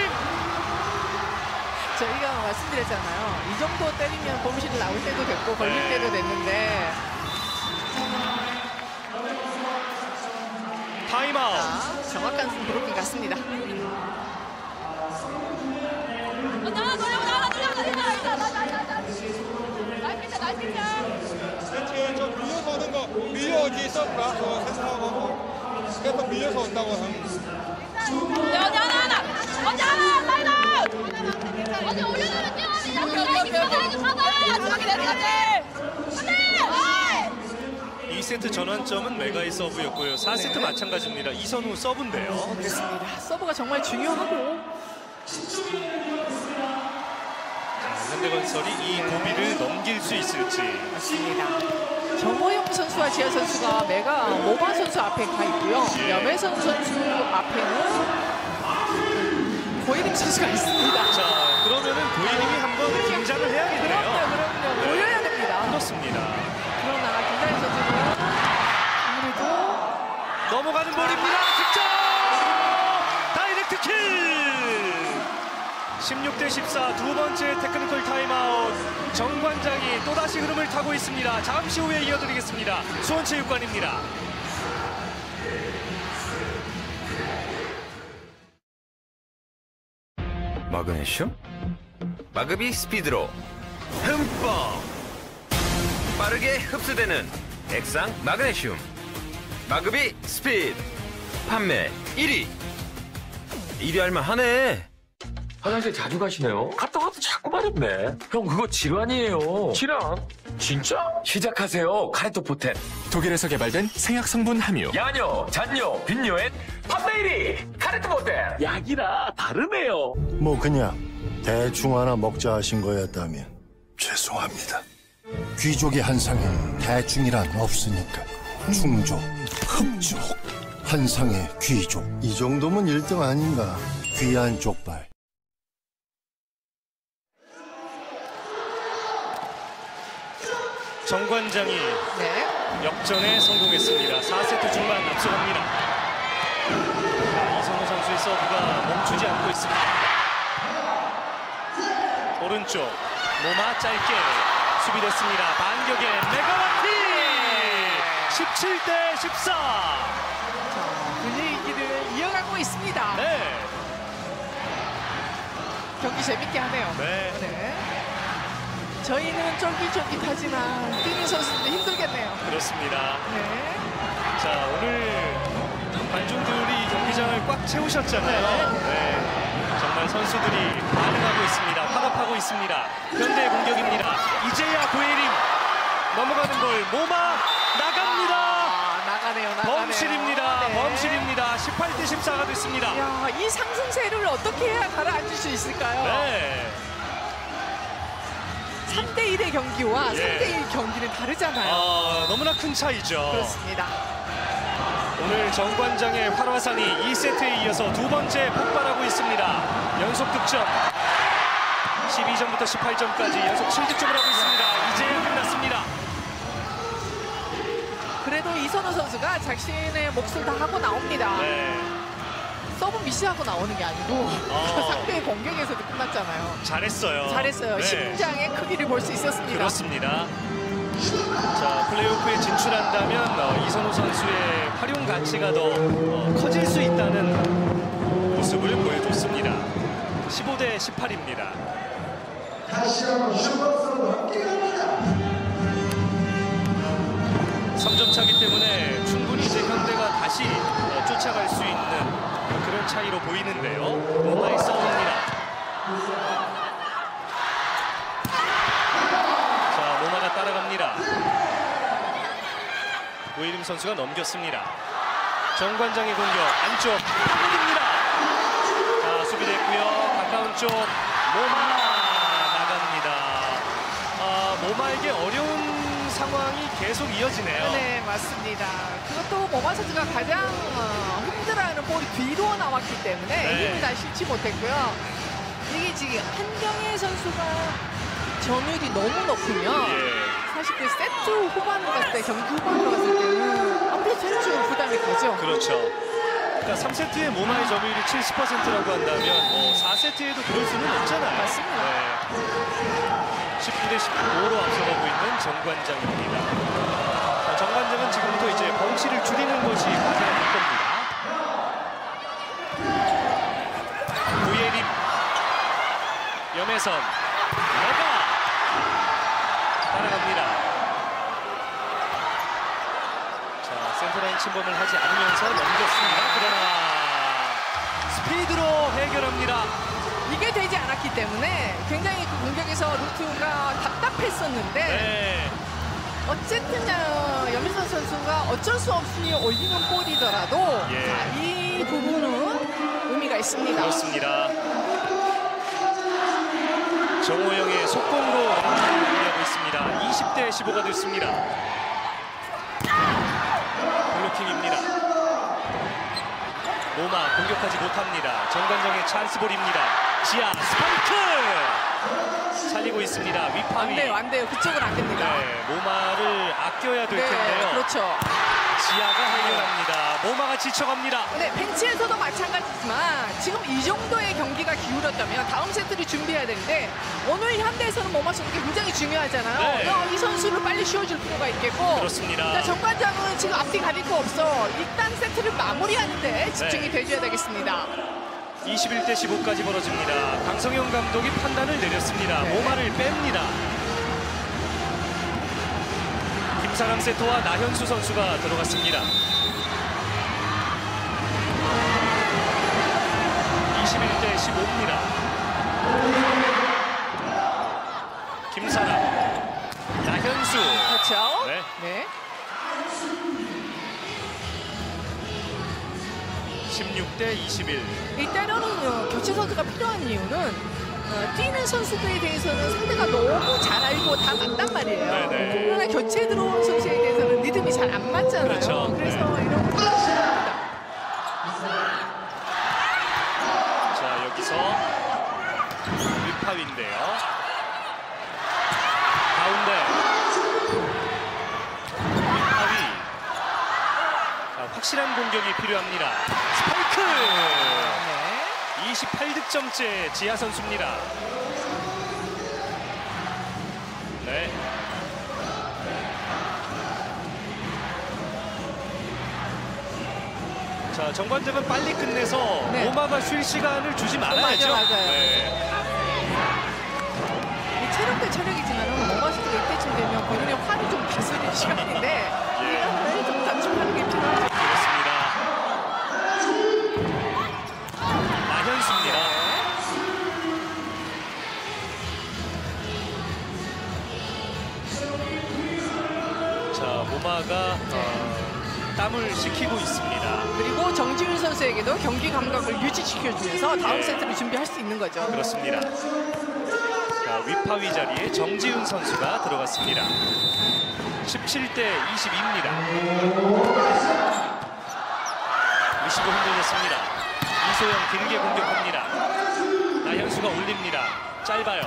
저희가 말씀드렸잖아요. 이 정도 때리면 범실 나올 때도 됐고 걸릴 네. 때도 됐는데 타임아웃. 자, 정확한 블로킹 같습니다. 그렇지, 좀 밀려서 오는 거 밀려오지 서브라 저 생각하고 계속 밀려서 온다고 하면 이 세트 전환점은 메가의 서브였고요. 사 세트 네. 마찬가지입니다. 이선우 서브인데요. 그렇습니다. 서브가 정말 중요하고 현대건설이 이 고비를 넘길 수 있을지. 맞습니다. 정호영 선수와 지아 선수가 메가 모마 선수 앞에 가 있고요. 예. 염혜선 선수 앞에는 고이림 선수가 있습니다. 자, 그러면은 고이림이 한번 긴장을 해야겠네요. 그럼요, 그럼요. 네. 보여야 됩니다. 그렇습니다. 그러나 김다희 선수는 아무래도 넘어가는 볼입니다. 득점! 다이렉트 킬! 십육 대 십사 두 번째 테크니컬 타임아웃. 정관장이 또다시 흐름을 타고 있습니다. 잠시 후에 이어드리겠습니다. 수원체육관입니다. 마그네슘? 마급이 스피드로 흠뻑 빠르게 흡수되는 액상 마그네슘. 마급이 스피드 판매 일 위. 일 위 할만 하네. 화장실 자주 가시네요. 갔다 와도 자꾸 마렵네. 형 그거 질환이에요. 질환? 진짜? 시작하세요. 카레토 포텐. 독일에서 개발된 생약 성분 함유. 야뇨, 잔뇨, 빈뇨엔 판매 일 위. 카레토 포텐. 약이라 다르네요. 뭐 그냥 대충 하나 먹자 하신 거였다면 죄송합니다. 귀족의 한상에는 대충이란 없으니까 충족, 흡족, 한상의 귀족. 이 정도면 일 등 아닌가. 귀한 족발. 정관장이 네. 역전에 성공했습니다. 사 세트 중반 앞서갑니다. 이성호 선수의 서브가 멈추지 않고 있습니다. 오른쪽 모마 짧게 수비됐습니다. 반격에 메가와티 십칠 대 십사. 자, 분위기를 이어가고 있습니다. 네. 경기 재밌게 하네요. 네. 네. 저희는 쫄깃쫄깃하지만 뛰는 선수들도 힘들겠네요. 그렇습니다. 네. 자, 오늘 관중들이 경기장을 꽉 채우셨잖아요. 네. 정말 선수들이 반응하고 있습니다. 화답하고 있습니다. 현대의 공격입니다. 이제야 고예림 넘어가는 볼 모마 나갑니다. 아, 나가네요. 나가네요. 범실입니다. 네. 범실입니다. 십팔 대 십사가 됐습니다. 야, 이 상승세를 어떻게 해야 가라앉을 수 있을까요? 네. 삼 대 일의 경기와 예. 삼 대 일 경기는 다르잖아요. 아, 너무나 큰 차이죠. 그렇습니다. 오늘 정관장의 활화산이 이 세트에 이어서 두 번째 폭발하고 있습니다. 연속 득점. 십이 점부터 십팔 점까지 연속 칠 득점을 하고 있습니다. 이제 끝났습니다. 그래도 이선호 선수가 자신의 몫을 다 하고 나옵니다. 네. 서브 미스하고 나오는 게 아니고 어. 상대의 공격에서도 끝났잖아요. 잘했어요. 잘했어요. 네. 심장의 크기를 볼 수 있었습니다. 그렇습니다. 자, 플레이오프에 진출한다면 어, 이선호 선수의 활용 가치가 더 어, 커질 수 있다는 모습을 보여줬습니다. 십오 대 십팔입니다. 다시 한번 슈퍼스로 함께 갑니다. 삼 점 차기 때문에 충분히 이제 현대가 다시 어, 쫓아갈 수 있는 그런 차이로 보이는데요. 모마의 싸움입니다. 자, 모마가 따라갑니다. 고예림 선수가 넘겼습니다. 정관장의 공격 안쪽 합니다. 자, 수비됐고요. 가까운 쪽 모마 나갑니다. 아, 모마에게 어려운 상황이 계속 이어지네요. 네, 맞습니다. 그것도 모마 선수가 가장 어, 힘들어하는 볼이 뒤로 나왔기 때문에 네. 힘을 다 실지 못했고요. 이게 지금 한경혜 선수가 점유율이 너무 높으면 예. 사실 그 세트 후반으로 갔을 때, 경기 후반으로 갔을 때는 아무래도 체력적으로 부담이 가죠. 그렇죠. 그러니까 삼 세트에 모마의 점유율이 칠십 퍼센트라고 한다면 뭐 사 세트에도 그럴 수는 없잖아요. 맞습니다. 네. 십구 대 십오로 앞서가고 있는 정관장입니다. 자, 정관장은 지금부터 이제 범실을 줄이는 것이 과제가 될 겁니다. 고예림, 염혜선, 내가 따라갑니다. 자, 센터라인 침범을 하지 않으면서 넘겼습니다. 그러나 스피드로 해결합니다. 이게 되지 않았기 때문에 굉장히 그 공격에서 루트가 답답했었는데 네. 어쨌든 염혜선 선수가 어쩔 수 없이 올리는 볼이더라도 예. 자, 이 부분은 의미가 있습니다. 그렇습니다. 정호영의 속공으로 연결하고 있습니다. 이십 대 십오가 됐습니다. 블로킹입니다. 모마 공격하지 못합니다. 정관장의 찬스볼입니다. 지하 스파이크 살리고 있습니다. 위파위. 안 돼요, 안 돼요. 그쪽은 안 됩니다. 네, 모마를 아껴야 될 네, 텐데요. 그렇죠. 지아가 해결합니다. 모마가 지쳐갑니다. 네, 벤치에서도 마찬가지지만 지금 이 정도의 경기가 기울었다면 다음 세트를 준비해야 되는데 오늘 현대에서는 모마 선수가 굉장히 중요하잖아요. 네. 어, 이 선수를 빨리 쉬어줄 필요가 있겠고. 그렇습니다. 자, 정관장은 지금 앞뒤 가릴 거 없어. 일단 세트를 마무리하는데 집중이 네. 돼줘야 되겠습니다. 이십일 대 십오까지 벌어집니다. 강성현 감독이 판단을 내렸습니다. 네. 모마를 뺍니다. 김사랑 세터와 나현수 선수가 들어갔습니다. 이십일 대 십오입니다. 김사랑, 나현수. 그렇죠. 네. 네. 십육 대 이십일. 일단은 어, 교체 선수가 필요한 이유는 어, 뛰는 선수들에 대해서는 상대가 너무 잘 알고 다 맞단 말이에요. 네네. 그러나 교체 들어온 선수에 대해서는 리듬이 잘 안 맞잖아요. 그렇죠. 그래서 네. 이런 거 필요합니다. 자, 여기서 위파위인데요. 가운데 위파위. 자, 확실한 공격이 필요합니다. 스파이크! 네. 이십팔 득점째 지하 선수입니다. 네. 자, 정관장은 빨리 끝내서 네. 모마가 쉴 시간을 주지 말아야죠. 맞아요, 맞아요. 네. 이 체력 대 체력이지만 모마 선수가 이때쯤 되면 본인의 화를 좀 다스릴 시간인데 예. 좀 단축하는 게 필요하죠. 그렇습니다. 나현수입니다. 자, 모마가 어, 땀을 식히고 있습니다. 그리고 정지훈 선수에게도 경기 감각을 유지시켜주면서 다음 네. 세트를 준비할 수 있는 거죠. 그렇습니다. 자, 위파위 자리에 정지훈 선수가 들어갔습니다. 십칠 대 이십이입니다. 리시브 흔들렸습니다. 이소영 길게 공격합니다. 나현수가 올립니다. 짧아요.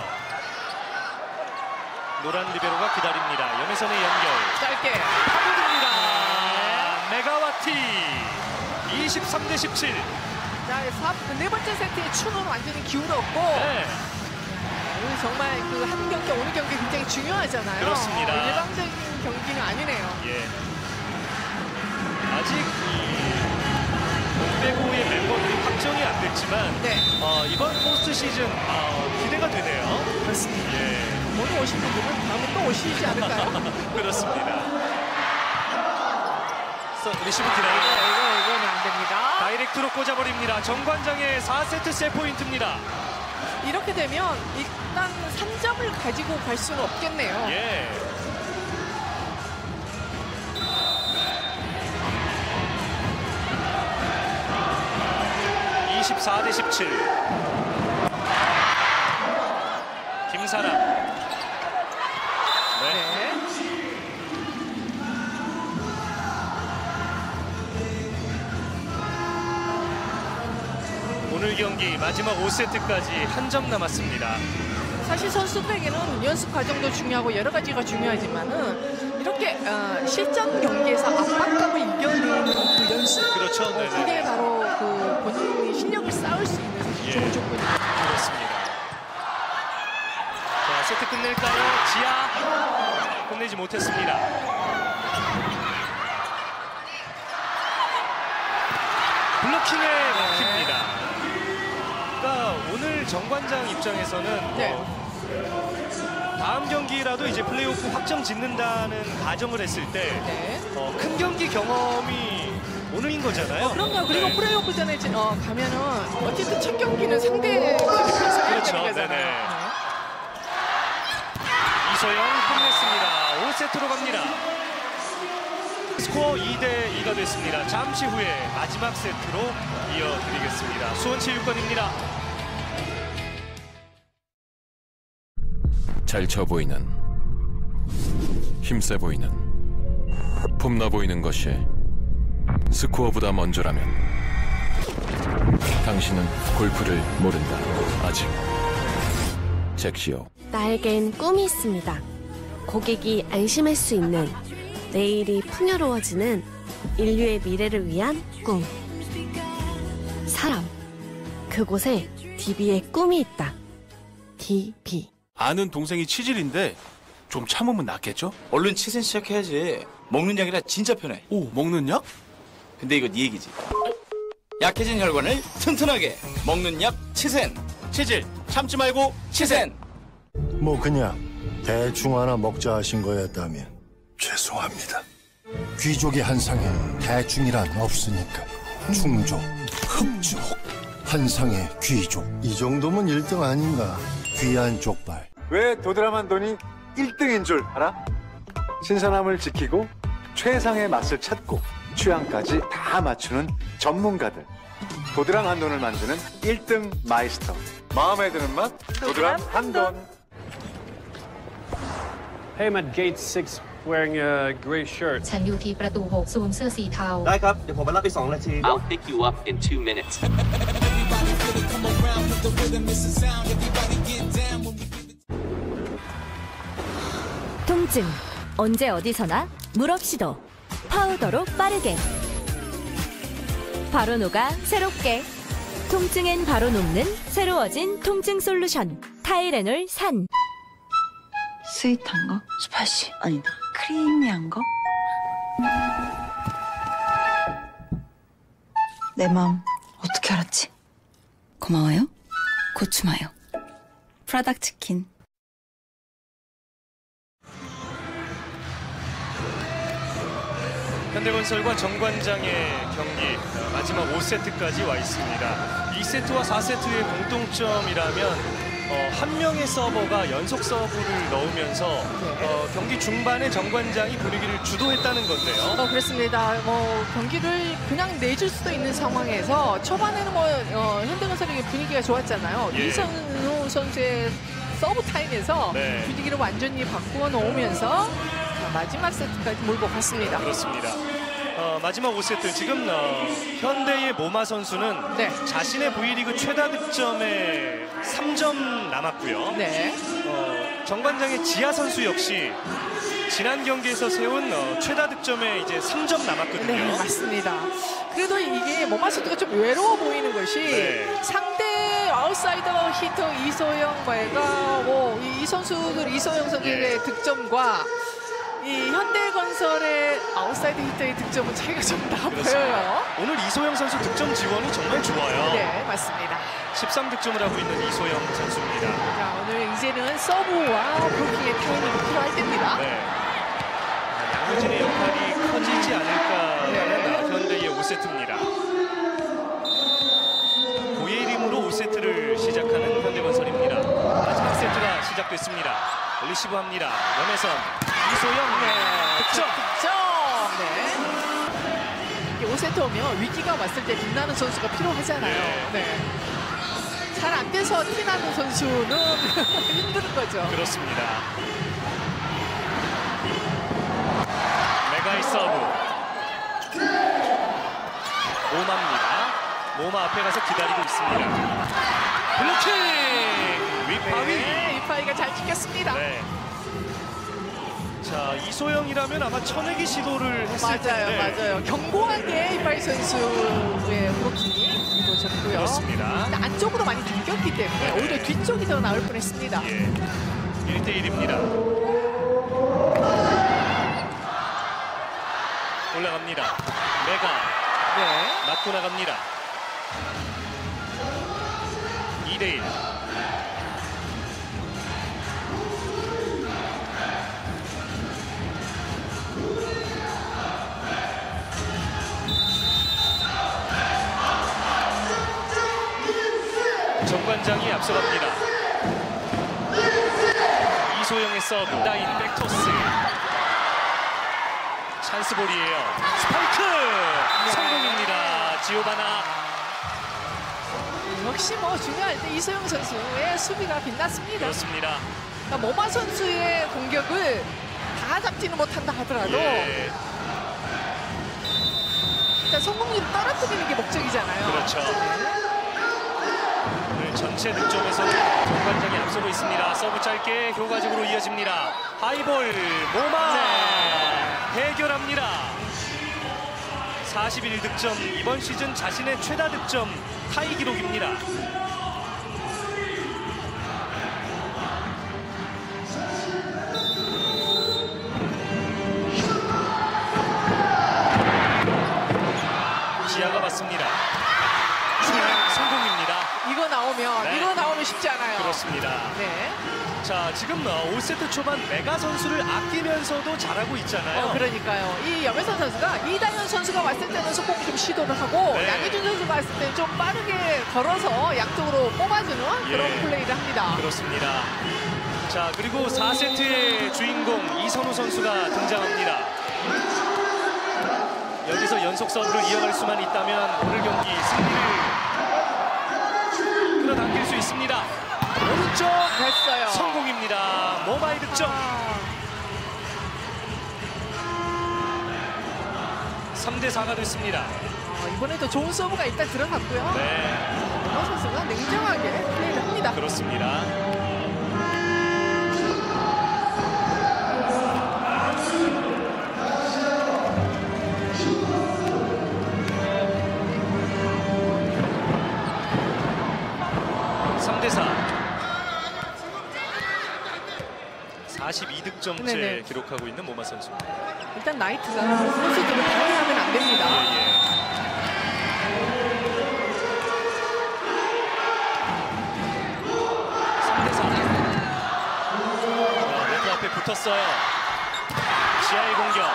노란 리베로가 기다립니다. 염혜선의 연결. 짧게 파고듭니다. 메가와티 이십삼 대 십칠. 자, 사, 네 번째 세트의 추는 완전히 기울었고 네. 오늘 정말 그 한 경기 오늘 경기 굉장히 중요하잖아요. 그렇습니다. 어, 일방적인 경기는 아니네요. 예. 아직 몬베고의 멤버들이 확정이 안 됐지만 네. 어, 이번 포스트 시즌 어, 기대가 되네요. 그렇습니다. 예. 오늘 오신 분들은 다음에 또 오시지 않을까요? 그렇습니다. 서, 리시브 이거, 기다리고 이거, 이거는 안 됩니다. 다이렉트로 꽂아버립니다. 정관장의 사 세트 세 포인트입니다. 이렇게 되면 일단 삼 점을 가지고 갈 수는 없겠네요. 예. 이십사 대 십칠. 김사랑. 네. 네. 오늘 경기 마지막 오 세트까지 한 점 남았습니다. 사실 선수들에게는 연습 과정도 중요하고 여러 가지가 중요하지만은 이렇게 어, 실전 경기에서 압박감을 이겨내는 그 연습. 그렇죠. 어, 네네. 그게 바로 그 본인이 실력을 쌓을 수 있는 예. 좋은 조건입니다. 그렇습니다. 자, 세트 끝낼까요? 지아 끝내지 못했습니다. 블로킹에 막힙니다. 그러니까 오늘 정관장 입장에서는 네. 어, 다음 경기라도 이제 플레이오프 확정 짓는다는 가정을 했을 때 어, 네. 큰 경기 경험이 오늘인 거잖아요. 어, 그런가요? 그리고 네. 플레이오프 전에 어, 가면은 어쨌든 첫 경기는 상대 그렇죠. 네네. 이소영 끝냈습니다. 오 세트로 갑니다. 스코어 이 대 이가 됐습니다. 잠시 후에 마지막 세트로 이어드리겠습니다. 수원체육관입니다. 잘 쳐 보이는, 힘세 보이는, 폼나 보이는 것이 스코어보다 먼저라면 당신은 골프를 모른다. 아직. 잭시오. 나에겐 꿈이 있습니다. 고객이 안심할 수 있는, 내일이 풍요로워지는 인류의 미래를 위한 꿈. 사람. 그곳에 디비의 꿈이 있다. 디비. 아는 동생이 치질인데 좀 참으면 낫겠죠? 얼른 치센 시작해야지. 먹는 약이라 진짜 편해. 오, 먹는 약? 근데 이거 네 얘기지. 약해진 혈관을 튼튼하게 먹는 약 치센. 치질 참지 말고 치센. 뭐 그냥 대충 하나 먹자 하신 거였다면 죄송합니다. 귀족의 한상에는 대충이란 없으니까 충족, 흡족, 한상의 귀족. 이 정도면 일 등 아닌가. 귀한 족발. 왜 도드라만 돈이 일 등인 줄 알아? 신선함을 지키고 최상의 맛을 찾고 취향까지 다 맞추는 전문가들. 도드람 한돈을 만드는 일 등 마이스터. 마음에 드는 맛 도드람 한돈. Hey, I'm at gate six wearing a gray shirt. ฉันอยู่ที่ประตูหกสวมเสื้อสีเทาได้ครับ เดี๋ยวผมไปรับไปสองนาที I'll pick you up in two minutes. 통증 언제 어디서나 물 없이도 파우더로 빠르게 바로 녹아 새롭게 통증엔 바로 녹는 새로워진 통증 솔루션 타이레놀 산. 스윗한 거? 스파이시? 아니다. 크리미한 거? 내 마음 어떻게 알았지? 고마워요. 고추마요. 프라닭 치킨. 현대건설과 정관장의 경기 마지막 오 세트까지 와 있습니다. 이 세트와 사 세트의 공통점이라면 어, 한 명의 서버가 연속 서브를 넣으면서 어, 경기 중반에 정관장이 분위기를 주도했다는 건데요. 어, 그렇습니다. 뭐 경기를 그냥 내줄 수도 있는 상황에서 초반에는 뭐 어, 현대건설의 분위기가 좋았잖아요. 예. 이성우 선수의 서브 타임에서 네. 분위기를 완전히 바꾸어 놓으면서 마지막 세트까지 몰고 갔습니다. 그렇습니다. 어, 마지막 오 세트 지금 어, 현대의 모마 선수는 네. 자신의 V리그 최다 득점에 삼 점 남았고요. 네. 어, 정관장의 지하 선수 역시 지난 경기에서 세운 어, 최다 득점에 이제 삼 점 남았거든요. 네, 맞습니다. 그래도 이게 모마 선수가 좀 외로워 보이는 것이 네. 상대 아웃사이더 히터 이소영 말과 뭐 이 선수들 이소영 선수의 예. 득점과 이 현대건설의 아웃사이드 히터의 득점은 차이가 좀 나 보여요. 오늘 이소영 선수 득점 지원이 정말 좋아요. 네, 맞습니다. 십삼 득점을 하고 있는 이소영 선수입니다. 자, 오늘 이제는 서브와 브로킹의 타이밍이 필요할 때입니다. 네. 양효진의 역할이 커지지 않을까 하는 현대의 오 세트입니다. 고예림으로 오 세트를 시작하는 현대건설입니다. 마지막 세트가 시작됐습니다. 리시브합니다. 연혜선 이소영 네, 득점. 득점. 네. 오 세트 오면 위기가 왔을 때 빛나는 선수가 필요하잖아요. 네. 잘 안 돼서 티나는 선수는 힘든 거죠. 그렇습니다. 메가이 서브. 모마입니다. 모마 앞에 가서 기다리고 있습니다. 블로킹! 위파위! 네, 위파위가 잘 찍혔습니다. 네. 자, 이소영이라면 아마 쳐내기 시도를 했을 맞아요, 텐데. 맞아요. 견고하게 이파이 선수의 브로킹이 이루어졌고요. 그렇습니다. 안쪽으로 많이 당겼기 때문에 네. 오히려 뒤쪽이 더 나올 뻔했습니다. 예. 일 대 일입니다. 올라갑니다. 메가 네. 맞고 나갑니다. 이 대 일. 정관장이 앞서갑니다. 이소영의 서브, 라인 백토스. 찬스볼이에요. 스파이크! 네. 성공입니다. 지오바나. 역시 뭐 중요할 때 이소영 선수의 수비가 빛났습니다. 그렇습니다. 그러니까 모마 선수의 공격을 다 잡지는 못한다 하더라도 예. 일단 성공률을 떨어뜨리는 게 목적이잖아요. 그렇죠. 오늘 전체 득점에서 정관장이 앞서고 있습니다. 서브 짧게 효과적으로 이어집니다. 하이볼 모마 네. 해결합니다. 사십일 득점, 이번 시즌 자신의 최다 득점 타이 기록입니다. 지아가 맞습니다. 성공입니다. 이거 나오면 네. 이거 나오면 쉽지 않아요. 그렇습니다. 네. 자, 지금 오 세트 초반 메가 선수를 아끼면서도 잘하고 있잖아요. 어, 그러니까요. 이 염혜선 선수가 이다현 선수가 왔을 때는 속공 좀 시도를 하고 네. 양혜준 선수가 왔을 때는 좀 빠르게 걸어서 양쪽으로 뽑아주는 그런 예. 플레이를 합니다. 그렇습니다. 자, 그리고 사 세트의 주인공 이선우 선수가 등장합니다. 여기서 연속 서브를 이어갈 수만 있다면 오늘 경기 승리를 끌어당길 수 있습니다. 오른쪽 됐어요. 성공입니다. 모바일 득점. 삼 대 사가 됐습니다. 어, 이번에도 좋은 서브가 일단 들어갔고요. 네. 노마 선수가 냉정하게 플레이를 합니다. 그렇습니다. 삼 대 사. 사십이 득점째 네네. 기록하고 있는 모마 선수. 일단 나이트가 선수들을 방해하면 안 됩니다. 예, 예. 삼 대 사. 자, 네트 앞에 붙었어요. 지하의 공격.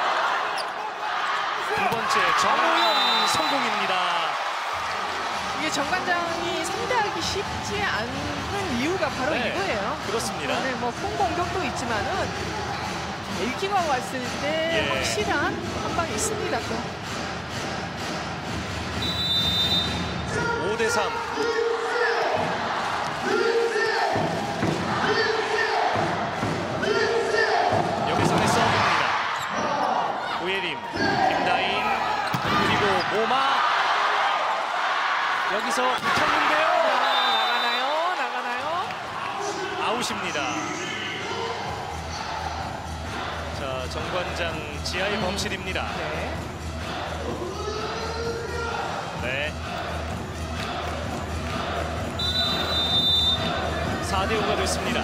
두 번째 정우영 성공입니다. 이게 정관장이 상대하기 쉽지 않은 이유가 바로 네, 이거예요. 그렇습니다. 네, 뭐 공공격도 있지만은 일기가 왔을 때 예. 확실한 한 방이 있습니다. 또. 오 대 삼. 여기서의 서브입니다. 오예림, 김다인, 그리고 모마. 여기서 붙었는데요. 나가나요? 나가나요? 아웃입니다. 자, 정관장 지하의 범실입니다. 네. 네. 사 대 오가 됐습니다.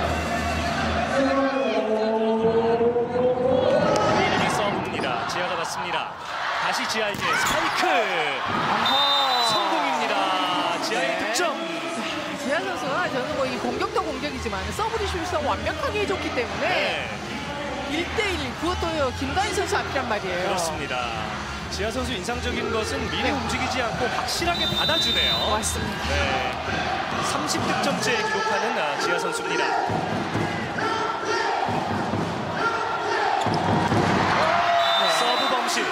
이름이 서브입니다. 지하가 받습니다. 다시 지하에게 스파이크. 아하. 성공입니다. 지하의 네. 득점. 지하 선수가 저는 뭐 이 공격도 공격이지만 서브리슛을 완벽하게 해줬기 때문에 네. 일 대 일 그것도 김다인 선수 앞이란 말이에요. 그렇습니다. 지하 선수 인상적인 것은 미리 움직이지 않고 확실하게 받아주네요. 맞습니다. 네. 삼십 득점째 기록하는 아, 지하 선수입니다. 네. 서브 범실.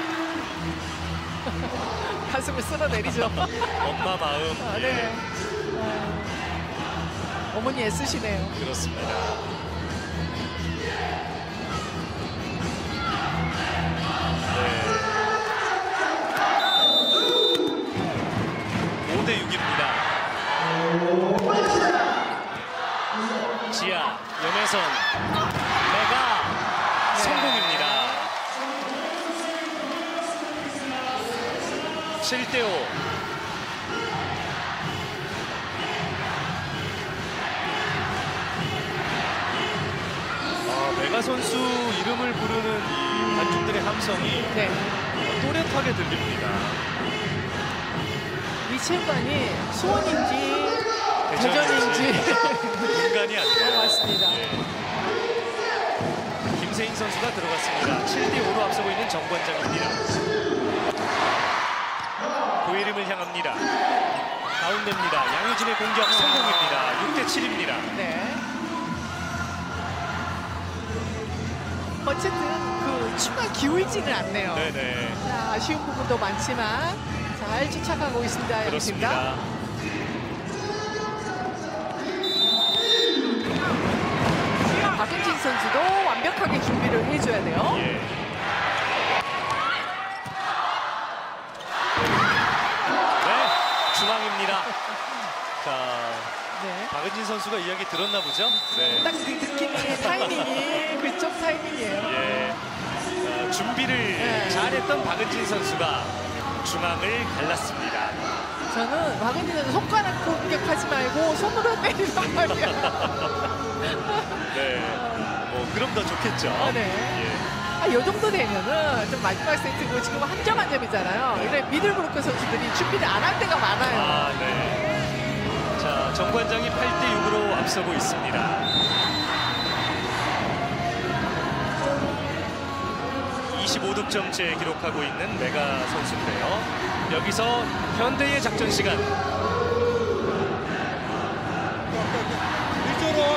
가슴을 쓸어내리죠. 엄마 마음. 아, 네. 아, 어머니 애쓰시네요. 그렇습니다. 오 대 육입니다. 지하, 염혜선, 메가 성공입니다. 칠 대 오. 아, 메가 선수 이름을 부르는 이 관중들의 함성이 네. 또렷하게 들립니다. 이 체육관이 수원인지 대전인지. 대전인지 분간이 안 돼요. 맞습니다. 예. 김세인 선수가 들어갔습니다. 칠 대 오로 앞서고 있는 정관장입니다. 고이름을 향합니다. 가운데입니다. 양효진의 공격 성공입니다. 육 대 칠입니다. 네. 어쨌든 그 추가 기울지는 않네요. 네네. 자, 아쉬운 부분도 많지만 잘 쫓아가고 있습니다. 그렇습니다. 박은진 선수도 완벽하게 준비를 해줘야 돼요. 예. 네, 중앙입니다. 자, 네. 박은진 선수가 이야기 들었나 보죠? 네. 딱 그 느낌이 타이밍이 그쪽 타이밍이에요. 예. 자, 준비를 네. 잘했던 박은진 선수가 중앙을 갈랐습니다. 저는 박은진 선수 손가락 공격하지 말고 손으로 때리란 말이야. 네, 뭐 그럼 더 좋겠죠. 아, 네. 예. 아, 이 정도 되면은 좀 마지막 세트고 지금 한 점 한 점이잖아요. 이래 미들브로커 선수들이 준비를 안 할 때가 많아요. 아, 네. 자, 정관장이 팔 대 육으로 앞서고 있습니다. 이십오 득점째 기록하고 있는 메가 선수인데요. 여기서 현대의 작전 시간. 이쪽으로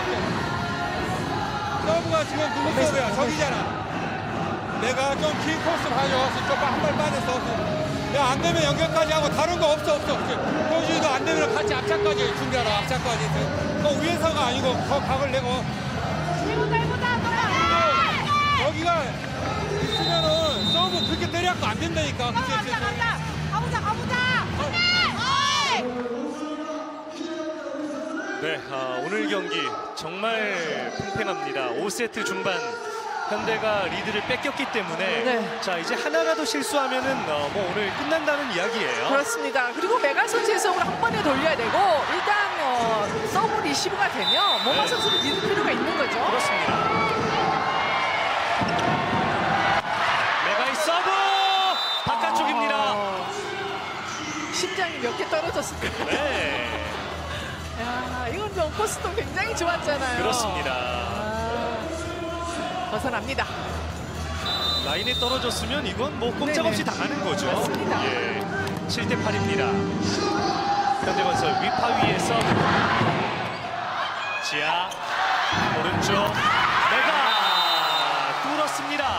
서브가 지금 누구 서브야? 저기잖아. 내가 좀 긴 코스 가져와서 좀 한 발 빠졌어. 야, 안 되면 연결까지 하고 다른 거 없어 없어. 표지도 안 되면 같이 앞차까지 준비하라. 앞차까지. 그 위에서가 아니고 더 각을 내고. 여기가 있으면은 서브 그렇게 때려갖고 안 된다니까. 그치, 그치. 가보자 가보자. 네, 아, 오늘 경기 정말 팽팽합니다. 오 세트 중반 현대가 리드를 뺏겼기 때문에 네. 자 이제 하나라도 실수하면은 어, 뭐 오늘 끝난다는 이야기예요. 그렇습니다. 그리고 메가 선수의 서브를 한 번에 돌려야 되고 일단 어, 서브 리시브가 되면 모마 네. 선수를 믿을 필요가 있는 거죠. 그렇습니다. 메가의 서브 바깥쪽입니다. 아, 심장이 몇 개 떨어졌을까요? 네. 야, 이건 좀 코스도 굉장히 좋았잖아요. 그렇습니다. 아, 벗어납니다. 라인에 떨어졌으면 이건 뭐 꼼짝없이 네네. 당하는 거죠. 맞습니다. 예, 칠 대 팔입니다. 현대건설 위파 위에 서브. 지하 오른쪽 메가 뚫었습니다.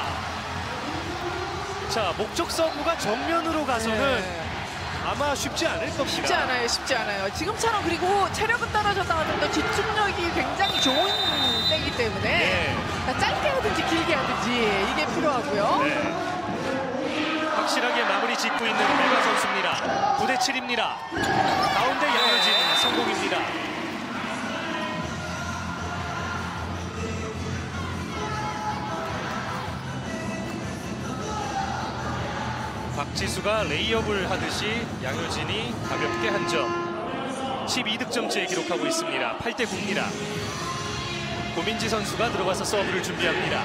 자, 목적 서브가 정면으로 가서는 네. 아마 쉽지 않을 겁니다. 쉽지 않아요. 쉽지 않아요. 지금처럼 그리고 체력은 떨어졌다 하더라도 집중력이 굉장히 좋은 때이기 때문에 네. 짧게 하든지 길게 하든지 이게 필요하고요. 네. 확실하게 마무리 짓고 있는 메가 선수입니다. 구 대 칠입니다. 가운데 양효진 네. 성공입니다. 박지수가 레이업을 하듯이 양효진이 가볍게 한 점. 십이 득점째 기록하고 있습니다. 팔 대 구입니다. 고민지 선수가 들어가서 서브를 준비합니다.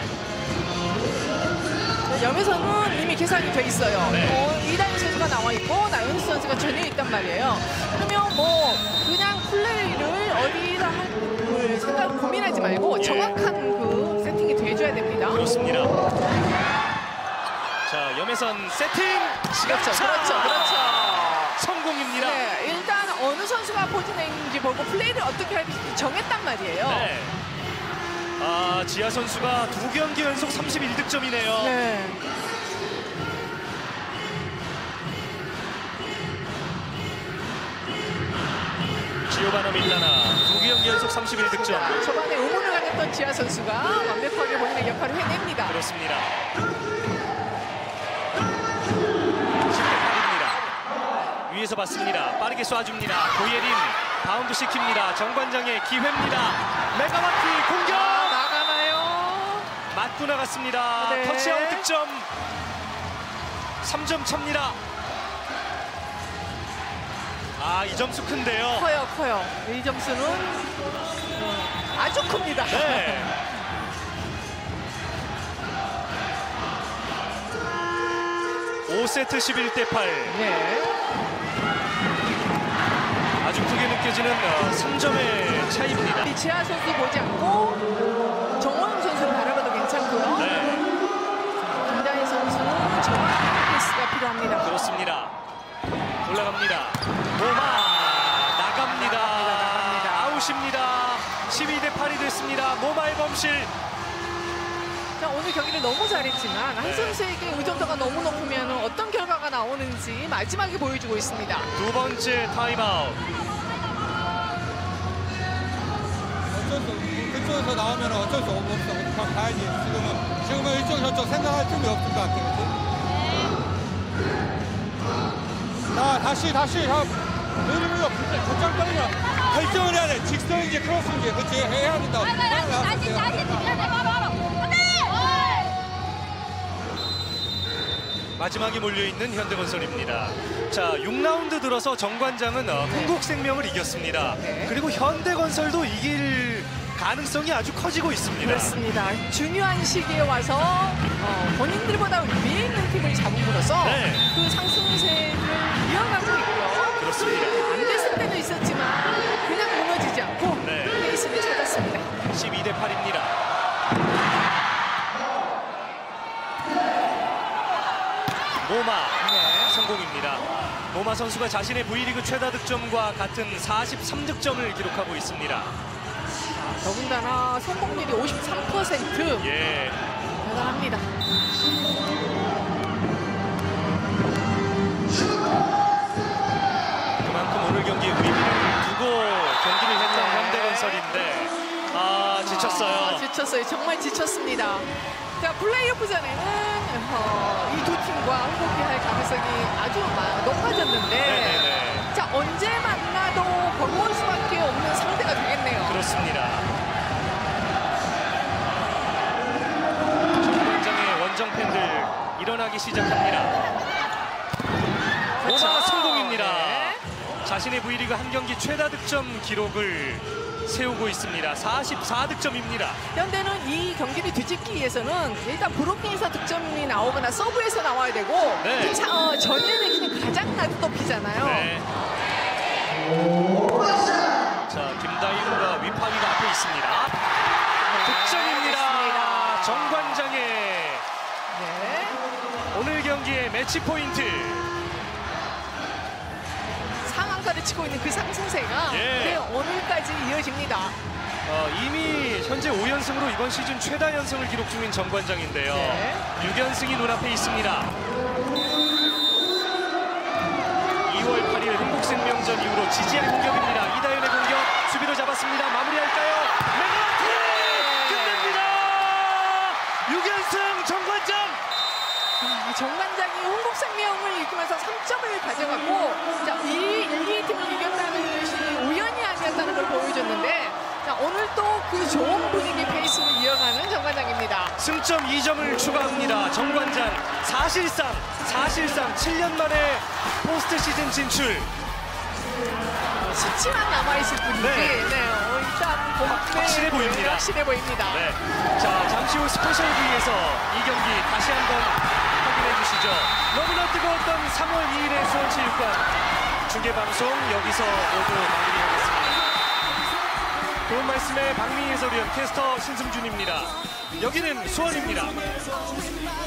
염에서는 이미 계산이 돼 있어요. 네. 어, 이다현 선수가 나와 있고 나윤수 선수가 전혀 있단 말이에요. 그러면 뭐 그냥 플레이를 어디다 할 생각 고민하지 말고 예. 정확한 그 세팅이 돼줘야 됩니다. 그렇습니다. 자, 염혜선 세팅! 그렇죠, 그렇죠, 그렇죠. 성공입니다. 네, 일단 어느 선수가 포진해 있는지 보고 플레이를 어떻게 할지 정했단 말이에요. 네. 아, 지하 선수가 두 경기 연속 삼십일 득점이네요. 네. 지오바나 밀라나 두 경기 연속 삼십일 득점. 초반에 의문을 가졌던 지하 선수가 완벽하게 본인의 역할을 해냅니다. 그렇습니다. 십 대 팔입니다. 위에서 봤습니다. 빠르게 쏴줍니다. 고예린 바운드 시킵니다. 정관장의 기회입니다. 메가마티 공격! 아, 나가나요? 맞고 나갔습니다. 네. 터치아웃 득점. 삼 점 차입니다. 아, 이 점수 큰데요. 커요, 커요. 이 점수는 어, 아주 큽니다. 네. 오 세트 십일 대 팔. 네. 아주 크게 느껴지는 어, 삼 점의 차이입니다. 이 지하 선수 보지 않고 정원웅 선수를 바라봐도 괜찮고요. 네. 김다희 선수는 정확한 패스가 필요합니다. 그렇습니다. 올라갑니다. 모마 나갑니다. 나갑니다. 나갑니다. 아웃입니다. 십이 대 팔이 됐습니다. 모마의 범실. 자, 오늘 경기를 너무 잘했지만 한 선수에게 의존도가 너무 높으면 어떤 결과가 나오는지 마지막에 보여주고 있습니다. 두 번째 타임아웃. 어쩔 수 없어. 그쪽에서 나오면 어쩔 수 없어. 그냥 가야지. 지금은 지금은 이쪽 저쪽 생각할 틈이 없을 것 같아. 그치? 자, 다시 다시 자, 내리면서 곧장 떨어져. 결정을 해야 돼. 직선인지 크로스인지 그치 해야 된다고. 마지막에 몰려있는 현대건설입니다. 자, 육 라운드 들어서 정관장은 어, 흥국생명을 이겼습니다. 네. 그리고 현대건설도 이길 가능성이 아주 커지고 있습니다. 그렇습니다. 중요한 시기에 와서 어, 본인들보다 위에 있는 팀을 잡음으로써 네. 그 상승세를 이어가고 있고요. 그렇습니다. 안 됐을 때도 있었지만 그냥 무너지지 않고 네. 페이스를 찾았습니다. 십이 대 팔입니다. 모마 성공입니다. 모마 선수가 자신의 V리그 최다 득점과 같은 사십삼 득점을 기록하고 있습니다. 더군다나 성공률이 오십삼 퍼센트. 예. 대단합니다. 그만큼 오늘 경기에 의미를 두고 경기를 했던 현대건설인데 아 지쳤어요. 아, 지쳤어요. 정말 지쳤습니다. 자, 플레이오프전에는 어, 이 두 팀과 흥국이 할 가능성이 아주 마- 높아졌는데 네네네. 자, 언제 만나도 번거울 수밖에 없는 상대가 되겠네요. 그렇습니다. 정관장의 원정 팬들 일어나기 시작합니다. 그렇죠. 모마 성공입니다. 네. 자신의 V리그 한 경기 최다 득점 기록을 세우고 있습니다. 사십사 득점입니다. 현대는 이 경기를 뒤집기 위해서는 일단 브로킹에서 득점이 나오거나 서브에서 나와야 되고 네. 자, 어, 전예는 가장 낮은 높이잖아요. 네. 자, 김다윤과 위파위가 앞에 있습니다. 득점입니다. 정관장의 네. 오늘 경기의 매치 포인트. 상한가를 치고 있는 그 상승세가 예. 네, 오늘까지 이어집니다. 어, 이미 현재 오 연승으로 이번 시즌 최다 연승을 기록 중인 정관장인데요. 네. 육 연승이 눈앞에 있습니다. 이월 팔일 흥국생명전 이후로 지지의 공격입니다. 이다현의 공격 수비로 잡았습니다. 마무리할까요? 메가트 끝냅니다. 육 연승 정관장. 아, 정관장이 흥국생명을 이기면서 삼 점을 가져갔고 자, 이 일, 이 팀을 이겼다는 것이 우연이 아니었다는 걸 보여줬는데 자, 오늘 또 그 좋은 분위기 페이스를 이어가는 정관장입니다. 승점 이 점을 추가합니다. 정관장 사실상 사실상 칠 년 만에 포스트 시즌 진출. 수치만 남아있을 뿐이지 네. 네, 어, 일단 뭐, 확실해 보입니다. 확실해 보입니다. 네. 자, 잠시 후 스페셜 V에서 이 경기 다시 한번 확인해 주시죠. 너무나 뜨거웠던 삼월 이일의 수원체육관 중계방송 여기서 모두 마무리하겠습니다. 좋은 말씀에 박민희 해설위원, 캐스터 신승준입니다. 여기는 수원입니다.